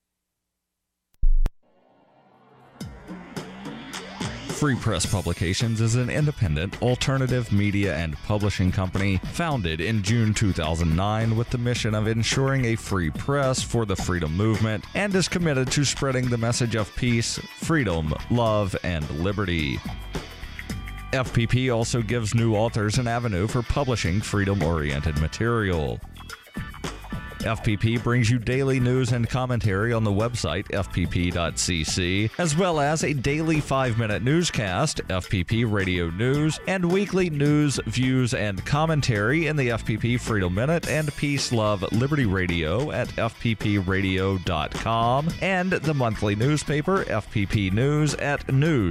Free Press Publications is an independent, alternative media and publishing company founded in June 2009 with the mission of ensuring a free press for the freedom movement and is committed to spreading the message of peace, freedom, love, and liberty. FPP also gives new authors an avenue for publishing freedom-oriented material. FPP brings you daily news and commentary on the website fpp.cc, as well as a daily 5-minute newscast, FPP Radio News, and weekly news, views, and commentary in the FPP Freedom Minute and Peace, Love, Liberty Radio at fppradio.com, and the monthly newspaper, FPP News, at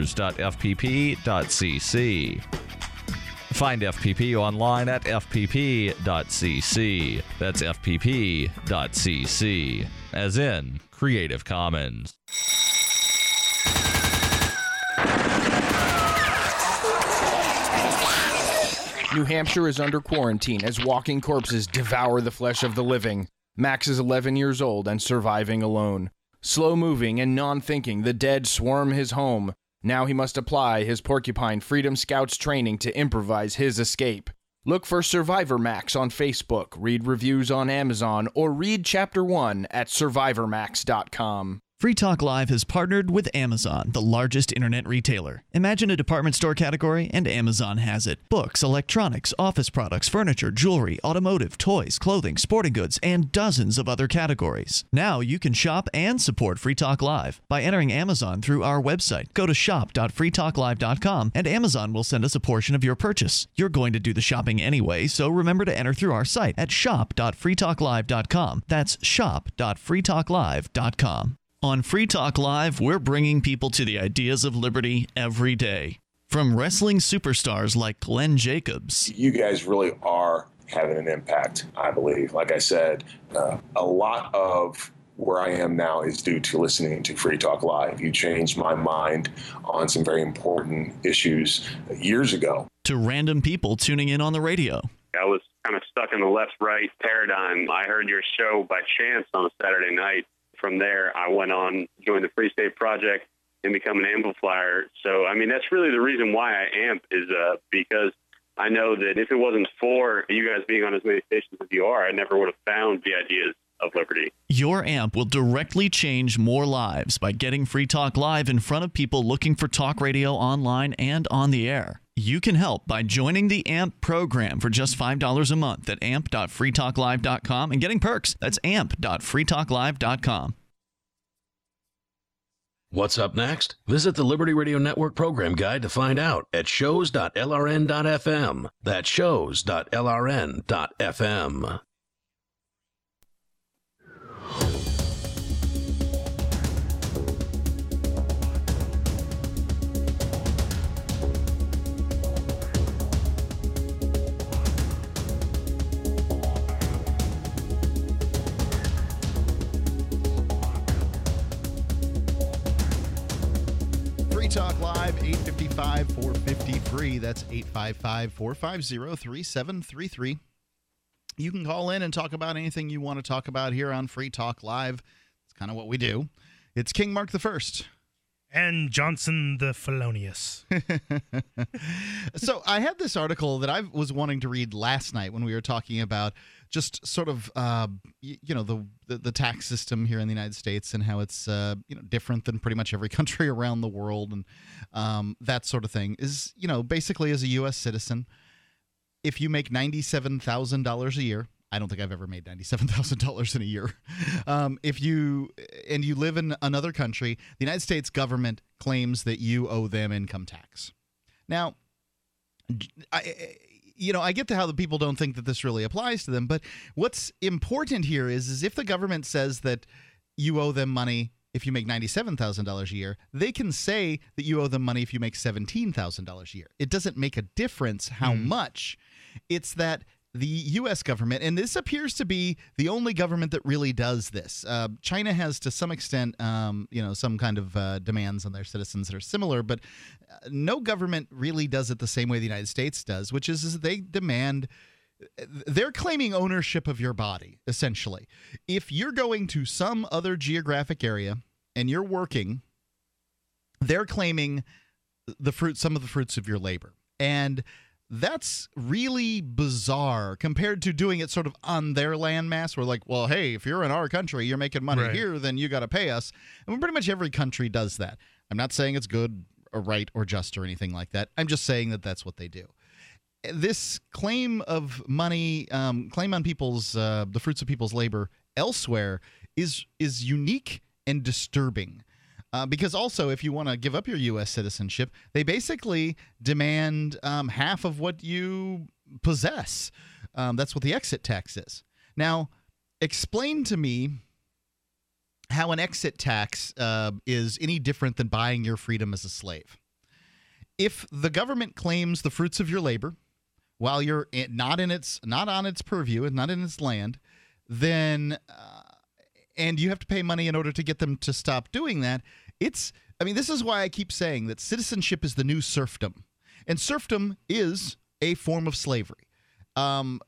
news.fpp.cc. Find FPP online at fpp.cc. That's fpp.cc, as in Creative Commons. New Hampshire is under quarantine as walking corpses devour the flesh of the living. Max is 11 years old and surviving alone. Slow-moving and non-thinking, the dead swarm his home. Now he must apply his Porcupine Freedom Scouts training to improvise his escape. Look for Survivor Max on Facebook, read reviews on Amazon, or read Chapter 1 at survivormax.com. Free Talk Live has partnered with Amazon, the largest internet retailer. Imagine a department store category, and Amazon has it. Books, electronics, office products, furniture, jewelry, automotive, toys, clothing, sporting goods, and dozens of other categories. Now you can shop and support Free Talk Live by entering Amazon through our website. Go to shop.freetalklive.com, and Amazon will send us a portion of your purchase. You're going to do the shopping anyway, so remember to enter through our site at shop.freetalklive.com. That's shop.freetalklive.com. On Free Talk Live, we're bringing people to the ideas of liberty every day. From wrestling superstars like Glenn Jacobs. You guys really are having an impact, I believe. Like I said, a lot of where I am now is due to listening to Free Talk Live. You changed my mind on some very important issues years ago. To random people tuning in on the radio. I was kind of stuck in the left-right paradigm. I heard your show by chance on a Saturday night. From there, I went on, joined the Free State Project, and become an amplifier. So, I mean, that's really the reason why I amp is because I know that if it wasn't for you guys being on as many stations as you are, I never would have found the ideas of liberty. Your amp will directly change more lives by getting Free Talk Live in front of people looking for talk radio online and on the air. You can help by joining the AMP program for just $5 a month at amp.freetalklive.com and getting perks. That's amp.freetalklive.com. What's up next? Visit the Liberty Radio Network program guide to find out at shows.lrn.fm. That's shows.lrn.fm. Talk Live, 855-450-FREE. That's 855-450-3733. You can call in and talk about anything you want to talk about here on Free Talk Live. It's kind of what we do. It's King Mark I. And Johnson the Felonious. So I had this article that I was wanting to read last night when we were talking about just sort of, the tax system here in the United States and how it's, different than pretty much every country around the world and that sort of thing. Is, basically as a U.S. citizen, if you make $97,000 a year, I don't think I've ever made $97,000 in a year. If you live in another country, the United States government claims that you owe them income tax. Now, I get to how the people don't think that this really applies to them, but what's important here is if the government says that you owe them money if you make $97,000 a year, they can say that you owe them money if you make $17,000 a year. It doesn't make a difference how much. It's that the U.S. government, and this appears to be the only government that really does this. China has, to some extent, some kind of demands on their citizens that are similar, but no government really does it the same way the United States does, which is they demand. They're claiming ownership of your body, essentially. If you're going to some other geographic area and you're working, they're claiming some of the fruits of your labor, and that's really bizarre compared to doing it sort of on their landmass. We're like, well, hey, if you're in our country, you're making money here, then you got to pay us. And pretty much every country does that. I'm not saying it's good or right or just or anything like that. I'm just saying that that's what they do. This claim of money, claim on people's the fruits of people's labor elsewhere is unique and disturbing. Because also, if you want to give up your U.S. citizenship, they basically demand half of what you possess. That's what the exit tax is. Now, explain to me how an exit tax is any different than buying your freedom as a slave. If the government claims the fruits of your labor while you're not on its purview and not in its land, then and you have to pay money in order to get them to stop doing that. This is why I keep saying that citizenship is the new serfdom, and serfdom is a form of slavery. When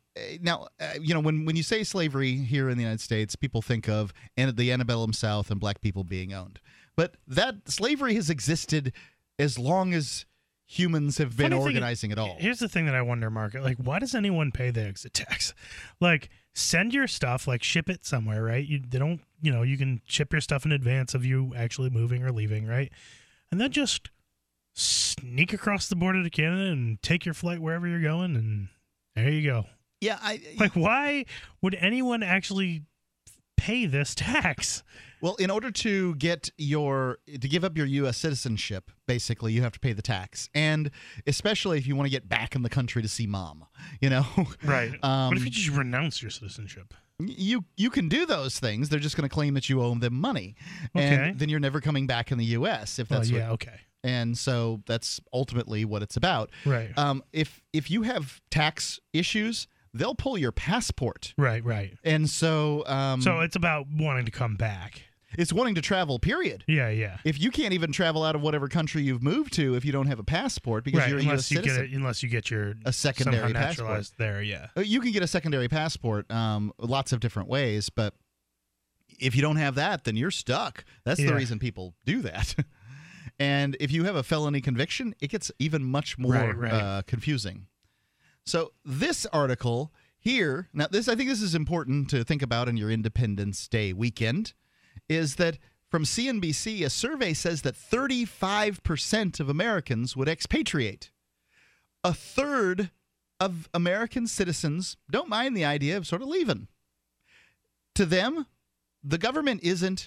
you say slavery here in the United States, people think of the antebellum South and black people being owned, but that slavery has existed as long as humans have been organizing at all. Here's the thing that I wonder, Mark. Like, why does anyone pay the exit tax? Like, send your stuff, like ship it somewhere, right? You can ship your stuff in advance of you actually moving or leaving, right? And then just sneak across the border to Canada and take your flight wherever you're going, and there you go. Yeah, why would anyone actually pay this tax? Well, in order to give up your U.S. citizenship, basically, you have to pay the tax, and especially if you want to get back in the country to see mom, Right. What if you just renounce your citizenship? You can do those things. They're just going to claim that you owe them money, and then you're never coming back in the U.S. if that's okay. And so that's ultimately what it's about. Right. If you have tax issues, they'll pull your passport. Right. And so so it's about wanting to come back. It's wanting to travel, period. Yeah. If you can't even travel out of whatever country you've moved to if you don't have a passport because you're a U.S. citizen. Unless you get a secondary passport. There, yeah. You can get a secondary passport lots of different ways, but if you don't have that, then you're stuck. That's the reason people do that. And if you have a felony conviction, it gets even much more confusing. So this article here, now I think this is important to think about in your Independence Day weekend, is that from CNBC, a survey says that 35% of Americans would expatriate. a third of American citizens don't mind the idea of sort of leaving. To them, the government isn't,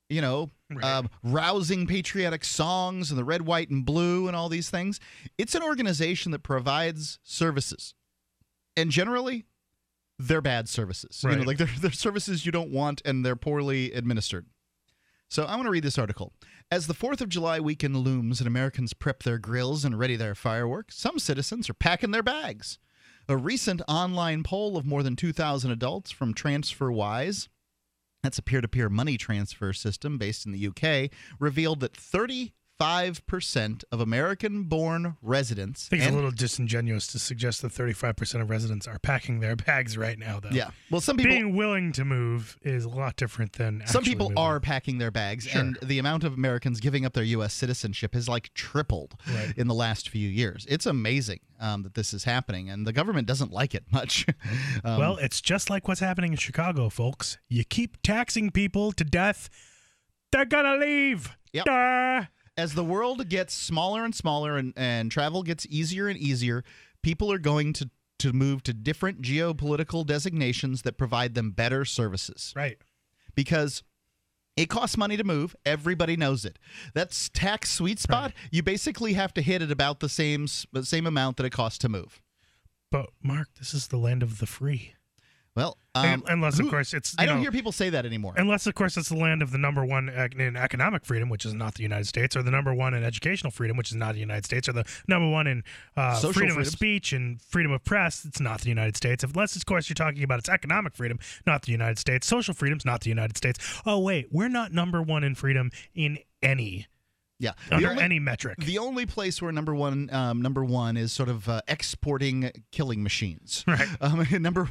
rousing patriotic songs and the red, white, and blue and all these things. It's an organization that provides services. And generally, they're bad services. Right. They're services you don't want, and they're poorly administered. So I want to read this article. As the 4th of July weekend looms and Americans prep their grills and ready their fireworks, some citizens are packing their bags. A recent online poll of more than 2,000 adults from TransferWise, that's a peer-to-peer money transfer system based in the UK, revealed that 35% of American-born residents... I think it's a little disingenuous to suggest that 35% of residents are packing their bags right now, though. Yeah. Well, some people... Being willing to move is a lot different than Some people moving. are packing their bags, Sure. and the amount of Americans giving up their U.S. citizenship has, tripled in the last few years. It's amazing that this is happening, and the government doesn't like it much. Well, it's just like what's happening in Chicago, folks. You keep taxing people to death, they're gonna leave. Yep. Duh. As the world gets smaller and smaller and travel gets easier and easier, people are going to move to different geopolitical designations that provide them better services. Right. Because it costs money to move. Everybody knows it. That's tax sweet spot. Right. You basically have to hit it about the same amount that it costs to move. But, Mark, this is the land of the free. Well, unless, of course, it's... I don't hear people say that anymore. Unless, of course, it's the land of the number one in economic freedom, which is not the United States, or the number one in educational freedom, which is not the United States, or the number one in freedom of speech and freedom of press, it's not the United States. Unless, of course, you're talking about its economic freedom, not the United States. Social freedom's not the United States. Oh, wait, we're not number one in freedom in any... Yeah, under any metric. The only place where number one is sort of exporting killing machines. Right. Number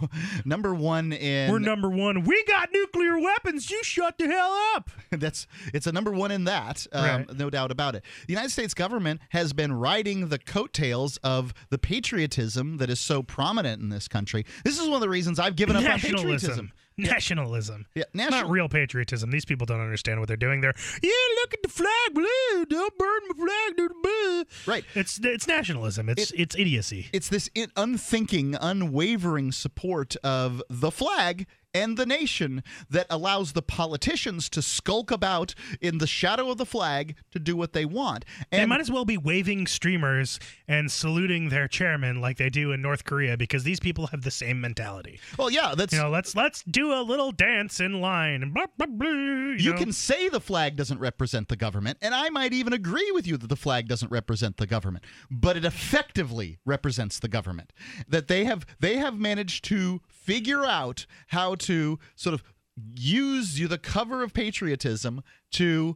one in... We're number one. We got nuclear weapons. You shut the hell up. It's a number one in that, right. No doubt about it. The United States government has been riding the coattails of the patriotism that is so prominent in this country. This is one of the reasons I've given up on patriotism. Nationalism. Yeah, not real patriotism. These people don't understand what they're doing. Look at the flag blue. Don't burn my flag to the blue. Right. It's nationalism. It's idiocy. It's this unthinking, unwavering support of the flag and the nation that allows the politicians to skulk about in the shadow of the flag to do what they want. And they might as well be waving streamers and saluting their chairman like they do in North Korea, because these people have the same mentality. Well, yeah, that's let's do a little dance in line. And blah, blah, blah, you know? Can say the flag doesn't represent the government, and I might even agree with you that the flag doesn't represent the government, but it effectively represents the government. That they have managed to figure out how to sort of use the cover of patriotism to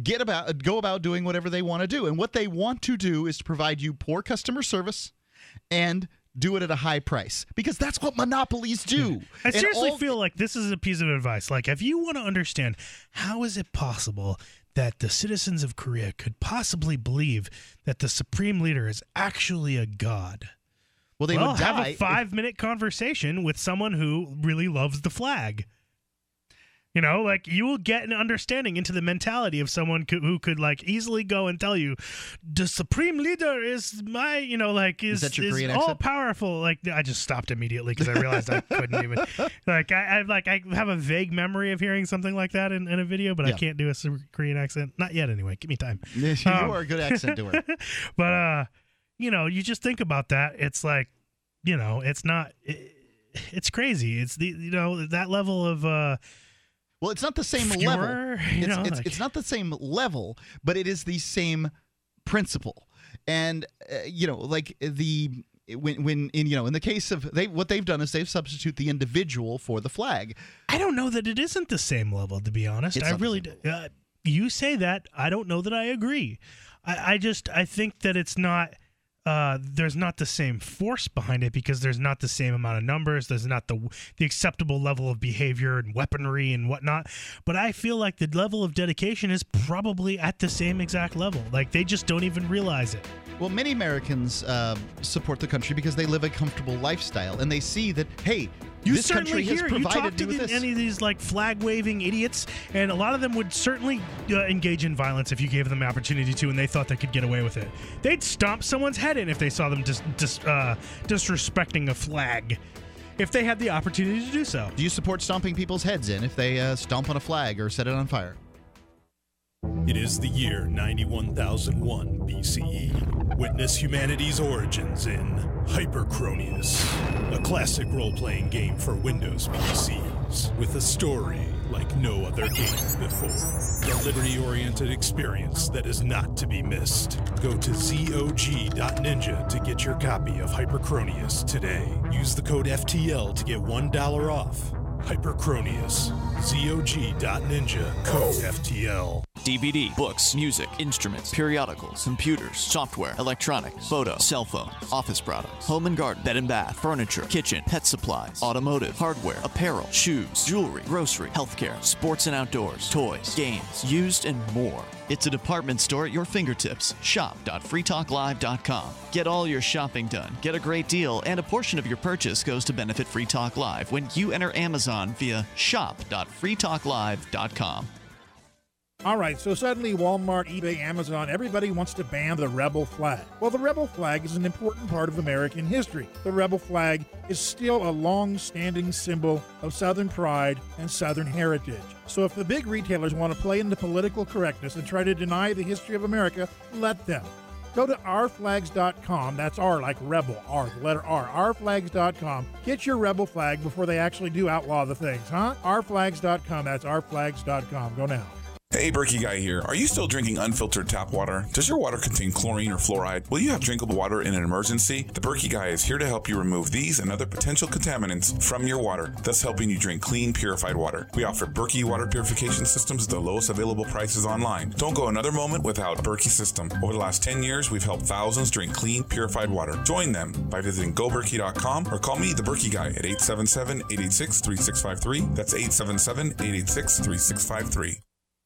go about doing whatever they want to do. And what they want to do is to provide you poor customer service and do it at a high price, because that's what monopolies do. I seriously feel like this is a piece of advice. Like, if you want to understand how is it possible that the citizens of Korea could possibly believe that the supreme leader is actually a god, well, they would have die a 5-minute conversation with someone who really loves the flag. You know, like, you will get an understanding into the mentality of someone who could like easily go and tell you, the supreme leader is my, is that your Korean all accent? Powerful. Like, I just stopped immediately because I realized I couldn't even. Like, I have a vague memory of hearing something like that in a video, but I can't do a Korean accent. Not yet, anyway. Give me time. You are a good accent doer. But you just think about that. It's like, it's not. It's crazy. It's that level of. Well, it's not the same level. It's not the same level, but it is the same principle. And in the case of what they've done is they've substituted the individual for the flag. I don't know that it isn't the same level, to be honest. I really do. You say that, I don't know that I agree. I think that it's not. There's not the same force behind it, because there's not the same amount of numbers. There's not the acceptable level of behavior and weaponry and whatnot. But I feel like the level of dedication is probably at the same exact level. Like, they just don't even realize it. Well, many Americans support the country because they live a comfortable lifestyle, and they see that, hey, You this country has you provided talk to me with this. any of these like flag-waving idiots, and a lot of them would certainly engage in violence if you gave them the opportunity to, and they thought they could get away with it. They'd stomp someone's head in if they saw them disrespecting a flag, if they had the opportunity to do so. Do you support stomping people's heads in if they stomp on a flag or set it on fire? It is the year 91,001 BCE. Witness humanity's origins in Hyperchronius, a classic role-playing game for Windows PCs, with a story like no other game before. The liberty-oriented experience that is not to be missed. Go to zog.ninja to get your copy of Hyperchronius today. Use the code FTL to get $1 off. Hyperchronius. zog.ninja. Code FTL. DVD, books, music, instruments, periodicals, computers, software, electronics, photo, cell phone, office products, home and garden, bed and bath, furniture, kitchen, pet supplies, automotive, hardware, apparel, shoes, jewelry, grocery, healthcare, sports and outdoors, toys, games, used, and more. It's a department store at your fingertips. Shop.freetalklive.com. Get all your shopping done, get a great deal, and a portion of your purchase goes to benefit Free Talk Live when you enter Amazon via shop.freetalklive.com. All right, so suddenly Walmart, eBay, Amazon, everybody wants to ban the rebel flag. Well, the rebel flag is an important part of American history. The rebel flag is still a long-standing symbol of Southern pride and Southern heritage. So if the big retailers want to play into political correctness and try to deny the history of America, let them. Go to ourflags.com. That's R like rebel, R, the letter R, ourflags.com. Get your rebel flag before they actually do outlaw the things, huh? ourflags.com. That's ourflags.com. Go now. Hey, Berkey Guy here. Are you still drinking unfiltered tap water? Does your water contain chlorine or fluoride? Will you have drinkable water in an emergency? The Berkey Guy is here to help you remove these and other potential contaminants from your water, thus helping you drink clean, purified water. We offer Berkey water purification systems at the lowest available prices online. Don't go another moment without Berkey system. Over the last 10 years, we've helped thousands drink clean, purified water. Join them by visiting goberkey.com or call me, the Berkey Guy, at 877-886-3653. That's 877-886-3653.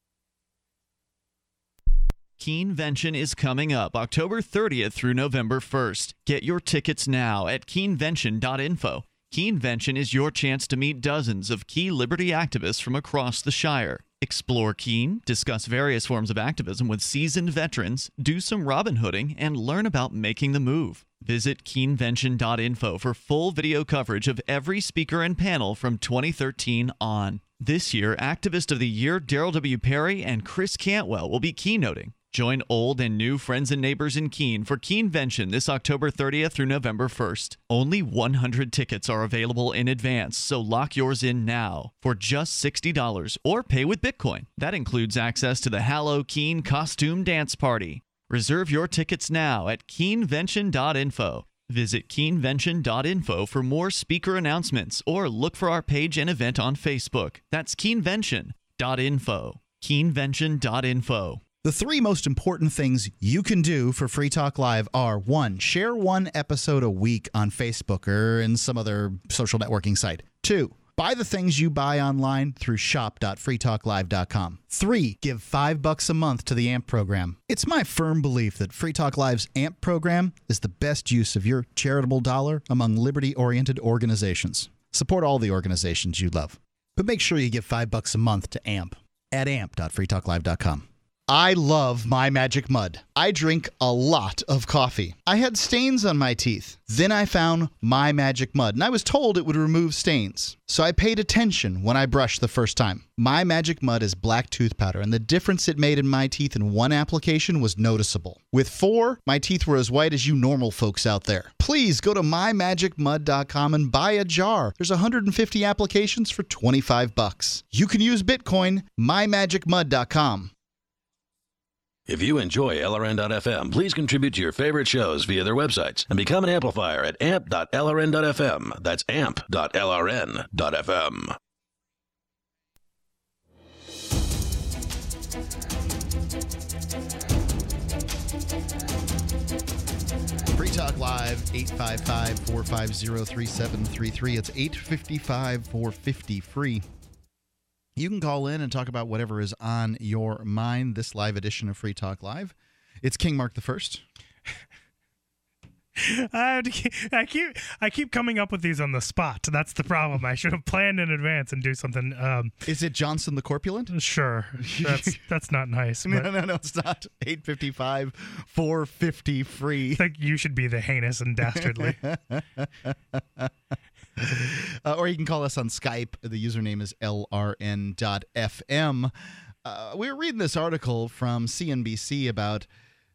Keenvention is coming up October 30th through November 1st. Get your tickets now at keenvention.info. Keenvention is your chance to meet dozens of key liberty activists from across the Shire. Explore Keene, discuss various forms of activism with seasoned veterans, do some Robin Hooding, and learn about making the move. Visit keenvention.info for full video coverage of every speaker and panel from 2013 on. This year, Activist of the Year Daryl W. Perry and Chris Cantwell will be keynoting. Join old and new friends and neighbors in Keene for Keenvention this October 30th through November 1st. Only 100 tickets are available in advance, so lock yours in now for just $60 or pay with Bitcoin. That includes access to the Hallow Keene Costume Dance Party. Reserve your tickets now at keenvention.info. Visit keenvention.info for more speaker announcements or look for our page and event on Facebook. That's keenvention.info. Keenvention.info. The three most important things you can do for Free Talk Live are: 1, share one episode a week on Facebook or in some other social networking site. 2, buy the things you buy online through shop.freetalklive.com. 3, give $5 a month to the AMP program. It's my firm belief that Free Talk Live's AMP program is the best use of your charitable dollar among liberty-oriented organizations. Support all the organizations you love, but make sure you give $5 a month to AMP at amp.freetalklive.com. I love My Magic Mud. I drink a lot of coffee. I had stains on my teeth. Then I found My Magic Mud, and I was told it would remove stains. So I paid attention when I brushed the first time. My Magic Mud is black tooth powder, and the difference it made in my teeth in one application was noticeable. With 4, my teeth were as white as you normal folks out there. Please go to mymagicmud.com and buy a jar. There's 150 applications for $25. You can use Bitcoin. mymagicmud.com. If you enjoy LRN.FM, please contribute to your favorite shows via their websites and become an amplifier at amp.lrn.fm. That's amp.lrn.fm. Free Talk Live, 855-450-3733. It's 855-450-FREE. You can call in and talk about whatever is on your mind this live edition of Free Talk Live. It's King Mark the First. I keep coming up with these on the spot. That's the problem. I should have planned in advance and do something. Is it Johnson the Corpulent? Sure. That's not nice. No, it's not. 855 450 free. I think you should be the heinous and dastardly. Or you can call us on Skype. The username is lrn.fm. We were reading this article from CNBC about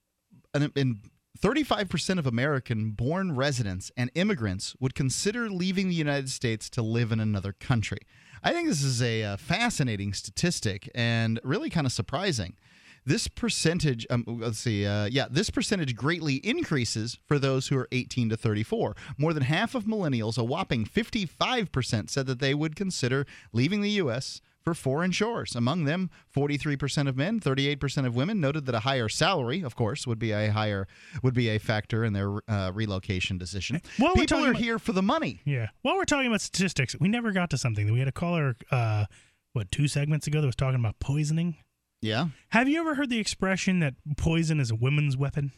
35% of American-born residents and immigrants would consider leaving the United States to live in another country. I think this is a fascinating statistic and really kind of surprising. This percentage, this percentage greatly increases for those who are 18 to 34. More than half of millennials, a whopping 55%, said that they would consider leaving the U.S. for foreign shores. Among them, 43% of men, 38% of women noted that a higher salary, of course, would be a factor in their relocation decision. People are here for the money. Yeah. While we're talking about statistics, we never got to something. We had a caller, 2 segments ago that was talking about poisoning. Yeah. Have you ever heard the expression that poison is a women's weapon?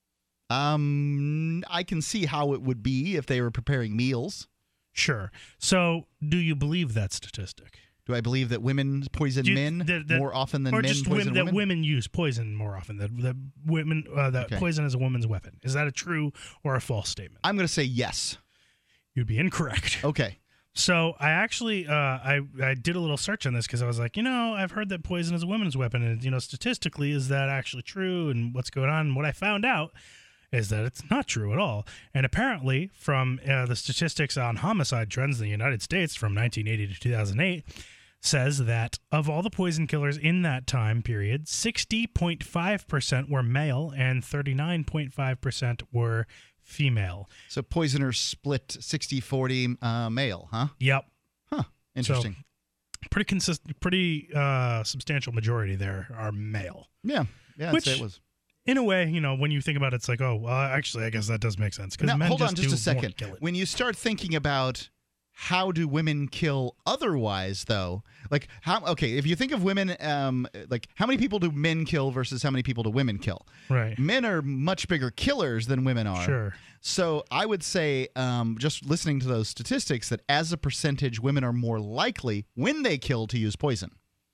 I can see how it would be if they were preparing meals. Sure. So, do you believe that statistic? Do I believe that women poison men more often than men poison women? That women use poison more often. That poison is a woman's weapon. Is that a true or a false statement? I'm going to say yes. You'd be incorrect. Okay. So I actually I did a little search on this because I was like, I've heard that poison is a women's weapon, and statistically, is that actually true? And what's going on? And what I found out is that it's not true at all. And apparently, from the statistics on homicide trends in the United States from 1980 to 2008, says that of all the poison killers in that time period, 60.5% were male and 39.5% were female. So poisoners split 60-40 male, huh? Yep. Huh. Interesting. So, pretty substantial majority there are male. Yeah. Yeah, I'd say it was. In a way, when you think about it, it's like, actually, I guess that does make sense. Now, hold on just a second. When you start thinking about how do women kill otherwise, though? Like, if you think of women, how many people do men kill versus how many people do women kill? Right. Men are much bigger killers than women are. Sure. So I would say, just listening to those statistics, that as a percentage, women are more likely, when they kill, to use poison.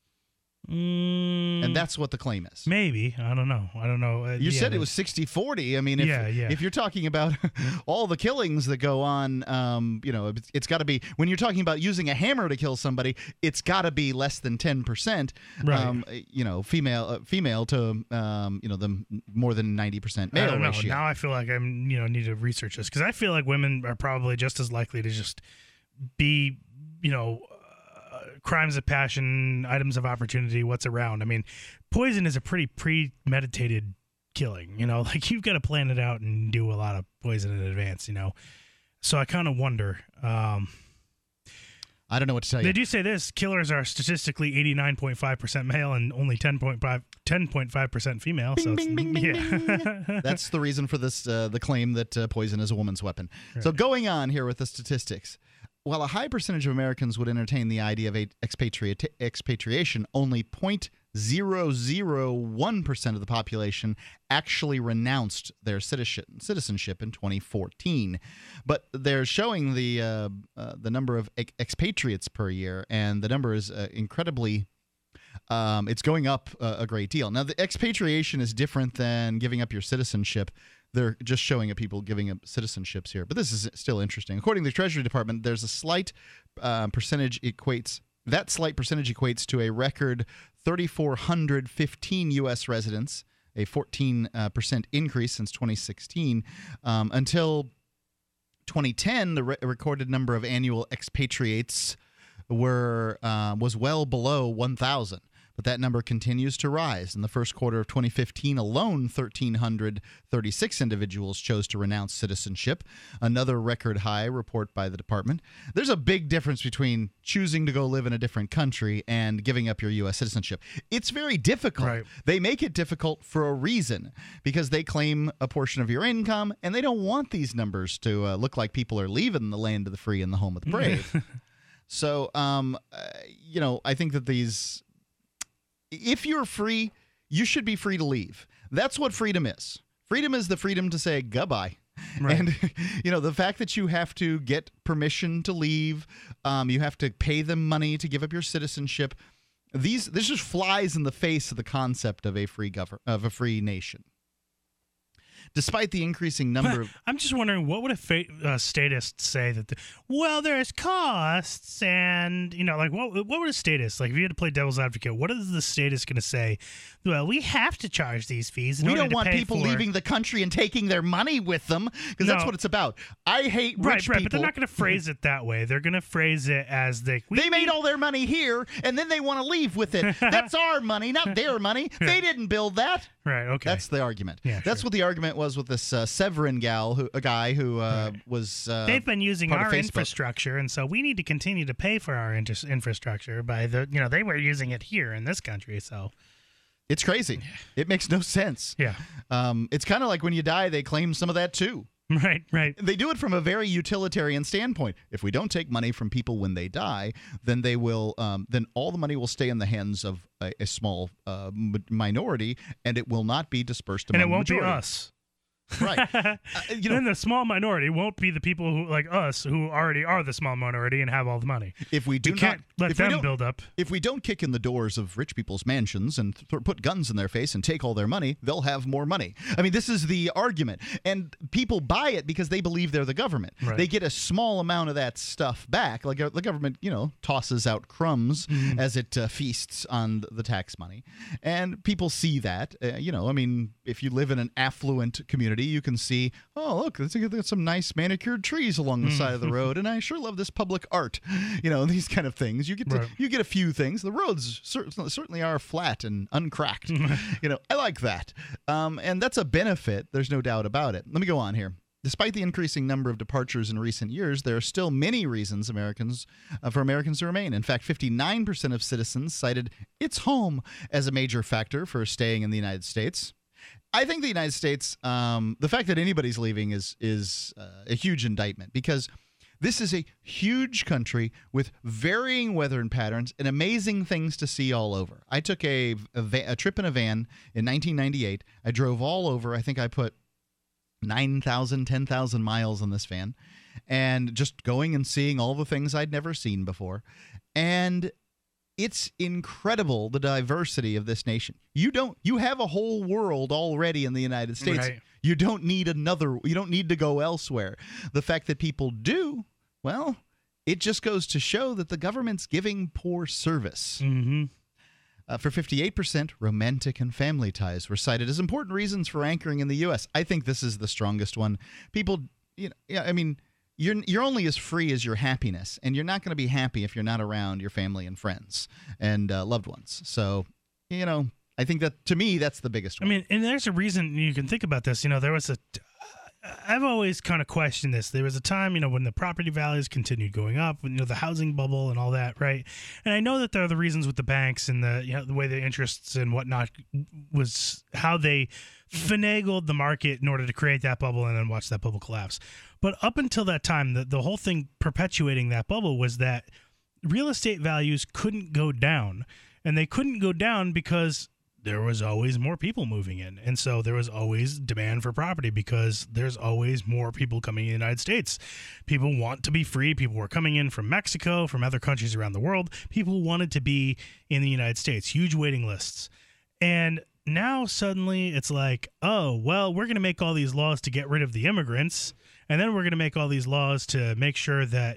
And that's what the claim is. Maybe. I don't know. You said it was 60-40. I mean, if you're talking about all the killings that go on, it's got to be, when you're talking about using a hammer to kill somebody, it's got to be less than 10%. Right. Female to the more than 90% male I don't know. ratio. Now I feel like I need to research this because I feel like women are probably just as likely to just be crimes of passion, items of opportunity, what's around. I mean, poison is a pretty premeditated killing, like you've got to plan it out and do a lot of poison in advance, So I kind of wonder. I don't know what to tell you. They do say this: killers are statistically 89.5% male and only 10.5% female. Bing, so bing, bing, bing, yeah. That's the reason for this, the claim that poison is a woman's weapon. Right. So going on here with the statistics. While a high percentage of Americans would entertain the idea of expatriation, only 0.001% of the population actually renounced their citizenship in 2014. But they're showing the number of expatriates per year, and the number is incredibly it's going up a great deal. Now, the expatriation is different than giving up your citizenship. They're just showing at people giving up citizenships here. But this is still interesting. According to the Treasury Department, there's a slight percentage equates to a record 3,415 U.S. residents, a 14% increase since 2016. Until 2010, the recorded number of annual expatriates was well below 1,000. But that number continues to rise. In the first quarter of 2015 alone, 1,336 individuals chose to renounce citizenship, another record high report by the department. There's a big difference between choosing to go live in a different country and giving up your U.S. citizenship. It's very difficult. Right. They make it difficult for a reason, because they claim a portion of your income, and they don't want these numbers to look like people are leaving the land of the free and the home of the brave. So, I think that if you're free, you should be free to leave. That's what freedom is. Freedom is the freedom to say goodbye. Right. And, the fact that you have to get permission to leave, you have to pay them money to give up your citizenship, this just flies in the face of the concept of a free nation. Despite the increasing number of... I'm just wondering, what would a statist say that... there's costs, and, what would a statist... Like, if you had to play devil's advocate, what is the statist going to say? Well, we have to charge these fees in we order don't to want pay people for... leaving the country and taking their money with them, because that's what it's about. I hate rich people. people. But they're not going to phrase it that way. They're going to phrase it as they made all their money here, and then they want to leave with it. That's our money, not their money. They didn't build that. Right, okay. That's the argument. Yeah, that's what the argument was with this Severin guy who was they've been using part our of Facebook. Infrastructure, and so we need to continue to pay for our infrastructure by they were using it here in this country, so... It's crazy. It makes no sense. Yeah. It's kind of like when you die, they claim some of that too. Right. They do it from a very utilitarian standpoint. If we don't take money from people when they die, then they will. Then all the money will stay in the hands of a small minority, and it will not be dispersed among and it won't majority. be us. Right. Then the small minority won't be the people who, like us, who already are the small minority and have all the money. If we can't let them build up. If we don't kick in the doors of rich people's mansions and put guns in their face and take all their money, they'll have more money. I mean, this is the argument. And people buy it because they believe they're the government. Right. They get a small amount of that stuff back. Like the government, tosses out crumbs as it feasts on the tax money. And people see that. If you live in an affluent community, you can see, oh, look, there's some nice manicured trees along the side of the road, and I sure love this public art. These kind of things. You get a few things. The roads certainly are flat and uncracked. I like that. And that's a benefit. There's no doubt about it. Let me go on here. Despite the increasing number of departures in recent years, there are still many reasons for Americans to remain. In fact, 59% of citizens cited its home as a major factor for staying in the United States. I think the United States, the fact that anybody's leaving is a huge indictment, because this is a huge country with varying weather patterns and amazing things to see all over. I took a trip in a van in 1998. I drove all over. I think I put 9,000, 10,000 miles on this van, and just going and seeing all the things I'd never seen before. And it's incredible, the diversity of this nation. You have a whole world already in the United States. Right. You don't need to go elsewhere. The fact that people do, well, it just goes to show that the government's giving poor service. Mm-hmm. For 58%, romantic and family ties were cited as important reasons for anchoring in the U.S. I think this is the strongest one. People, you're only as free as your happiness, and you're not going to be happy if you're not around your family and friends and loved ones. So, I think that, to me, that's the biggest one. I mean, and there's a reason you can think about this. There was I've always kind of questioned this. There was a time, when the property values continued going up, when, the housing bubble and all that, right? And I know that there are the reasons with the banks and the way the interests and whatnot was how they finagled the market in order to create that bubble and then watch that bubble collapse. But up until that time, the whole thing perpetuating that bubble was that real estate values couldn't go down. And they couldn't go down because there was always more people moving in. And so there was always demand for property because there's always more people coming in the United States. People want to be free. People were coming in from Mexico, from other countries around the world. People wanted to be in the United States. Huge waiting lists. And now suddenly it's like, oh, well, we're going to make all these laws to get rid of the immigrants. And then we're going to make all these laws to make sure that,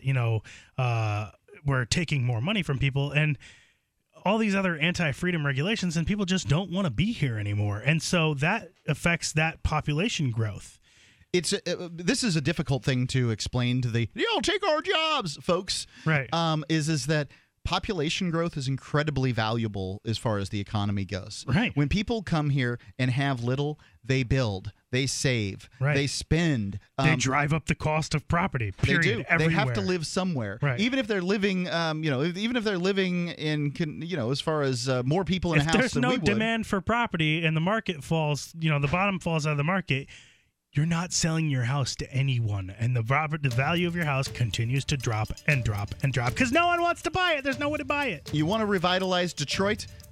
we're taking more money from people. And all these other anti-freedom regulations, and people just don't want to be here anymore. And so that affects that population growth. This is a difficult thing to explain to the take our jobs folks. Right. Is that population growth is incredibly valuable as far as the economy goes. Right. When people come here and have little, they build, they save, right. They spend. They drive up the cost of property. Period. They do. Everywhere. They have to live somewhere. Right. Even if they're living, even if they're living in, as far as more people in a house than we would. If there's no demand for property and the market falls, the bottom falls out of the market, you're not selling your house to anyone, and the value of your house continues to drop and drop and drop because no one wants to buy it. There's no one to buy it. You want to revitalize Detroit?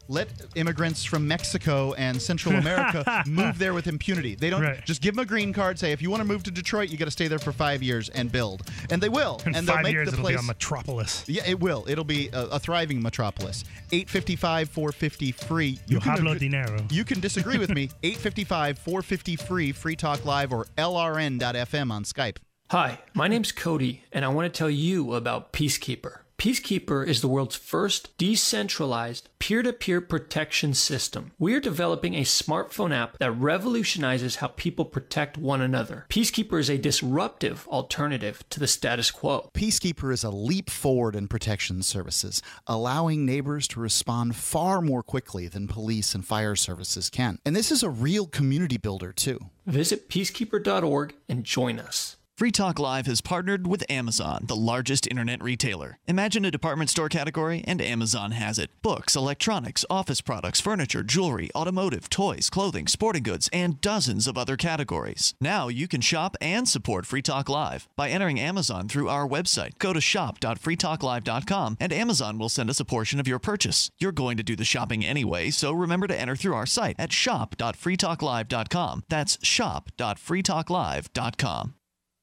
let immigrants from Mexico and Central America move there with impunity. They don't just give them a green card, say, if you want to move to Detroit, you got to stay there for 5 years and build. And they will. In and they'll 5 make years, the it'll place, be a metropolis. Yeah, it will. It'll be a thriving metropolis. 855-450-FREE. You hablo dinero. You can disagree with me. 855-450-FREE, Free Talk Live, or LRN.FM on Skype. Hi, my name's Cody, and I want to tell you about Peacekeeper. Peacekeeper is the world's first decentralized peer-to-peer protection system. We are developing a smartphone app that revolutionizes how people protect one another. Peacekeeper is a disruptive alternative to the status quo. Peacekeeper is a leap forward in protection services, allowing neighbors to respond far more quickly than police and fire services can. And this is a real community builder, too. Visit peacekeeper.org and join us. Free Talk Live has partnered with Amazon, the largest internet retailer. Imagine a department store category, and Amazon has it. Books, electronics, office products, furniture, jewelry, automotive, toys, clothing, sporting goods, and dozens of other categories. Now you can shop and support Free Talk Live by entering Amazon through our website. Go to shop.freetalklive.com, and Amazon will send us a portion of your purchase. You're going to do the shopping anyway, so remember to enter through our site at shop.freetalklive.com. That's shop.freetalklive.com.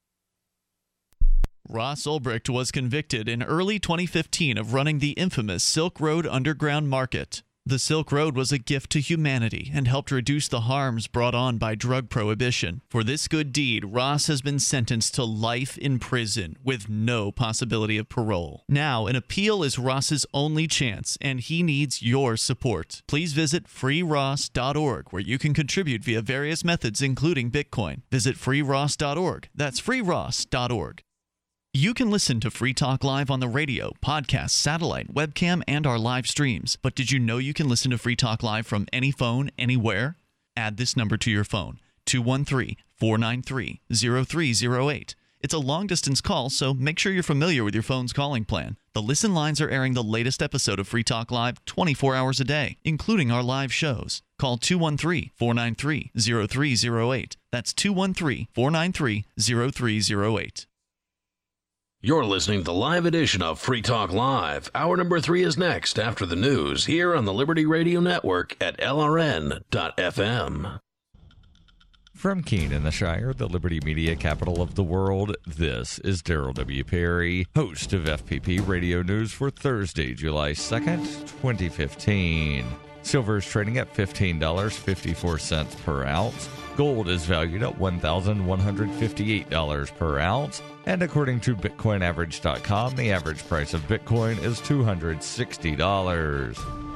Ross Ulbricht was convicted in early 2015 of running the infamous Silk Road Underground Market. The Silk Road was a gift to humanity and helped reduce the harms brought on by drug prohibition. For this good deed, Ross has been sentenced to life in prison with no possibility of parole. Now, an appeal is Ross's only chance, and he needs your support. Please visit freeross.org, where you can contribute via various methods, including Bitcoin. Visit freeross.org. That's freeross.org. You can listen to Free Talk Live on the radio, podcast, satellite, webcam, and our live streams. But did you know you can listen to Free Talk Live from any phone, anywhere? Add this number to your phone, 213-493-0308. It's a long-distance call, so make sure you're familiar with your phone's calling plan. The listen lines are airing the latest episode of Free Talk Live 24 hours a day, including our live shows. Call 213-493-0308. That's 213-493-0308. You're listening to the live edition of Free Talk Live. Hour number 3 is next after the news here on the Liberty Radio Network at LRN.FM. From Keene in the Shire, the Liberty Media capital of the world, this is Daryl W. Perry, host of FPP Radio News for Thursday, July 2nd, 2015. Silver is trading at $15.54 per ounce. Gold is valued at $1,158 per ounce. And according to BitcoinAverage.com, the average price of Bitcoin is $260.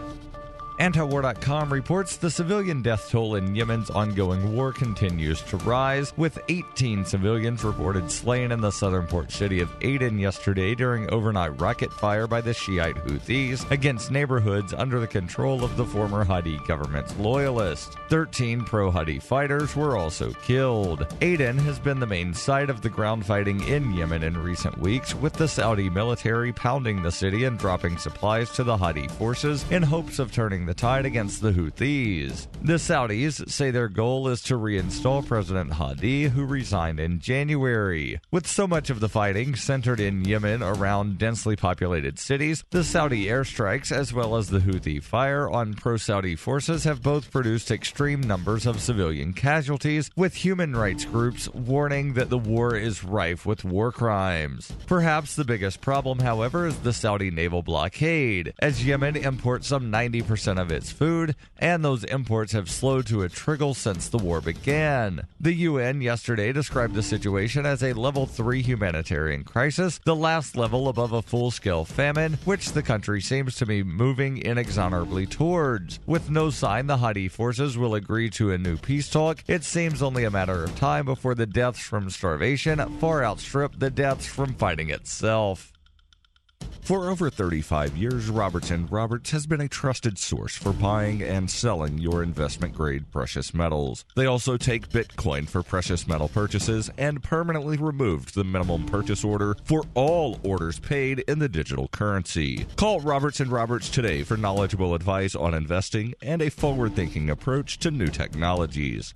Antiwar.com reports the civilian death toll in Yemen's ongoing war continues to rise, with 18 civilians reported slain in the southern port city of Aden yesterday during overnight rocket fire by the Shiite Houthis against neighborhoods under the control of the former Hadi government's loyalists. 13 pro-Hadi fighters were also killed. Aden has been the main site of the ground fighting in Yemen in recent weeks, with the Saudi military pounding the city and dropping supplies to the Hadi forces in hopes of turning the tide against the Houthis. The Saudis say their goal is to reinstall President Hadi, who resigned in January. With so much of the fighting centered in Yemen around densely populated cities, the Saudi airstrikes as well as the Houthi fire on pro-Saudi forces have both produced extreme numbers of civilian casualties, with human rights groups warning that the war is rife with war crimes. Perhaps the biggest problem, however, is the Saudi naval blockade, as Yemen imports some 90% of its food, and those imports have slowed to a trickle since the war began. The UN yesterday described the situation as a level 3 humanitarian crisis, the last level above a full-scale famine, which the country seems to be moving inexorably towards. With no sign the Hadi forces will agree to a new peace talk, it seems only a matter of time before the deaths from starvation far outstrip the deaths from fighting itself. For over 35 years, Robertson Roberts has been a trusted source for buying and selling your investment-grade precious metals. They also take Bitcoin for precious metal purchases and permanently removed the minimum purchase order for all orders paid in the digital currency. Call Robertson Roberts today for knowledgeable advice on investing and a forward-thinking approach to new technologies.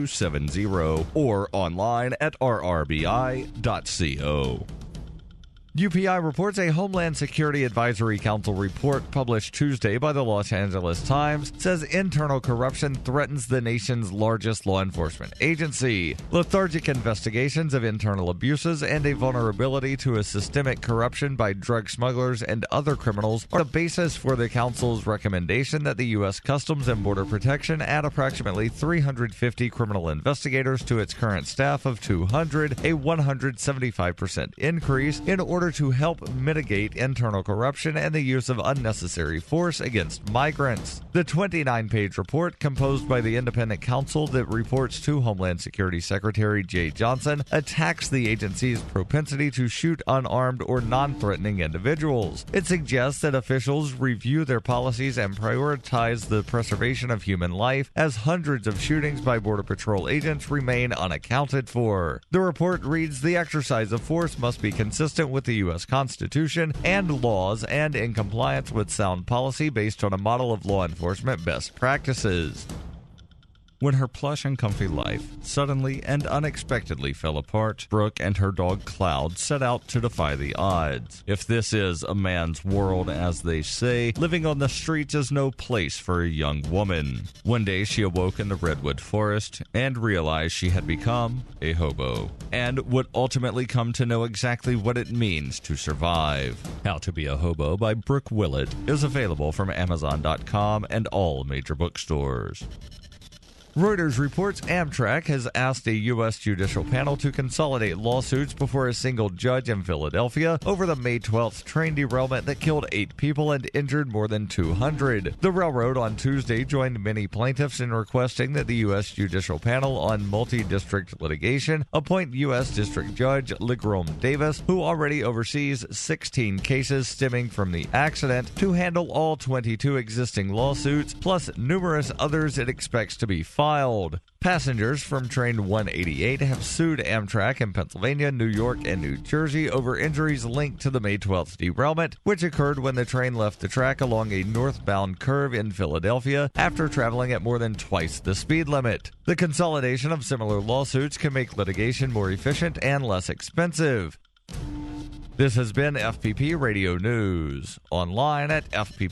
850-478-5270 or online at rrbi.co. UPI reports a Homeland Security Advisory Council report published Tuesday by the Los Angeles Times says internal corruption threatens the nation's largest law enforcement agency. Lethargic investigations of internal abuses and a vulnerability to a systemic corruption by drug smugglers and other criminals are the basis for the council's recommendation that the U.S. Customs and Border Protection add approximately 350 criminal investigators to its current staff of 200, a 175% increase, in order to help mitigate internal corruption and the use of unnecessary force against migrants. The 29-page report, composed by the independent counsel that reports to Homeland Security Secretary Jay Johnson, attacks the agency's propensity to shoot unarmed or non-threatening individuals. It suggests that officials review their policies and prioritize the preservation of human life, as hundreds of shootings by Border Patrol agents remain unaccounted for. The report reads, the exercise of force must be consistent with the U.S. Constitution and laws and in compliance with sound policy based on a model of law enforcement best practices. When her plush and comfy life suddenly and unexpectedly fell apart, Brooke and her dog Cloud set out to defy the odds. If this is a man's world, as they say, living on the streets is no place for a young woman. One day she awoke in the redwood forest and realized she had become a hobo, and would ultimately come to know exactly what it means to survive. How to Be a Hobo by Brooke Willett is available from Amazon.com and all major bookstores. Reuters reports Amtrak has asked a U.S. judicial panel to consolidate lawsuits before a single judge in Philadelphia over the May 12th train derailment that killed 8 people and injured more than 200. The railroad on Tuesday joined many plaintiffs in requesting that the U.S. judicial panel on multi-district litigation appoint U.S. District Judge Legrome Davis, who already oversees 16 cases stemming from the accident, to handle all 22 existing lawsuits, plus numerous others it expects to be filed. Passengers from Train 188 have sued Amtrak in Pennsylvania, New York, and New Jersey over injuries linked to the May 12th derailment, which occurred when the train left the track along a northbound curve in Philadelphia after traveling at more than twice the speed limit. The consolidation of similar lawsuits can make litigation more efficient and less expensive. This has been FPP Radio News, online at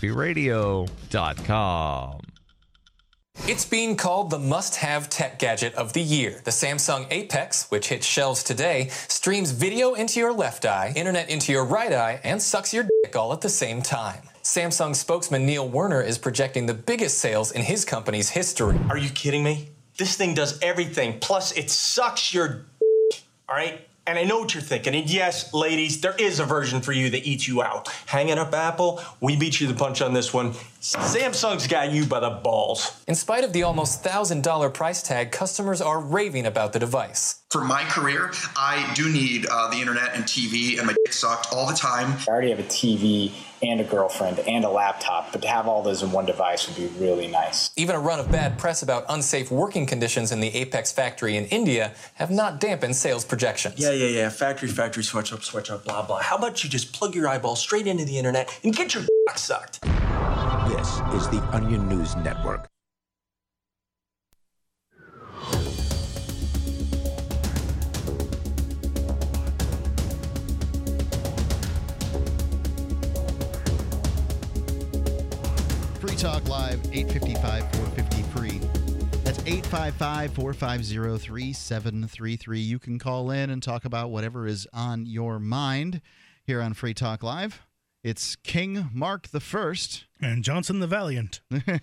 fppradio.com. It's being called the must-have tech gadget of the year. The Samsung Apex, which hits shelves today, streams video into your left eye, internet into your right eye, and sucks your dick all at the same time. Samsung spokesman Neil Werner is projecting the biggest sales in his company's history. Are you kidding me? This thing does everything, plus it sucks your dick, all right? And I know what you're thinking. And yes, ladies, there is a version for you that eats you out. Hanging up Apple, we beat you to the punch on this one. Samsung's got you by the balls. In spite of the almost $1,000 price tag, customers are raving about the device. For my career, I do need the internet and TV, and my dick sucked all the time. I already have a TV and a girlfriend and a laptop, but to have all those in one device would be really nice. Even a run of bad press about unsafe working conditions in the Apex factory in India have not dampened sales projections. Yeah. Factory, switch up, blah, blah. How about you just plug your eyeball straight into the internet and get your dick sucked? This is the Onion News Network. Free Talk Live, 855-450-FREE. That's 855-450-3733. You can call in and talk about whatever is on your mind here on Free Talk Live. It's King Mark the First. And Johnson the Valiant.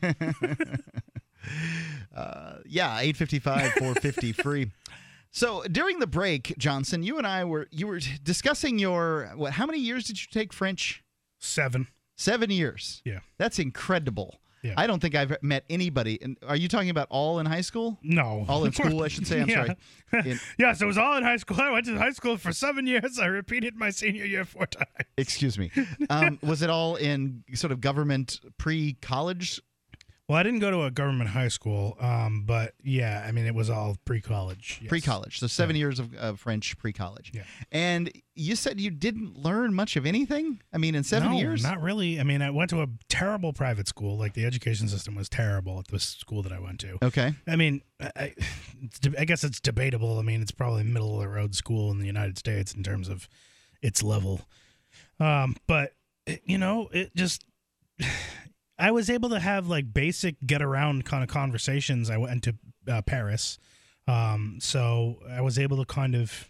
855-450-FREE. So during the break, Johnson, you were discussing how many years did you take French? 7. 7 years. Yeah. That's incredible. Yeah. I don't think I've met anybody. And are you talking about all in high school? No. All in school, I should say. I'm sorry. Yes, it was all in high school. I went to high school for 7 years. I repeated my senior year 4 times. Excuse me. Was it all in sort of government pre-college? Well, I didn't go to a government high school, but yeah, I mean, it was all pre-college. Yes. Pre-college. So 7 years of French pre-college. Yeah. And you said you didn't learn much of anything? I mean, in 7 years? Not really. I mean, I went to a terrible private school. Like, the education system was terrible at the school that I went to. Okay. I mean, I guess it's debatable. I mean, it's probably a middle-of-the-road school in the United States in terms of its level. But it just I was able to have like basic get around kind of conversations. I went to Paris, so I was able to kind of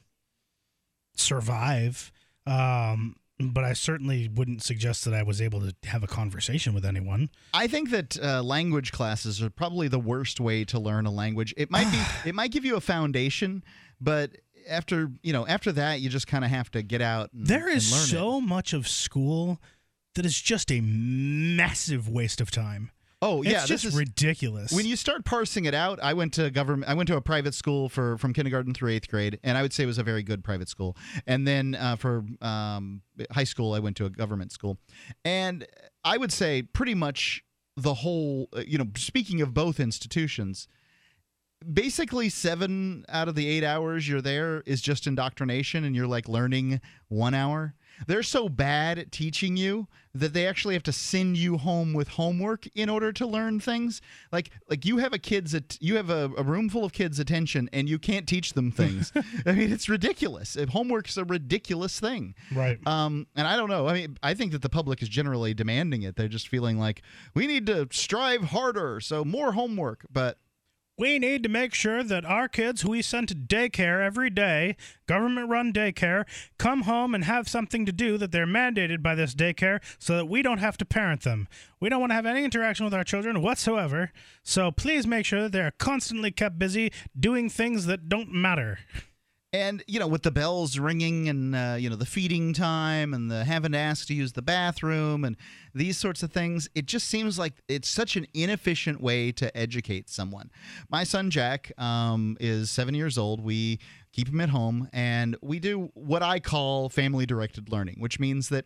survive. But I certainly wouldn't suggest that I was able to have a conversation with anyone. I think that language classes are probably the worst way to learn a language. It might give you a foundation, but after that, you just kind of have to get out. There is and learn so much of school that is just a massive waste of time. Oh yeah, it's just ridiculous. When you start parsing it out, I went to a private school from kindergarten through 8th grade, and I would say it was a very good private school. And then for high school, I went to a government school, and I would say pretty much the whole. Speaking of both institutions, basically 7 out of the 8 hours you're there is just indoctrination, and you're like learning 1 hour. They're so bad at teaching you that they actually have to send you home with homework in order to learn things. Like you have a room full of kids' attention, and you can't teach them things. I mean, it's ridiculous. Homework's a ridiculous thing, right? And I don't know. I mean, I think that the public is generally demanding it. They're just feeling like we need to strive harder, so more homework, but. We need to make sure that our kids who we send to daycare every day, government-run daycare, come home and have something to do that they're mandated by this daycare so that we don't have to parent them. We don't want to have any interaction with our children whatsoever, so please make sure that they're constantly kept busy doing things that don't matter. And, with the bells ringing and, the feeding time and the having to ask to use the bathroom and these sorts of things, it just seems like it's such an inefficient way to educate someone. My son, Jack, is 7 years old. We keep him at home, and we do what I call family-directed learning, which means that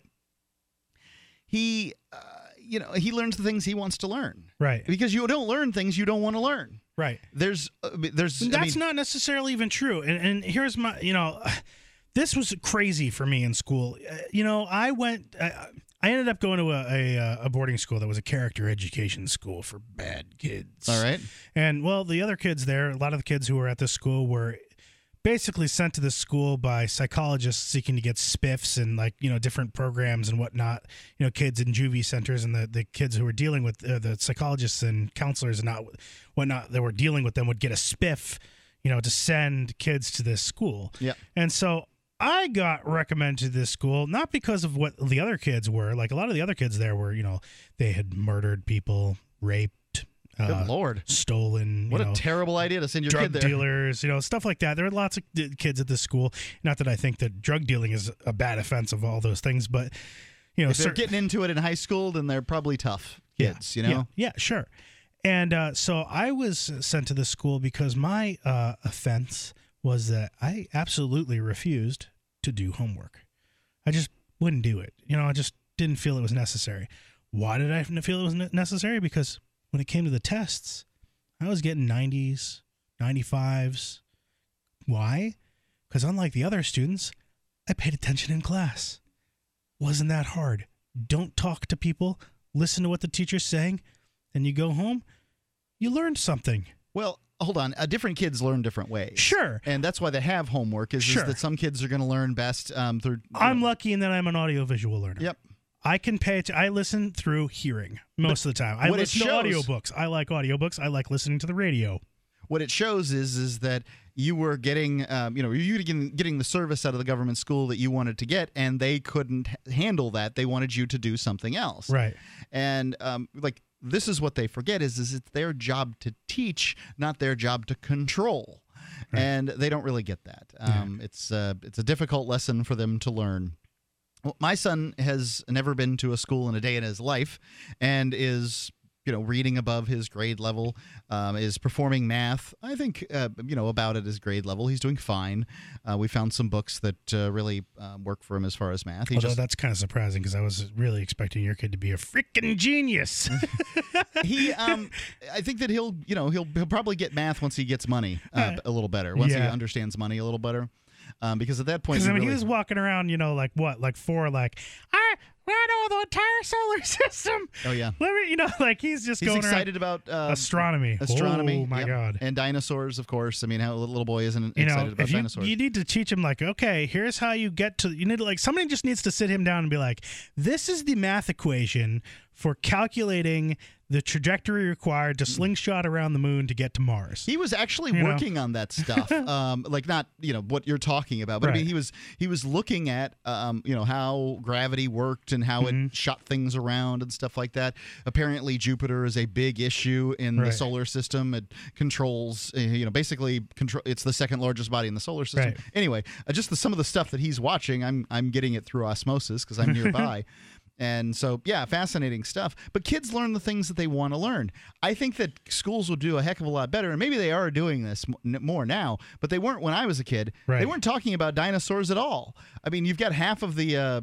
he learns the things he wants to learn. Right. Because you don't learn things you don't want to learn. Right. That's not necessarily even true. And here's my, this was crazy for me in school. I ended up going to a boarding school that was a character education school for bad kids. All right. And the other kids there, a lot of the kids who were at this school were basically sent to this school by psychologists seeking to get spiffs and different programs and whatnot, kids in juvie centers, and the kids who were dealing with the psychologists and counselors and whatnot that were dealing with them would get a spiff, to send kids to this school. Yeah. And so I got recommended to this school, not because of what the other kids were. Like a lot of the other kids there were, they had murdered people, raped, good Lord, stolen. What a terrible idea to send your drug kid there. Dealers, stuff like that. There were lots of kids at this school. Not that I think that drug dealing is a bad offense of all those things, but if they're getting into it in high school, then they're probably tough kids. Yeah, sure. And so I was sent to this school because my offense was that I absolutely refused to do homework. I just wouldn't do it. I just didn't feel it was necessary. Why did I feel it was necessary? Because when it came to the tests, I was getting 90s, 95s. Why? Because unlike the other students, I paid attention in class. Wasn't that hard? Don't talk to people. Listen to what the teacher's saying. And you go home, you learned something. Well, hold on. Different kids learn different ways. Sure. And that's why they have homework, is that some kids are going to learn best through... I'm lucky in that I'm an audiovisual learner. Yep. I can I listen through hearing most of the time. I listen to audiobooks. I like audiobooks. I like listening to the radio. What it shows is that you were getting, getting the service out of the government school that you wanted to get, and they couldn't handle that. They wanted you to do something else. Right. And this is what they forget is it's their job to teach, not their job to control. Right. And they don't really get that. It's a difficult lesson for them to learn. Well, my son has never been to a school in a day in his life, and is reading above his grade level, is performing math, I think, about at his grade level. He's doing fine. We found some books that really work for him as far as math. That's kind of surprising because I was really expecting your kid to be a freaking genius. I think that he'll probably get math once he gets money a little better, once he understands money a little better. Because at that point, he was walking around, like 4, I know the entire solar system. Oh yeah. Let me, like he's going excited around. about astronomy. Oh my God. And dinosaurs, of course. I mean, how a little boy isn't excited about dinosaurs. You need to teach him okay, here's how you get to. You need to somebody just needs to sit him down and be like, this is the math equation for calculating the trajectory required to slingshot around the moon to get to Mars. He was actually working on that stuff, not what you're talking about, but right. I mean he was looking at how gravity worked and how it shot things around and stuff like that. Apparently, Jupiter is a big issue in the solar system. It controls, it's the second largest body in the solar system. Right. Anyway, just some of the stuff that he's watching, I'm getting it through osmosis because I'm nearby. And so, yeah, fascinating stuff. But kids learn the things that they want to learn. I think that schools will do a heck of a lot better, and maybe they are doing this more now, but they weren't when I was a kid. Right. They weren't talking about dinosaurs at all. I mean, you've got half of the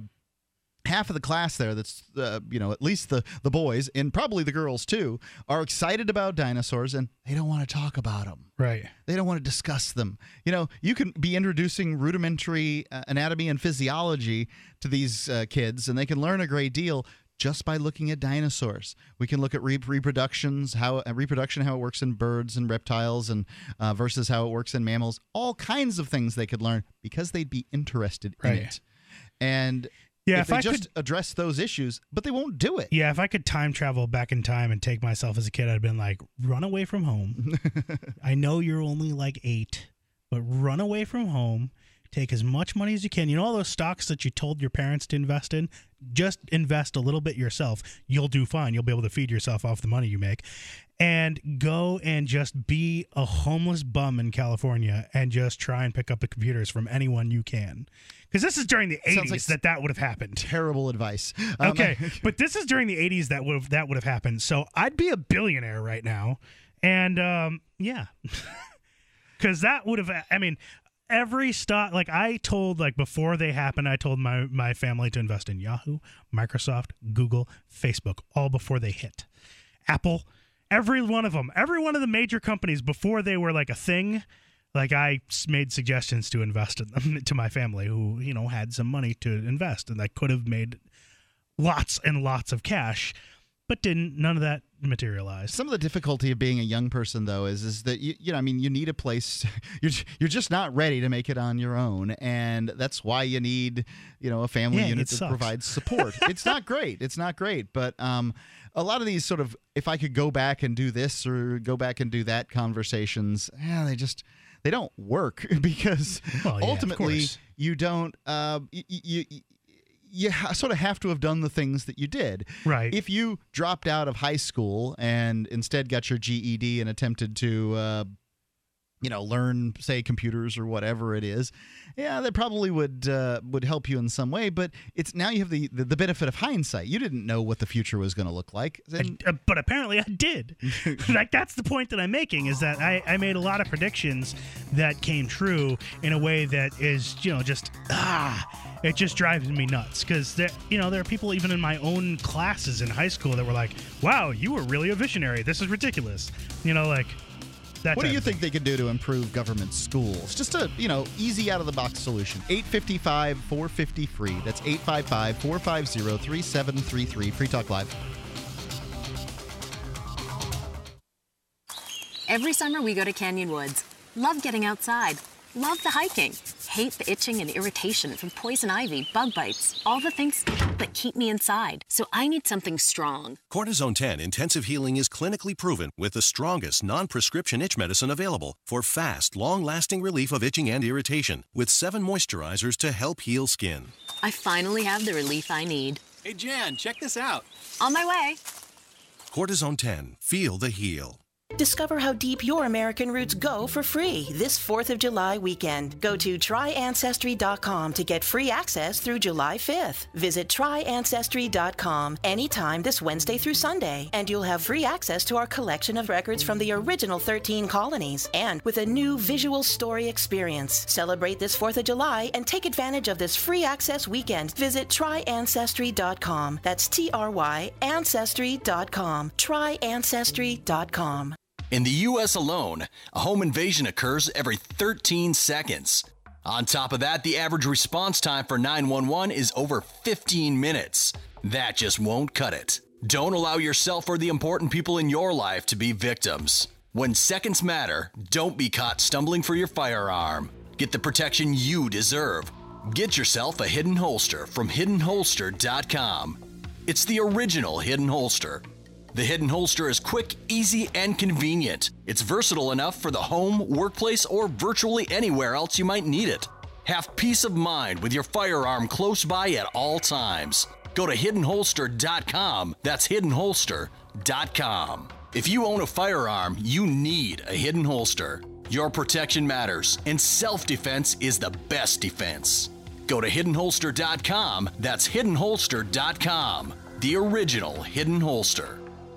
class there that's, at least the boys, and probably the girls too, are excited about dinosaurs, and they don't want to talk about them. Right. They don't want to discuss them. You can be introducing rudimentary anatomy and physiology to these kids, and they can learn a great deal just by looking at dinosaurs. We can look at reproduction, how it works in birds and reptiles, and versus how it works in mammals. All kinds of things they could learn because they'd be interested in it. And if they just address those issues, but they won't do it. Yeah, if I could time travel back in time and take myself as a kid, I'd have been like, run away from home. I know you're only 8, but run away from home. Take as much money as you can. All those stocks that you told your parents to invest in? Just invest a little bit yourself. You'll do fine. You'll be able to feed yourself off the money you make. And go and just be a homeless bum in California and just try and pick up the computers from anyone you can. Because this is during the 80s that would have happened. Terrible advice. Okay, but this is during the 80s that would have happened. So I'd be a billionaire right now. And, yeah. Because that would have, every stock, I told, before they happened, I told my family to invest in Yahoo, Microsoft, Google, Facebook, all before they hit. Apple, every one of them, every one of the major companies before they were a thing. I made suggestions to invest in them to my family who, had some money to invest, and I could have made lots and lots of cash, but didn't. None of that materialized. Some of the difficulty of being a young person, though, is that you need a place. You're just not ready to make it on your own, and that's why you need a family unit that provides support. It's not great. It's not great, but a lot of these sort of, if I could go back and do this or go back and do that conversations, they don't work because ultimately you don't. You sort of have to have done the things that you did. Right. If you dropped out of high school and instead got your GED and attempted to, learn, say, computers or whatever it is, that probably would help you in some way. But it's now you have the benefit of hindsight. You didn't know what the future was going to look like. But apparently I did. That's the point that I'm making, is that I made a lot of predictions that came true in a way that is, it just drives me nuts, because there are people even in my own classes in high school that were like, wow, you were really a visionary. This is ridiculous. What do you think they could do to improve government schools? Just a, easy out-of-the-box solution. 855-450-FREE. That's 855-450-3733. Free Talk Live. . Every summer we go to Canyon Woods. Love getting outside. Love the hiking. Hate the itching and irritation from poison ivy, bug bites, all the things that keep me inside. So I need something strong. Cortisone 10 Intensive Healing is clinically proven with the strongest non-prescription itch medicine available for fast, long-lasting relief of itching and irritation with 7 moisturizers to help heal skin. I finally have the relief I need. Hey, Jan, check this out. On my way. Cortisone 10. Feel the heal. Discover how deep your American roots go for free this 4th of July weekend. Go to tryancestry.com to get free access through July 5th. Visit tryancestry.com anytime this Wednesday through Sunday, and you'll have free access to our collection of records from the original 13 colonies, and with a new visual story experience. Celebrate this 4th of July and take advantage of this free access weekend. Visit tryancestry.com. That's TRY Ancestry.com. Tryancestry.com. In the U.S. alone, a home invasion occurs every 13 seconds. On top of that, the average response time for 911 is over 15 minutes. That just won't cut it. Don't allow yourself or the important people in your life to be victims. When seconds matter, don't be caught stumbling for your firearm. Get the protection you deserve. Get yourself a hidden holster from hiddenholster.com. It's the original hidden holster. The hidden holster is quick, easy, and convenient. It's versatile enough for the home, workplace, or virtually anywhere else you might need it. Have peace of mind with your firearm close by at all times. Go to hiddenholster.com. That's hiddenholster.com. If you own a firearm, you need a hidden holster. Your protection matters, and self-defense is the best defense. Go to hiddenholster.com. That's hiddenholster.com. The original hidden holster.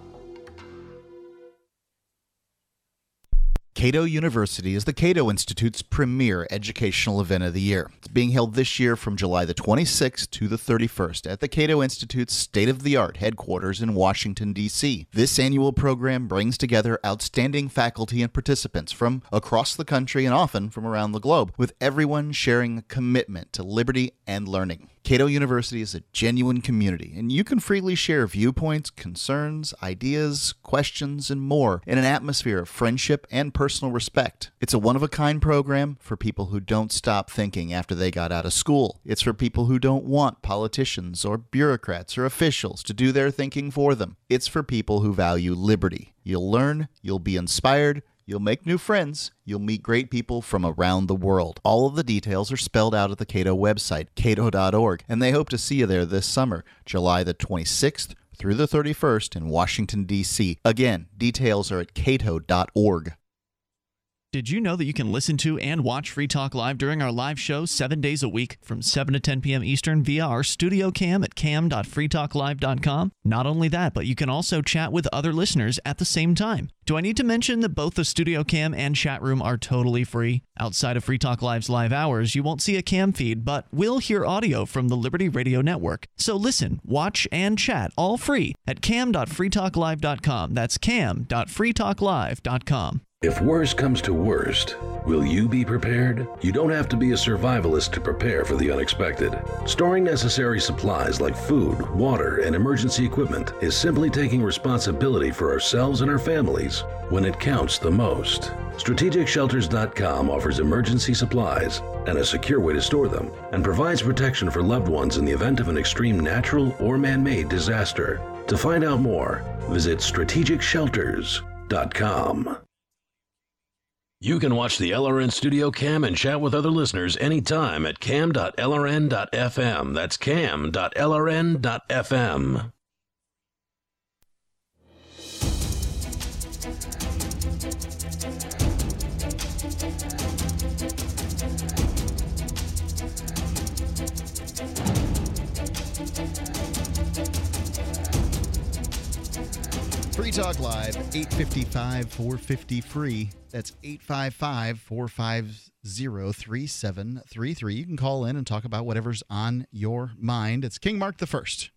Cato University is the Cato Institute's premier educational event of the year. It's being held this year from July the 26th to the 31st at the Cato Institute's state-of-the-art headquarters in Washington, D.C. This annual program brings together outstanding faculty and participants from across the country and often from around the globe, with everyone sharing a commitment to liberty and learning. Cato University is a genuine community, and you can freely share viewpoints, concerns, ideas, questions, and more in an atmosphere of friendship and personal respect. It's a one-of-a-kind program for people who don't stop thinking after they got out of school. It's for people who don't want politicians or bureaucrats or officials to do their thinking for them. It's for people who value liberty. You'll learn, you'll be inspired, you'll make new friends. You'll meet great people from around the world. All of the details are spelled out at the Cato website, cato.org, and they hope to see you there this summer, July the 26th through the 31st in Washington, D.C. Again, details are at cato.org. Did you know that you can listen to and watch Free Talk Live during our live show 7 days a week from 7 to 10 p.m. Eastern via our studio cam at cam.freetalklive.com? Not only that, but you can also chat with other listeners at the same time. Do I need to mention that both the studio cam and chat room are totally free? Outside of Free Talk Live's live hours, you won't see a cam feed, but will hear audio from the Liberty Radio Network. So listen, watch, and chat all free at cam.freetalklive.com. That's cam.freetalklive.com. If worst comes to worst, will you be prepared? You don't have to be a survivalist to prepare for the unexpected. Storing necessary supplies like food, water, and emergency equipment is simply taking responsibility for ourselves and our families when it counts the most. StrategicShelters.com offers emergency supplies and a secure way to store them, and provides protection for loved ones in the event of an extreme natural or man-made disaster. To find out more, visit StrategicShelters.com. You can watch the LRN Studio Cam and chat with other listeners anytime at cam.lrn.fm. That's cam.lrn.fm. Free Talk Live, 855-450-FREE. That's 855-450-3733. You can call in and talk about whatever's on your mind. It's King Mark the First.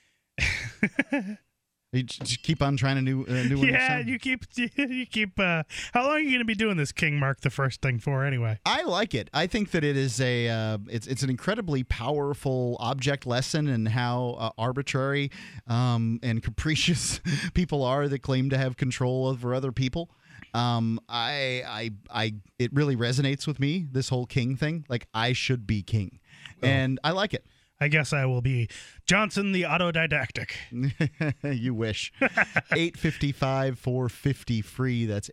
You just keep on trying a new one. Yeah, you keep. How long are you going to be doing this King Mark the First thing for anyway? I like it. I think that it is it's an incredibly powerful object lesson in how arbitrary and capricious people are that claim to have control over other people. It really resonates with me, this whole king thing. Like, I should be king, and I like it. I guess I will be Johnson the autodidactic. You wish. 855-450-FREE. That's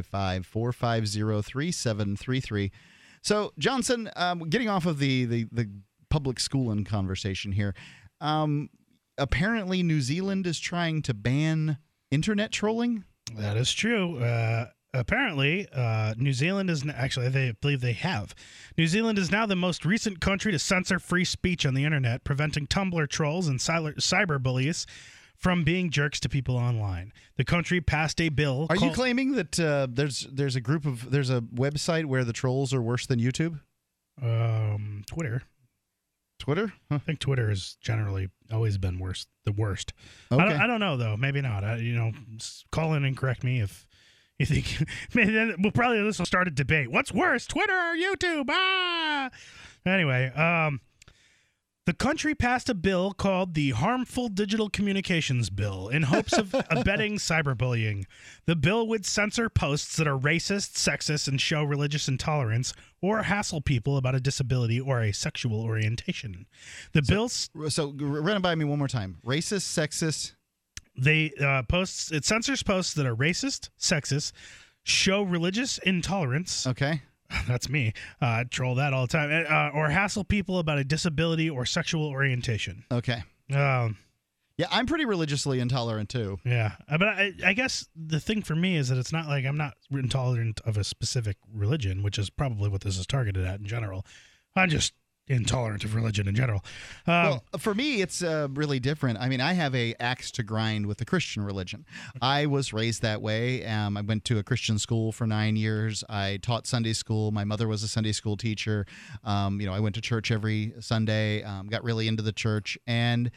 855-450-3733. So, Johnson, getting off of the public schooling conversation here, apparently New Zealand is trying to ban internet trolling? That is true. Apparently, New Zealand is actually, they believe they have. New Zealand is now the most recent country to censor free speech on the internet, preventing Tumblr trolls and cyberbullies from being jerks to people online. The country passed a bill. Are you claiming that there's a website where the trolls are worse than YouTube? Twitter. Twitter? Huh. I think Twitter has generally always been the worst. Okay. I don't know though. Maybe not. Call in and correct me if you think. Maybe this will start a debate. What's worse, Twitter or YouTube? Anyway, The country passed a bill called the Harmful Digital Communications Bill in hopes of abetting cyberbullying. The bill would censor posts that are racist, sexist, and show religious intolerance or hassle people about a disability or a sexual orientation. The bill's... So run it by me one more time. Racist, sexist... It censors posts that are racist, sexist, show religious intolerance. Okay. That's me. Troll that all the time. Or hassle people about a disability or sexual orientation. Okay. Yeah, I'm pretty religiously intolerant too. Yeah. But I guess the thing for me is that it's not like I'm not intolerant of a specific religion, which is probably what this is targeted at in general. I'm just intolerant of religion in general. Well, for me, it's really different. I mean, I have a axe to grind with the Christian religion. I was raised that way. I went to a Christian school for 9 years. I taught Sunday school. My mother was a Sunday school teacher. I went to church every Sunday, got really into the church. And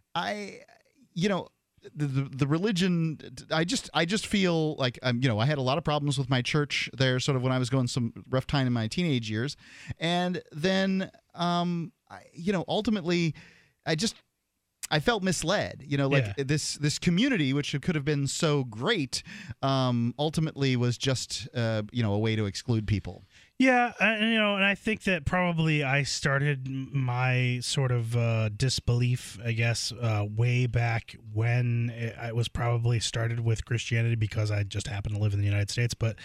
the religion, I just feel like, I had a lot of problems with my church there sort of when I was going some rough time in my teenage years. And then, ultimately I felt misled, this community, which could have been so great, ultimately was just, a way to exclude people. Yeah, and I think that probably I started my sort of disbelief, I guess, way back when it was probably started with Christianity because I just happened to live in the United States. But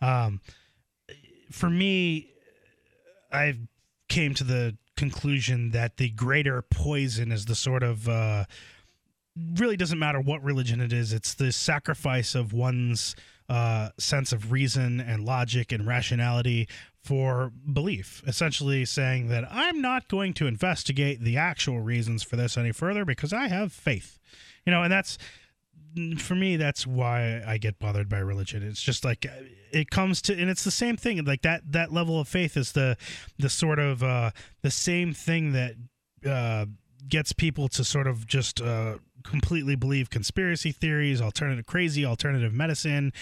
for me, I came to the conclusion that the greater poison is the sort of really doesn't matter what religion it is. It's the sacrifice of one's sense of reason and logic and rationality for belief, essentially saying that I'm not going to investigate the actual reasons for this any further because I have faith. And that's, for me, that's why I get bothered by religion. It's just like it comes to, and it's the same thing. Like that level of faith is the sort of the same thing that gets people to sort of just completely believe conspiracy theories, alternative medicine,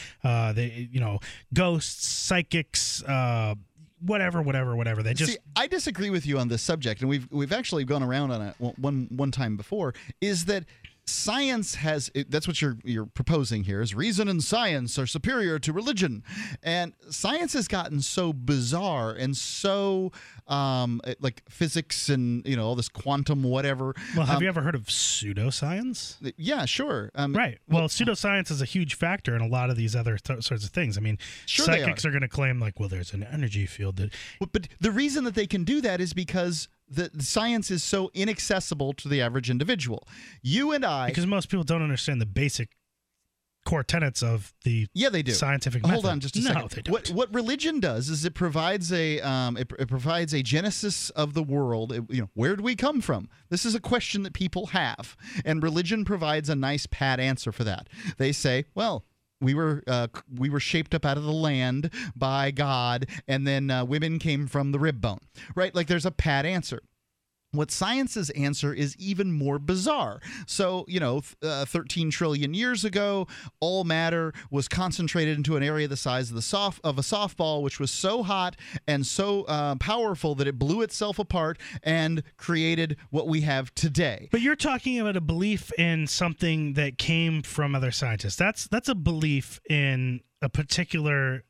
ghosts, psychics, whatever. They just... See, I disagree with you on this subject, and we've actually gone around on it one time before, is that science has, that's what you're proposing here, is reason and science are superior to religion. And science has gotten so bizarre and so like physics and all this quantum whatever. Well, have you ever heard of pseudoscience? Yeah, sure. Right. Well, pseudoscience is a huge factor in a lot of these other sorts of things. I mean, sure, psychics are going to claim like, well, there's an energy field that... But the reason that they can do that is because the science is so inaccessible to the average individual. You and I... Because most people don't understand the basic core tenets of the scientific method. Hold on just a second. No, they don't. What religion does is it provides a provides a genesis of the world. Where do we come from? This is a question that people have, and religion provides a nice pat answer for that. They say, well, we were shaped up out of the land by God, and then women came from the rib bone, right? Like there's a pat answer. What science's answer is even more bizarre. So, 13 trillion years ago, all matter was concentrated into an area the size of a softball, which was so hot and so powerful that it blew itself apart and created what we have today. But you're talking about a belief in something that came from other scientists. That's a belief in a particular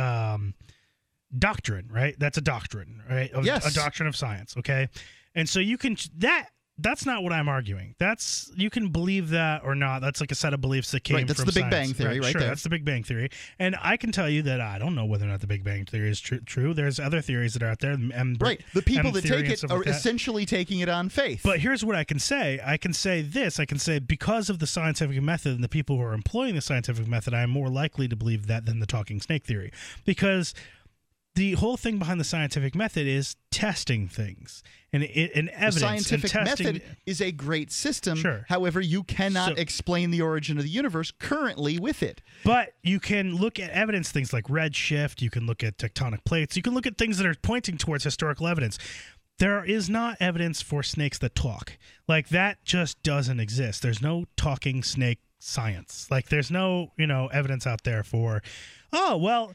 doctrine, right? That's a doctrine, right? Yes. A doctrine of science, okay? And so you can that's not what I'm arguing. You can believe that or not. That's like a set of beliefs that came from science. That's the Big Bang Theory right sure, there. That's the Big Bang Theory. And I can tell you that I don't know whether or not the Big Bang Theory is true. There's other theories that are out there. The people that take it are essentially taking it on faith. But here's what I can say. I can say because of the scientific method and the people who are employing the scientific method, I'm more likely to believe that than the talking snake theory. Because the whole thing behind the scientific method is testing things and evidence. The scientific and testing method is a great system. Sure. However, you cannot explain the origin of the universe currently with it. But you can look at evidence, things like redshift. You can look at tectonic plates. You can look at things that are pointing towards historical evidence. There is not evidence for snakes that talk. Like, that just doesn't exist. There's no talking snake science. Like, there's no, evidence out there for,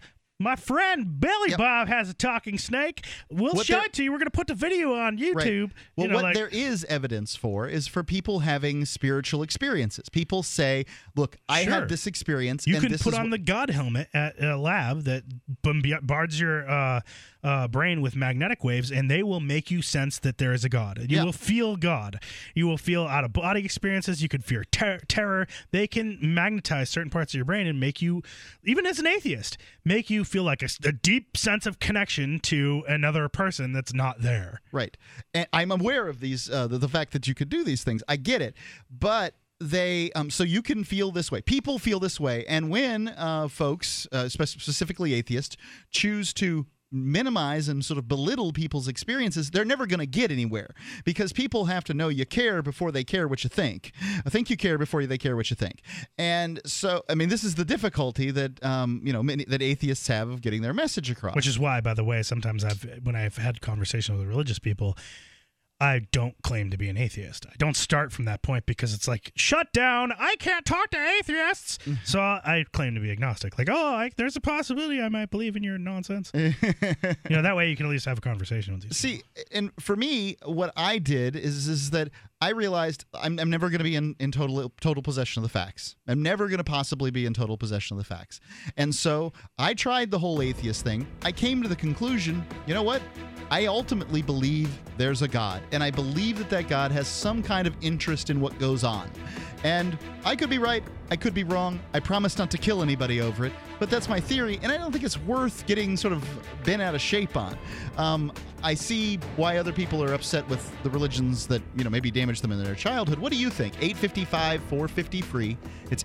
My friend Billy Bob has a talking snake. We'll show it to you. We're going to put the video on YouTube. Right. Well, there is evidence for is for people having spiritual experiences. People say, look, I had this experience. You and can put on the God helmet at a lab that bombards your brain with magnetic waves, and they will make you sense that there is a God. You will feel God. You will feel out-of-body experiences. You could feel terror. They can magnetize certain parts of your brain and make you, even as an atheist, make you feel like a deep sense of connection to another person that's not there. Right. And I'm aware of these, the fact that you could do these things. I get it. But they so you can feel this way. People feel this way. And when folks, specifically atheists, choose to minimize and sort of belittle people's experiences, they're never going to get anywhere, because people have to know you care before they care what you think. I think you care before they care what you think. And so, I mean, this is the difficulty that that atheists have of getting their message across. Which is why, by the way, sometimes when I've had conversations with religious people, I don't claim to be an atheist. I don't start from that point, because it's like, shut down, I can't talk to atheists. So I claim to be agnostic. Like, there's a possibility I might believe in your nonsense. That way you can at least have a conversation with you. See, and for me, what I did is that I realized I'm never going to be in total possession of the facts. I'm never going to possibly be in total possession of the facts. And so I tried the whole atheist thing. I came to the conclusion, you know what? I ultimately believe there's a God, and I believe that God has some kind of interest in what goes on. And I could be right, I could be wrong. I promise not to kill anybody over it, but that's my theory, and I don't think it's worth getting sort of bent out of shape on. I see why other people are upset with the religions that, maybe damaged them in their childhood. What do you think? 855-450-FREE. It's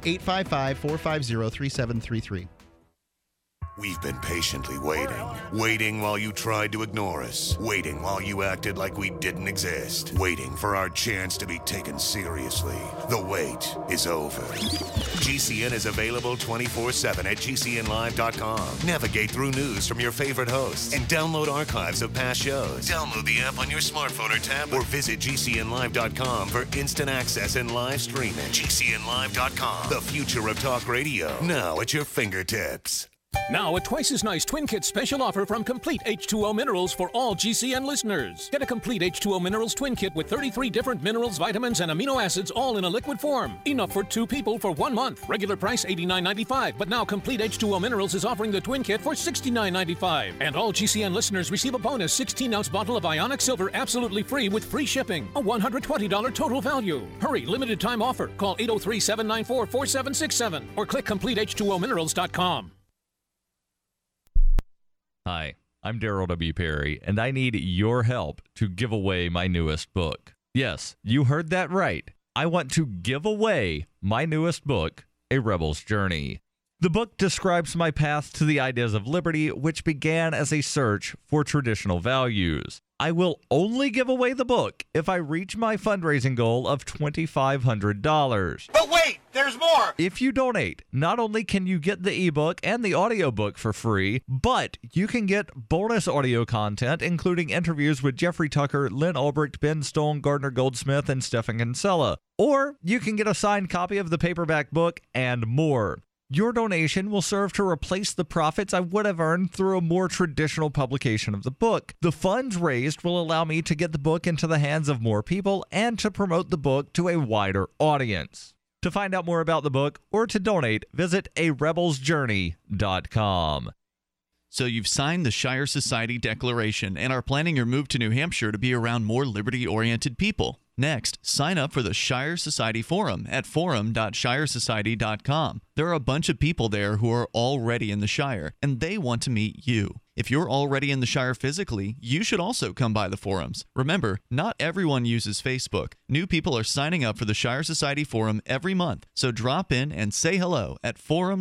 855-450-3733. We've been patiently waiting while you tried to ignore us, waiting while you acted like we didn't exist, waiting for our chance to be taken seriously. The wait is over. GCN is available 24/7 at GCNlive.com. Navigate through news from your favorite hosts and download archives of past shows. Download the app on your smartphone or tablet, or visit GCNlive.com for instant access and live streaming. GCNlive.com, the future of talk radio, now at your fingertips. Now, a twice as nice Twin Kit special offer from Complete H2O Minerals for all GCN listeners. Get a Complete H2O Minerals Twin Kit with 33 different minerals, vitamins, and amino acids, all in a liquid form. Enough for 2 people for 1 month. Regular price $89.95, but now Complete H2O Minerals is offering the Twin Kit for $69.95. And all GCN listeners receive a bonus 16-ounce bottle of Ionic Silver absolutely free with free shipping. A $120 total value. Hurry, limited time offer. Call 803-794-4767 or click CompleteH2OMinerals.com. Hi, I'm Daryl W. Perry, and I need your help to give away my newest book. Yes, you heard that right. I want to give away my newest book, A Rebel's Journey. The book describes my path to the ideas of liberty, which began as a search for traditional values. I will only give away the book if I reach my fundraising goal of $2,500. But wait, there's more! If you donate, not only can you get the ebook and the audiobook for free, but you can get bonus audio content, including interviews with Jeffrey Tucker, Lynn Ulbricht, Ben Stone, Gardner Goldsmith, and Stephen Kinsella. Or you can get a signed copy of the paperback book and more. Your donation will serve to replace the profits I would have earned through a more traditional publication of the book. The funds raised will allow me to get the book into the hands of more people and to promote the book to a wider audience. To find out more about the book or to donate, visit arebelsjourney.com. So you've signed the Shire Society Declaration and are planning your move to New Hampshire to be around more liberty-oriented people. Next, sign up for the Shire Society Forum at forum.shiresociety.com. There are a bunch of people there who are already in the Shire, and they want to meet you. If you're already in the Shire physically, you should also come by the forums. Remember, not everyone uses Facebook. New people are signing up for the Shire Society Forum every month, so drop in and say hello at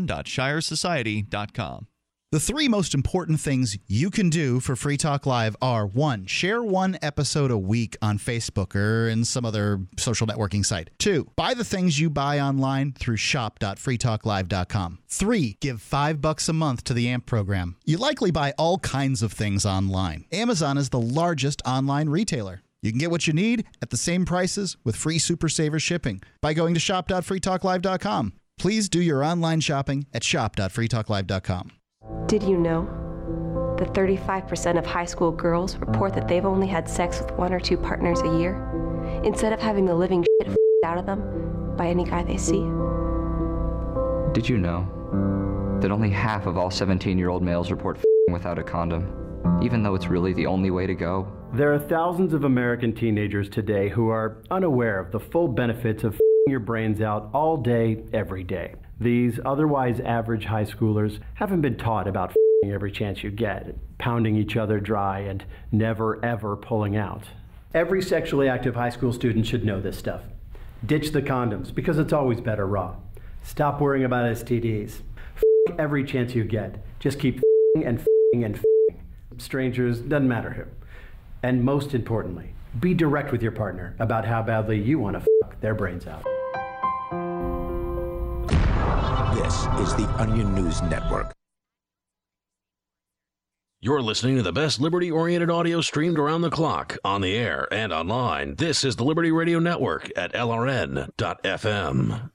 forum.shiresociety.com. The 3 most important things you can do for Free Talk Live are: 1, share 1 episode a week on Facebook or in some other social networking site. 2, buy the things you buy online through shop.freetalklive.com. 3, give $5 a month to the AMP program. You likely buy all kinds of things online. Amazon is the largest online retailer. You can get what you need at the same prices with free Super Saver shipping by going to shop.freetalklive.com. Please do your online shopping at shop.freetalklive.com. Did you know that 35% of high school girls report that they've only had sex with 1 or 2 partners a year, instead of having the living shit out of them by any guy they see? Did you know that only half of all 17-year-old males report without a condom, even though it's really the only way to go? There are thousands of American teenagers today who are unaware of the full benefits of your brains out all day, every day. These otherwise average high schoolers haven't been taught about every chance you get, pounding each other dry and never ever pulling out. Every sexually active high school student should know this stuff. Ditch the condoms, because it's always better raw. Stop worrying about STDs. Every chance you get. Just keep and strangers, doesn't matter who. And most importantly, be direct with your partner about how badly you want to their brains out. This is the Onion News Network. You're listening to the best liberty-oriented audio streamed around the clock, on the air and online. This is the Liberty Radio Network at LRN.FM.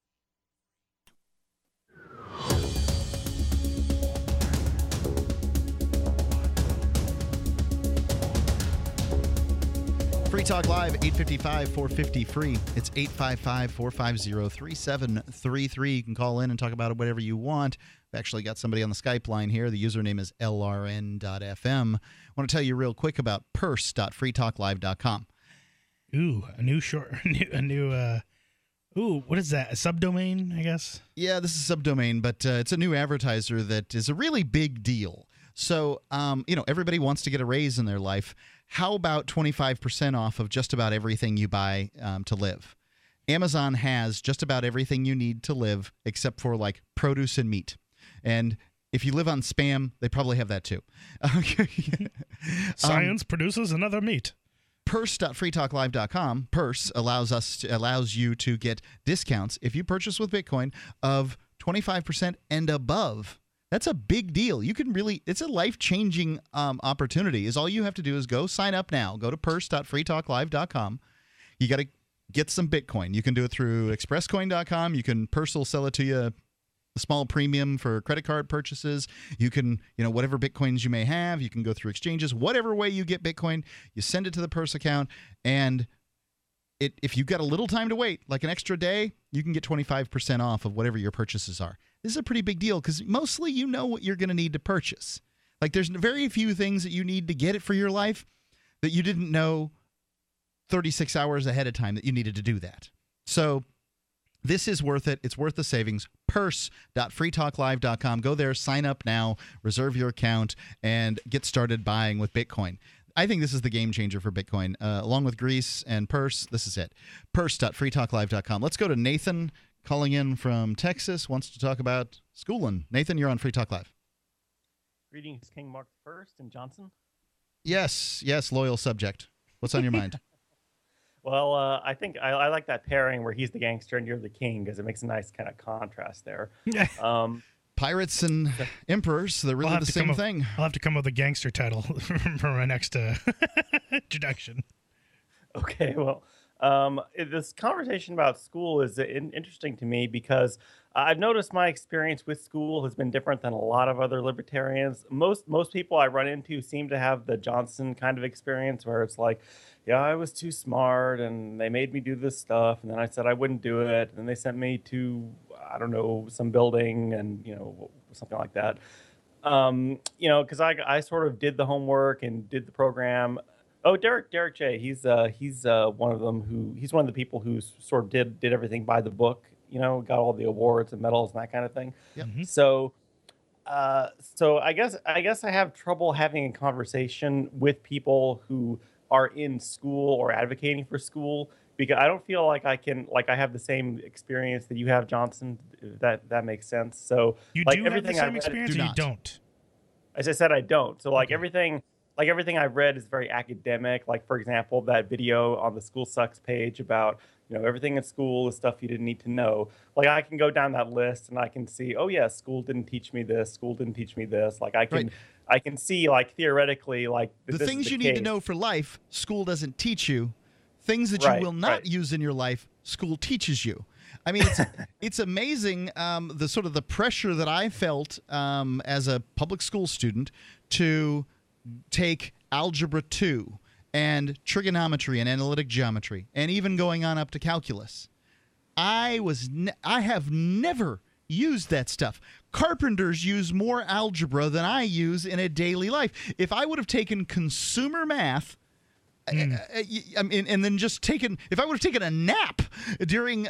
Free Talk Live, 855-450-FREE. It's 855-450-3733. You can call in and talk about whatever you want. We've actually got somebody on the Skype line here. The username is LRN.FM. I want to tell you real quick about purse.freetalklive.com. Ooh, a new what is that? A subdomain, I guess? Yeah, this is a subdomain, but it's a new advertiser that is a really big deal. So, everybody wants to get a raise in their life. How about 25% off of just about everything you buy to live? Amazon has just about everything you need to live except for, like, produce and meat. And if you live on Spam, they probably have that too. Science produces another meat. Purse.freetalklive.com. Purse allows you to get discounts if you purchase with Bitcoin of 25% and above. That's a big deal. You can really, it's a life-changing opportunity. All you have to do is go sign up now. Go to purse.freetalklive.com. You got to get some Bitcoin. You can do it through expresscoin.com. You can Purse will sell it to you a small premium for credit card purchases. You can, whatever Bitcoins you may have, you can go through exchanges. Whatever way you get Bitcoin, you send it to the Purse account, and if you've got a little time to wait, like an extra day, you can get 25% off of whatever your purchases are. This is a pretty big deal because mostly you know what you're going to need to purchase. Like, there's very few things that you need to get it for your life that you didn't know 36 hours ahead of time that you needed to do that. So this is worth it. It's worth the savings. Purse.freetalklive.com. Go there, sign up now, reserve your account, and get started buying with Bitcoin. I think this is the game changer for Bitcoin. Along with Greece and Purse, this is it. Purse.freetalklive.com. Let's go to Nathan, calling in from Texas, wants to talk about schooling. Nathan, you're on Free Talk Live. Greetings, King Mark I and Johnson. Yes, loyal subject. What's on your mind? Well, I think I like that pairing where he's the gangster and you're the king because it makes a nice kind of contrast there. Pirates and emperors, they're really the same thing. I'll have to come up with a gangster title for my next introduction. Okay, well, this conversation about school is interesting to me because I've noticed my experience with school has been different than a lot of other libertarians. Most people I run into seem to have the Johnson kind of experience where it's like, yeah, I was too smart and they made me do this stuff. And then I said I wouldn't do it. And then they sent me to, I don't know, some building and, something like that. Because I sort of did the homework and did the program. Oh, Derek J. He's one of them he's one of the people who sort of did everything by the book, got all the awards and medals and that kind of thing. Yep. Mm-hmm. So I guess I have trouble having a conversation with people who are in school or advocating for school because I don't feel like I have the same experience that you have, Johnson. If that makes sense. So you do have the same experience, or you don't? As I said, I don't. So everything I've read is very academic. Like, for example, that video on the School Sucks page about, everything in school is stuff you didn't need to know. Like, I can go down that list and I can see, oh, yeah, school didn't teach me this. School didn't teach me this. Like, I can see, like, theoretically, like, the things you need to know for life, school doesn't teach you. Things that you will not use in your life, school teaches you. I mean, it's amazing the sort of the pressure that I felt as a public school student to take Algebra 2 and trigonometry and analytic geometry, and even going on up to calculus. I have never used that stuff. Carpenters use more algebra than I use in a daily life. If I would have taken consumer math, and then just taken, if I would have taken a nap during,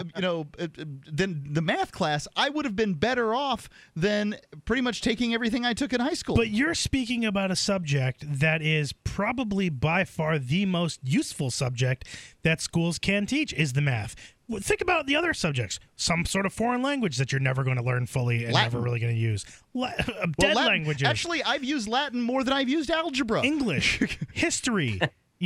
then the math class, I would have been better off than pretty much taking everything I took in high school. But you're speaking about a subject that is probably by far the most useful subject that schools can teach is the math. Think about the other subjects. Some sort of foreign language that you're never going to learn fully and Latin. never really going to use. Dead languages. Actually, I've used Latin more than I've used algebra. English, history,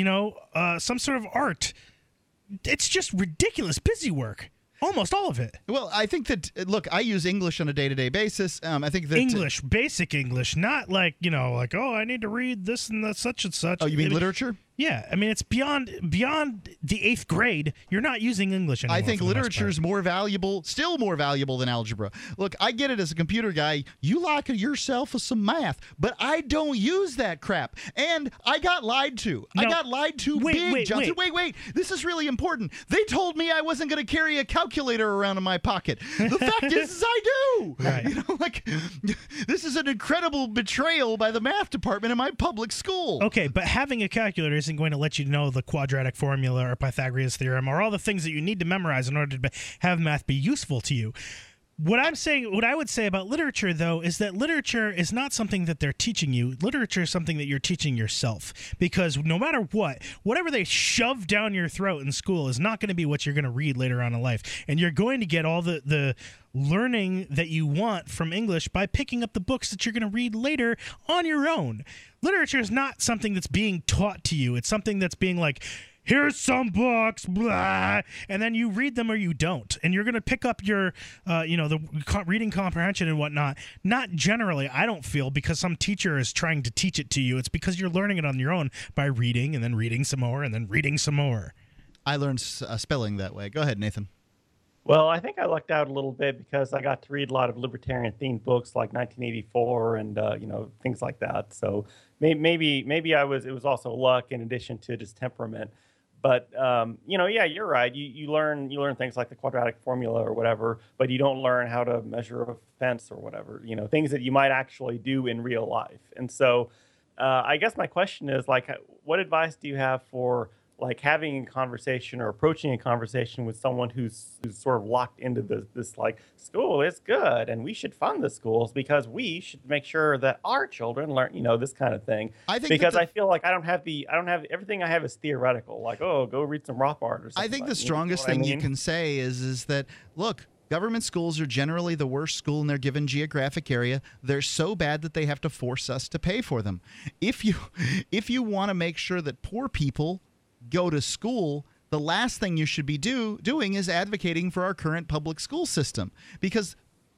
some sort of art. It's just ridiculous busy work. Almost all of it. Well, I think that, look, I use English on a day-to-day basis. I think that English, basic English, not like, oh, I need to read this and that, such and such. Oh, you mean literature? Yeah, I mean, it's beyond the 8th grade. You're not using English anymore. I think literature is still more valuable than algebra. Look, I get it as a computer guy. You like yourself with some math, but I don't use that crap. And I got lied to. I got lied to big, Johnson. Wait. This is really important. They told me I wasn't going to carry a calculator around in my pocket. The fact is I do. Right. This is an incredible betrayal by the math department in my public school. Okay, but having a calculator isn't going to let you know the quadratic formula or Pythagoras theorem or all the things that you need to memorize in order to have math be useful to you. What I would say about literature, though, is that literature is not something that they're teaching you. Literature is something that you're teaching yourself. Because no matter whatever they shove down your throat in school is not going to be what you're going to read later on in life. And you're going to get all the learning that you want from English by picking up the books that you're going to read later on your own. Literature is not something that's being taught to you. It's something that's being like, here's some books, blah, and then you read them or you don't. And you're going to pick up your, the reading comprehension and whatnot. Not generally, I don't feel, because some teacher is trying to teach it to you. It's because you're learning it on your own by reading and then reading some more and then reading some more. I learned spelling that way. Go ahead, Nathan. Well, I think I lucked out a little bit because I got to read a lot of libertarian-themed books like 1984 and things like that. So maybe it was also luck in addition to just temperament. But you're right. You learn things like the quadratic formula or whatever, but you don't learn how to measure a fence or whatever. Things that you might actually do in real life. And so, I guess my question is, like, what advice do you have for like having a conversation or approaching a conversation with someone who's sort of locked into this like, school is good and we should fund the schools because we should make sure that our children learn, this kind of thing. I think because I feel like I don't have everything I have is theoretical. Like, oh, go read some Rothbard or something. I think the strongest thing you can say is that, look, government schools are generally the worst school in their given geographic area. They're so bad that they have to force us to pay for them. If you want to make sure that poor people go to school, the last thing you should be doing is advocating for our current public school system, because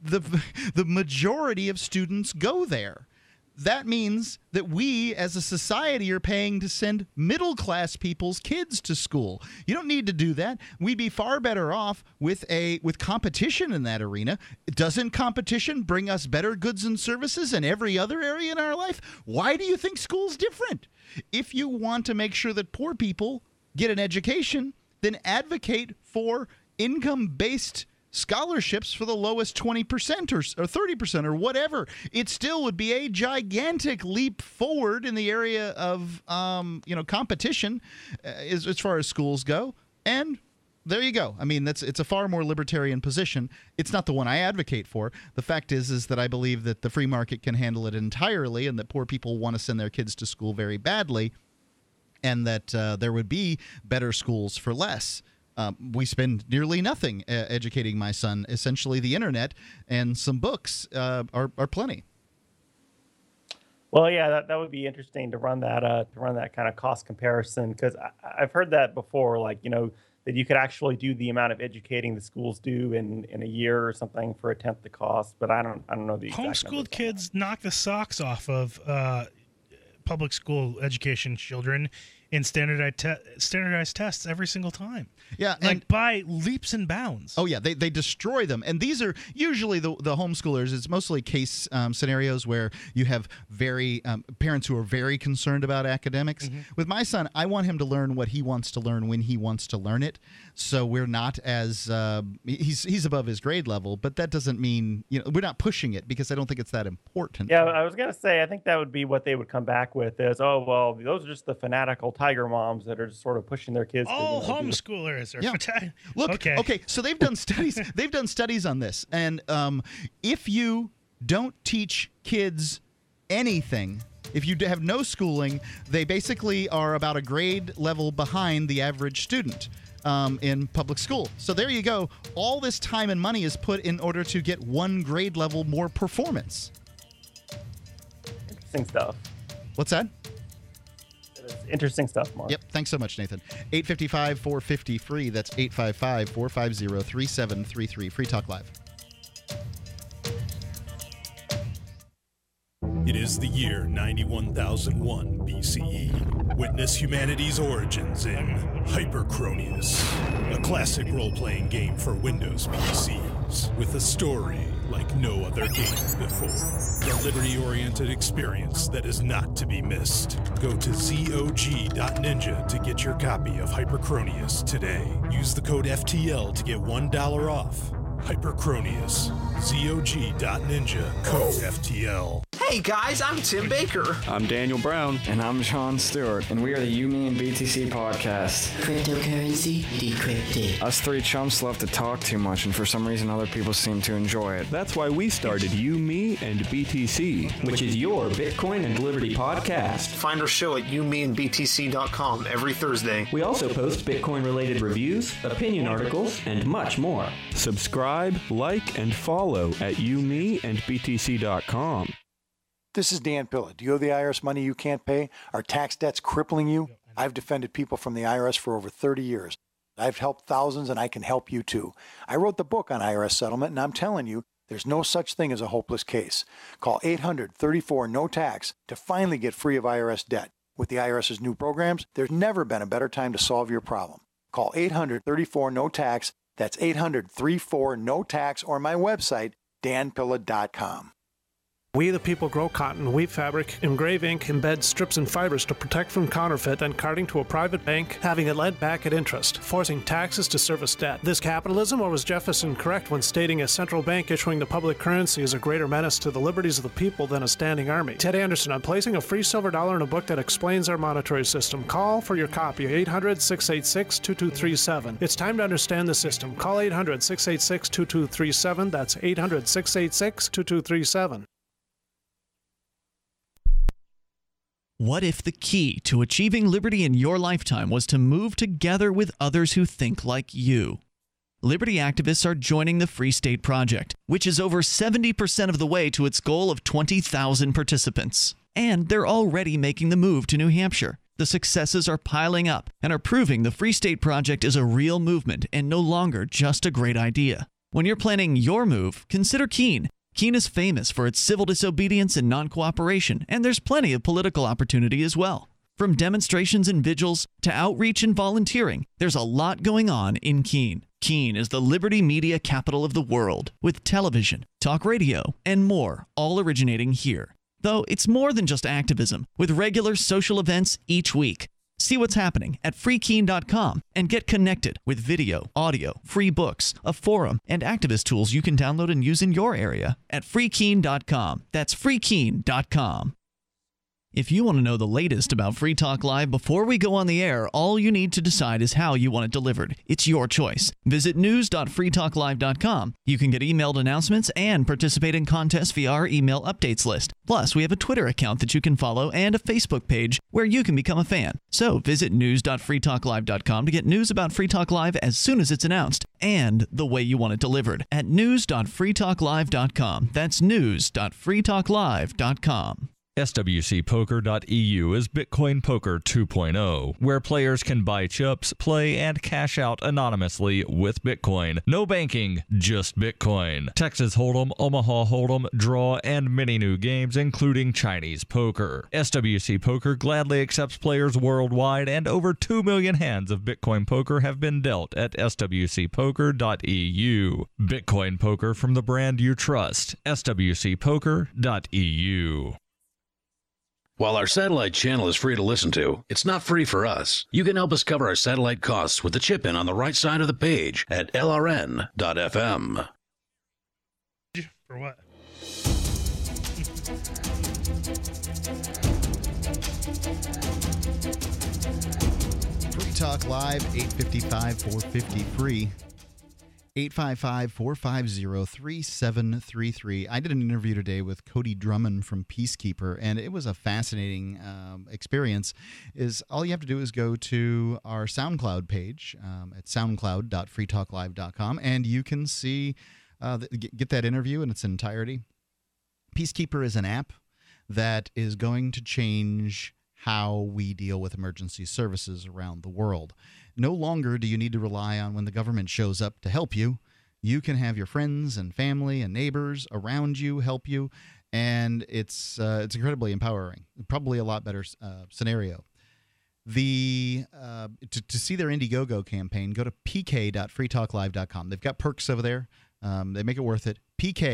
the majority of students go there. That means that we as a society are paying to send middle-class people's kids to school. You don't need to do that. We'd be far better off with competition in that arena. Doesn't competition bring us better goods and services in every other area in our life? Why do you think school's different? If you want to make sure that poor people get an education, then advocate for income-based scholarships for the lowest 20% or 30% or whatever. It still would be a gigantic leap forward in the area of competition as far as schools go. And there you go. I mean, it's a far more libertarian position. It's not the one I advocate for. The fact is that I believe that the free market can handle it entirely, and that poor people want to send their kids to school very badly, and that there would be better schools for less. We spend nearly nothing educating my son. Essentially, the internet and some books are plenty. Well, yeah, that would be interesting to run that kind of cost comparison, because I've heard that before, like, that you could actually do the amount of educating the schools do in a year or something for a tenth the cost. But I don't know the exact homeschooled kids knock the socks off of public school education children in standardized tests every single time. Yeah, like by leaps and bounds. Oh yeah, they destroy them, and these are usually the homeschoolers. It's mostly case scenarios where you have very parents who are very concerned about academics. Mm-hmm. With my son, I want him to learn what he wants to learn when he wants to learn it. So we're not as he's above his grade level, but that doesn't mean we're not pushing it because I don't think it's that important. Yeah, I was gonna say I think that would be what they would come back with is, oh well, those are just the fanatical tiger moms that are just sort of pushing their kids. All homeschoolers are Look, okay. So they've done studies. They've done studies on this, and if you don't teach kids anything, if you have no schooling, they basically are about a grade level behind the average student in public school. So there you go. All this time and money is put in order to get one grade level more performance. Interesting stuff. What's that? Interesting stuff, Mark. Yep. Thanks so much, Nathan. 855-450-FREE. That's 855-450-3733. Free Talk Live. It is the year 91,001 BCE. Witness humanity's origins in Hyperchronius, a classic role-playing game for Windows PCs, with a story like no other game before. A liberty-oriented experience that is not to be missed. Go to zog.ninja to get your copy of Hyperchronius today. Use the code FTL to get $1 off. Hyperchronius. zog.ninja. Code FTL. Hey guys, I'm Tim Baker. I'm Daniel Brown. And I'm Sean Stewart. And we are the You, Me, and BTC podcast. Cryptocurrency decrypted. Us three chumps love to talk too much, and for some reason other people seem to enjoy it. That's why we started You, Me, and BTC, which is your Bitcoin and Liberty podcast. Find our show at youmeandbtc.com every Thursday. We also post Bitcoin-related reviews, opinion articles, and much more. Subscribe, like, and follow at youmeandbtc.com. This is Dan Pilla. Do you owe the IRS money you can't pay? Are tax debts crippling you? I've defended people from the IRS for over 30 years. I've helped thousands, and I can help you too. I wrote the book on IRS settlement, and I'm telling you, there's no such thing as a hopeless case. Call 800-34-NO-TAX to finally get free of IRS debt. With the IRS's new programs, there's never been a better time to solve your problem. Call 800-34-NO-TAX. That's 800-34-NO-TAX, or my website, danpilla.com. We the people grow cotton, weave fabric, engrave ink, embed strips and fibers to protect from counterfeit, then carting to a private bank, having it lent back at interest, forcing taxes to service debt. This capitalism, or was Jefferson correct when stating a central bank issuing the public currency is a greater menace to the liberties of the people than a standing army? Ted Anderson, I'm placing a free silver dollar in a book that explains our monetary system. Call for your copy, 800-686-2237. It's time to understand the system. Call 800-686-2237. That's 800-686-2237. What if the key to achieving liberty in your lifetime was to move together with others who think like you? Liberty activists are joining the Free State Project, which is over 70% of the way to its goal of 20,000 participants. And they're already making the move to New Hampshire. The successes are piling up and are proving the Free State Project is a real movement and no longer just a great idea. When you're planning your move, consider Keene. Keene is famous for its civil disobedience and non-cooperation, and there's plenty of political opportunity as well. From demonstrations and vigils to outreach and volunteering, there's a lot going on in Keene. Keene is the liberty media capital of the world, with television, talk radio, and more, all originating here. Though it's more than just activism, with regular social events each week. See what's happening at freekeene.com and get connected with video, audio, free books, a forum, and activist tools you can download and use in your area at freekeene.com. That's freekeene.com. If you want to know the latest about Free Talk Live before we go on the air, all you need to decide is how you want it delivered. It's your choice. Visit news.freetalklive.com. You can get emailed announcements and participate in contests via our email updates list. Plus, we have a Twitter account that you can follow and a Facebook page where you can become a fan. So visit news.freetalklive.com to get news about Free Talk Live as soon as it's announced and the way you want it delivered at news.freetalklive.com. That's news.freetalklive.com. SWCPoker.eu is Bitcoin Poker 2.0, where players can buy chips, play, and cash out anonymously with Bitcoin. No banking, just Bitcoin. Texas Hold'em, Omaha Hold'em, Draw, and many new games, including Chinese poker. SWC Poker gladly accepts players worldwide, and over 2 million hands of Bitcoin poker have been dealt at SWCPoker.eu. Bitcoin poker from the brand you trust. SWCPoker.eu. While our satellite channel is free to listen to, it's not free for us. You can help us cover our satellite costs with the chip-in on the right side of the page at lrn.fm. For what? Free Talk Live, 855-450-FREE. 855-450-3733. I did an interview today with Cody Drummond from Peacekeeper, and it was a fascinating experience. All you have to do is go to our SoundCloud page at soundcloud.freetalklive.com, and you can see get that interview in its entirety. Peacekeeper is an app that is going to change how we deal with emergency services around the world. No longer do you need to rely on when the government shows up to help you. You can have your friends and family and neighbors around you help you, and it's incredibly empowering. Probably a lot better scenario. To see their Indiegogo campaign, go to pk.freetalklive.com. They've got perks over there. They make it worth it.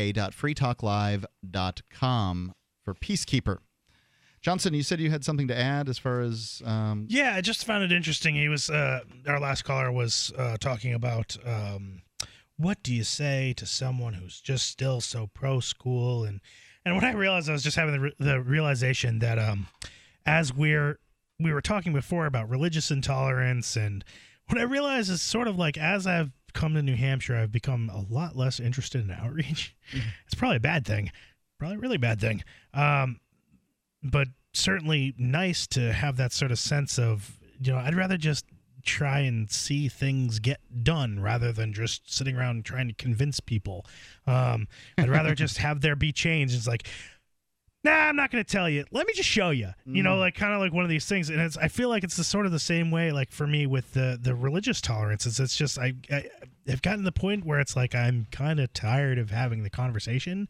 pk.freetalklive.com for Peacekeeper. Johnson, you said you had something to add as far as... Yeah, I just found it interesting. He was our last caller was talking about what do you say to someone who's just still so pro-school? And when I realized, I was just having the realization that as we were talking before about religious intolerance, and what I realized is sort of like as I've come to New Hampshire, I've become a lot less interested in outreach. It's probably a bad thing. Probably a really bad thing. But certainly nice to have that sort of sense of, I'd rather just try and see things get done rather than just sitting around trying to convince people. I'd rather just have there be change. It's like, nah, I'm not going to tell you. Let me just show you. Like kind of like one of these things. And I feel like it's sort of the same way, like for me with the religious tolerances. It's just I've gotten to the point where it's like I'm kind of tired of having the conversation.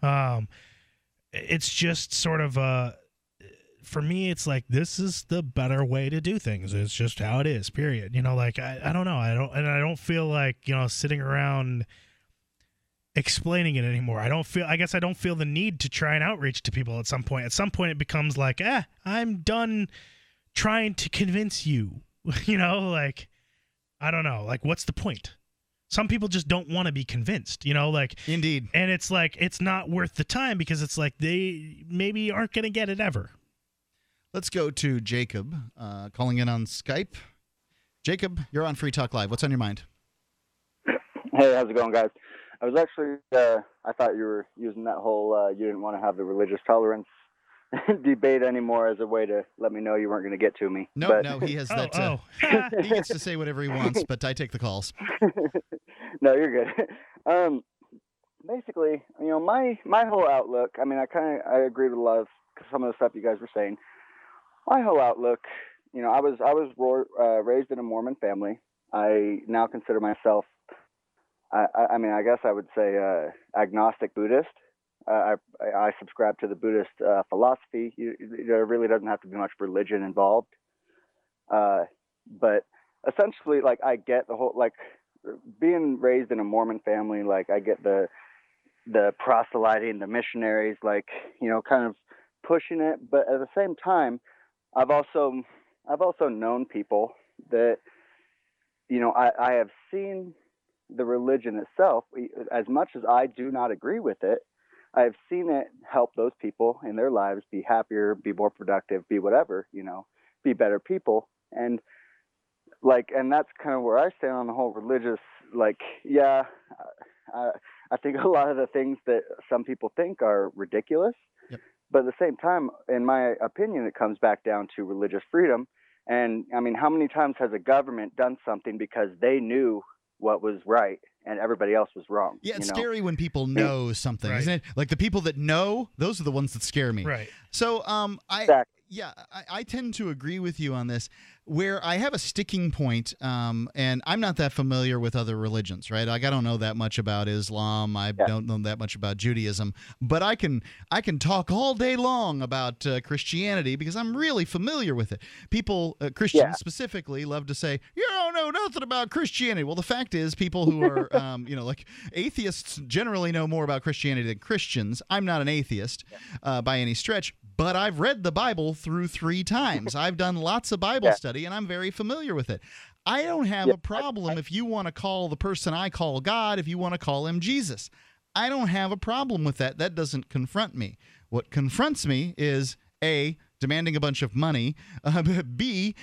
It's just sort of for me, it's like, this is the better way to do things. It's just how it is, period. Like, I don't know. I don't feel like, sitting around explaining it anymore. I guess I don't feel the need to try and outreach to people at some point. At some point, it becomes like, I'm done trying to convince you. Like, I don't know. Like, what's the point? Some people just don't want to be convinced, like. Indeed. And it's like, it's not worth the time because it's like they maybe aren't going to get it ever. Let's go to Jacob, calling in on Skype. Jacob, you're on Free Talk Live. What's on your mind? Hey, how's it going, guys? I was actually, I thought you were using that whole, you didn't want to have the religious tolerance debate anymore as a way to let me know you weren't going to get to me. No, he has that. He gets to say whatever he wants, but I take the calls. No, you're good. Basically, my whole outlook, I agree with a lot of some of the stuff you guys were saying. My whole outlook, I was raised in a Mormon family. I now consider myself, I guess I would say agnostic Buddhist. I subscribe to the Buddhist philosophy. There really doesn't have to be much religion involved. But essentially, like, I get the whole, like, being raised in a Mormon family, like, I get the proselyting, the missionaries, like, kind of pushing it. But at the same time, I've also known people that, I have seen the religion itself. As much as I do not agree with it, I've seen it help those people in their lives be happier, be more productive, be whatever, be better people. And that's kind of where I stand on the whole religious, like, yeah, I think a lot of the things that some people think are ridiculous. Yep. But at the same time, in my opinion, it comes back down to religious freedom. And how many times has a government done something because they knew what was right and everybody else was wrong. Yeah, it's you know? scary when people know something, isn't it? Like the people that know, those are the ones that scare me. Right. So, I tend to agree with you on this. Where I have a sticking point, and I'm not that familiar with other religions, right? Like I don't know that much about Islam. I don't know that much about Judaism, but I can talk all day long about Christianity because I'm really familiar with it. People, Christians specifically, love to say, "You don't know nothing about Christianity." Well, the fact is, people who are, like atheists generally know more about Christianity than Christians. I'm not an atheist by any stretch, but I've read the Bible through 3 times. I've done lots of Bible study, and I'm very familiar with it. I don't have a problem if you want to call the person I call God, if you want to call him Jesus. I don't have a problem with that. That doesn't confront me. What confronts me is A, demanding a bunch of money, B,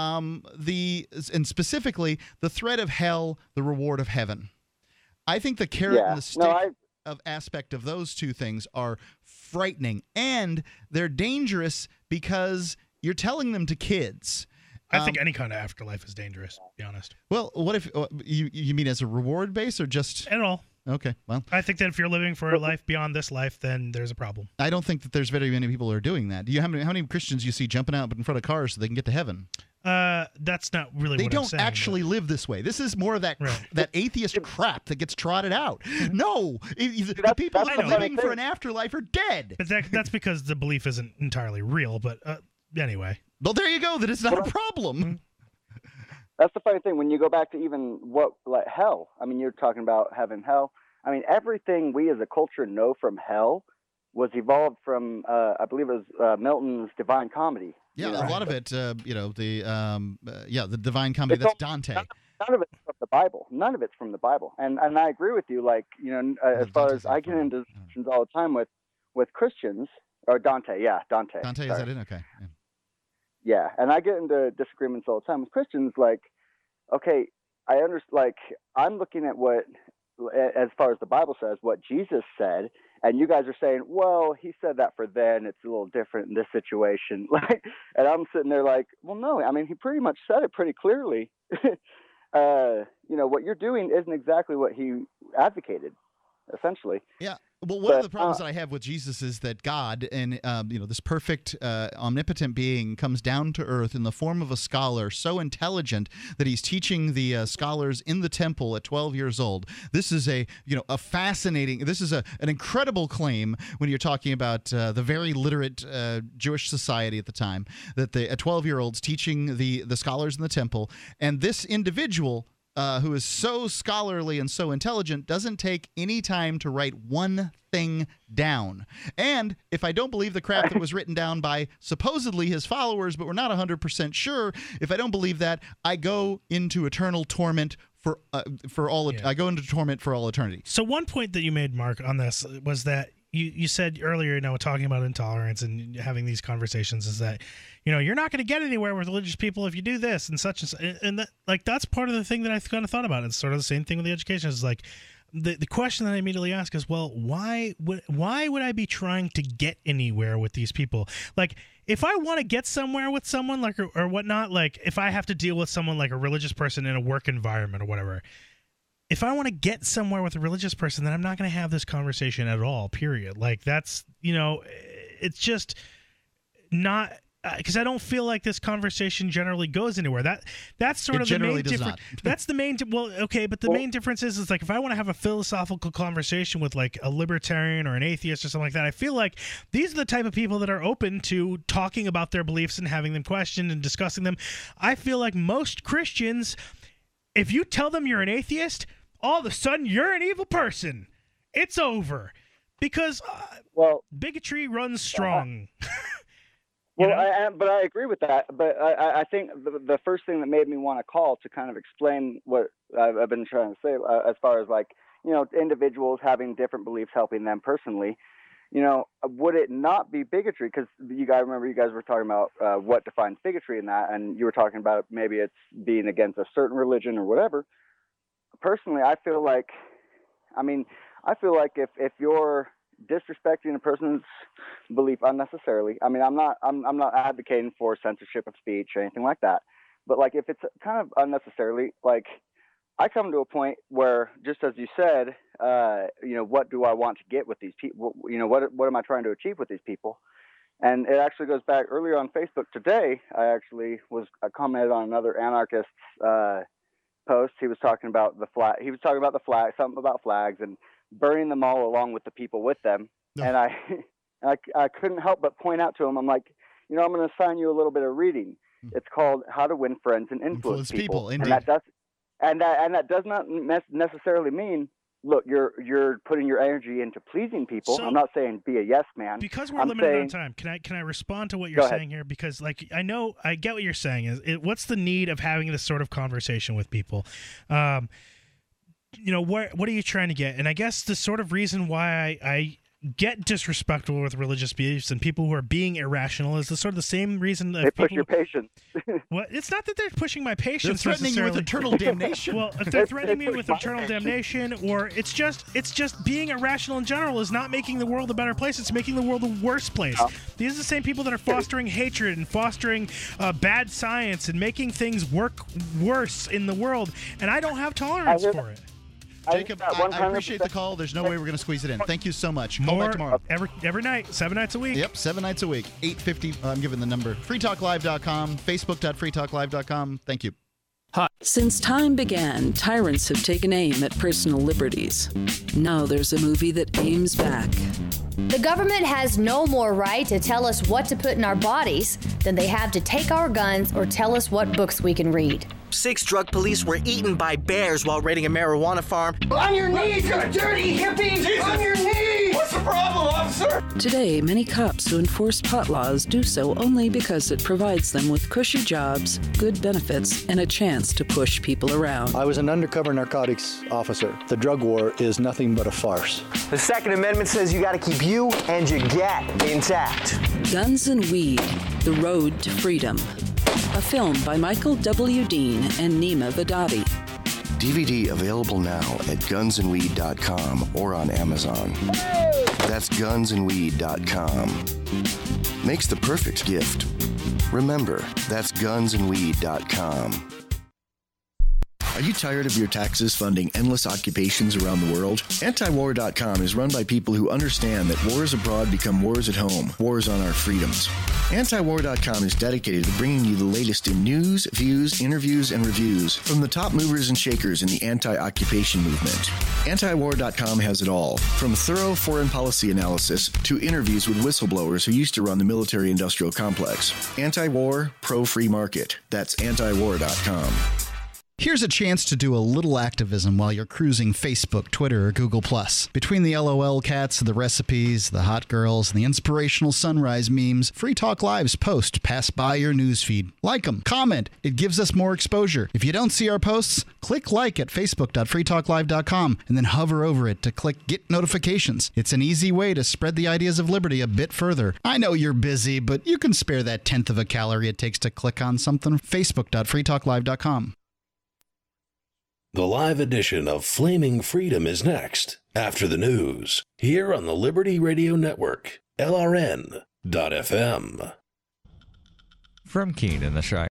and specifically the threat of hell, the reward of heaven. I think the carrot and the stick of aspect of those two things are frightening, and they're dangerous because you're telling them to kids. I think any kind of afterlife is dangerous, to be honest. Well, what if you mean as a reward base or just at all? Okay, well, I think that if you're living for a life beyond this life, then there's a problem. I don't think that there's very many people who are doing that. Do you how many Christians you see jumping out in front of cars so they can get to heaven? That's not really they what I'm saying. They don't actually live this way. This is more of that that atheist crap that gets trotted out. No, the people that are living for an afterlife are dead. But that's because the belief isn't entirely real. But anyway. Well, there you go. That it's not a problem. That's the funny thing. When you go back to even like hell, I mean, you're talking about heaven, hell. I mean, everything we as a culture know from hell was evolved from, I believe it was Milton's Divine Comedy. Yeah, a lot of it, the Divine Comedy. That's Dante. None of it's from the Bible. None of it's from the Bible. And I agree with you. Like, as far as I get into discussions all the time with Christians, or Dante. Yeah, Dante. Dante, sorry. Is that it? Okay. Yeah, and I get into disagreements all the time with Christians. Like, okay, I understand. Like, I'm looking at what, as far as the Bible says, what Jesus said, and you guys are saying, well, he said that for then. It's a little different in this situation. Like, and I'm sitting there like, well, no. I mean, he pretty much said it pretty clearly. What you're doing isn't exactly what he advocated, essentially. Yeah. Well, one of the problems that I have with Jesus is that God and this perfect omnipotent being comes down to earth in the form of a scholar so intelligent that he's teaching the scholars in the temple at 12 years old. This is a fascinating, this is an incredible claim when you're talking about the very literate Jewish society at the time, that a 12-year-old's teaching the scholars in the temple, and this individual who is so scholarly and so intelligent doesn't take any time to write one thing down. And if I don't believe the crap that was written down by supposedly his followers, but we're not 100% sure, if I don't believe that, I go into eternal torment for all. I go into torment for all eternity. So one point that you made, Mark, on this was that you said earlier, talking about intolerance and having these conversations, is that you're not going to get anywhere with religious people if you do this and such and that, like, that's part of the thing that I kind of thought about. It's sort of the same thing with the education. It's like the question that I immediately ask is, well, why would I be trying to get anywhere with these people? Like, if I want to get somewhere with someone, like, or whatnot, like if I have to deal with someone like a religious person in a work environment or whatever, if I want to get somewhere with a religious person, then I'm not going to have this conversation at all, period. Like, that's, it's just not, because I don't feel like this conversation generally goes anywhere. That's sort of the main difference. That's the main, but the main difference is like, if I want to have a philosophical conversation with like a libertarian or an atheist or something like that, I feel like these are the type of people that are open to talking about their beliefs and having them questioned and discussing them. I feel like most Christians, if you tell them you're an atheist, all of a sudden you're an evil person. It's over. Because bigotry runs strong. But I agree with that. But I think the first thing that made me want to call to kind of explain what I've been trying to say, as far as like, individuals having different beliefs helping them personally, would it not be bigotry? Because you guys were talking about what defines bigotry in that, and you were talking about maybe it's being against a certain religion or whatever. Personally, I feel like if you're disrespecting a person's belief unnecessarily, I mean, I'm not advocating for censorship of speech or anything like that, but like if it's kind of unnecessarily, like I come to a point where, just as you said, what do I want to get with these people? What am I trying to achieve with these people? And it actually goes back earlier on Facebook today. I commented on another anarchist's post. He was talking about the flag. He was talking about the flag, something about flags and burning them all along with the people with them. No. And I couldn't help but point out to him, I'm like, I'm going to assign you a little bit of reading. It's called How to Win Friends and Influence People. Indeed. And that does not necessarily mean, look, you're putting your energy into pleasing people. So, I'm not saying be a yes man. Because we're limited on time, can I respond to what you're saying here? Because I get what you're saying. What's the need of having this sort of conversation with people? What are you trying to get? And I guess the sort of reason why I get disrespectful with religious beliefs and people who are being irrational is the sort of the same reason that they push your patience. Well, it's not that they're pushing my patience. They're threatening you with eternal damnation. Well, if they're threatening me with eternal damnation, or it's just being irrational in general is not making the world a better place. It's making the world a worse place. Oh. These are the same people that are fostering hatred and fostering bad science and making things work worse in the world. And I don't have tolerance for it. Jacob, I appreciate the call. There's no way we're going to squeeze it in. Thank you so much. Call back tomorrow. Every night, 7 nights a week. Yep, 7 nights a week. 8:50. I'm giving the number. freetalklive.com, facebook.freetalklive.com. Thank you. Hi. Since time began, tyrants have taken aim at personal liberties. Now there's a movie that aims back. The government has no more right to tell us what to put in our bodies than they have to take our guns or tell us what books we can read. 6 drug police were eaten by bears while raiding a marijuana farm. On your knees, you dirty hippie! Jesus. On your knees! What's the problem, officer? Today, many cops who enforce pot laws do so only because it provides them with cushy jobs, good benefits, and a chance to push people around. I was an undercover narcotics officer. The drug war is nothing but a farce. The Second Amendment says you gotta keep you and your gat intact. Guns and Weed, The Road to Freedom. A film by Michael W. Dean and Nima Vadadi. DVD available now at gunsandweed.com or on Amazon. Hey! That's gunsandweed.com. Makes the perfect gift. Remember, that's gunsandweed.com. Are you tired of your taxes funding endless occupations around the world? Antiwar.com is run by people who understand that wars abroad become wars at home, wars on our freedoms. Antiwar.com is dedicated to bringing you the latest in news, views, interviews, and reviews from the top movers and shakers in the anti-occupation movement. Antiwar.com has it all, from thorough foreign policy analysis to interviews with whistleblowers who used to run the military-industrial complex. Anti-war, pro-free market. That's antiwar.com. Here's a chance to do a little activism while you're cruising Facebook, Twitter, or Google+. Between the LOL cats, the recipes, the hot girls, and the inspirational sunrise memes, Free Talk Live's posts pass by your newsfeed. Like them, comment. It gives us more exposure. If you don't see our posts, click like at facebook.freetalklive.com and then hover over it to click Get Notifications. It's an easy way to spread the ideas of liberty a bit further. I know you're busy, but you can spare that 1/10 of a calorie it takes to click on something. facebook.freetalklive.com. The live edition of Flaming Freedom is next, after the news, here on the Liberty Radio Network, LRN.FM. From Keene in the Shire.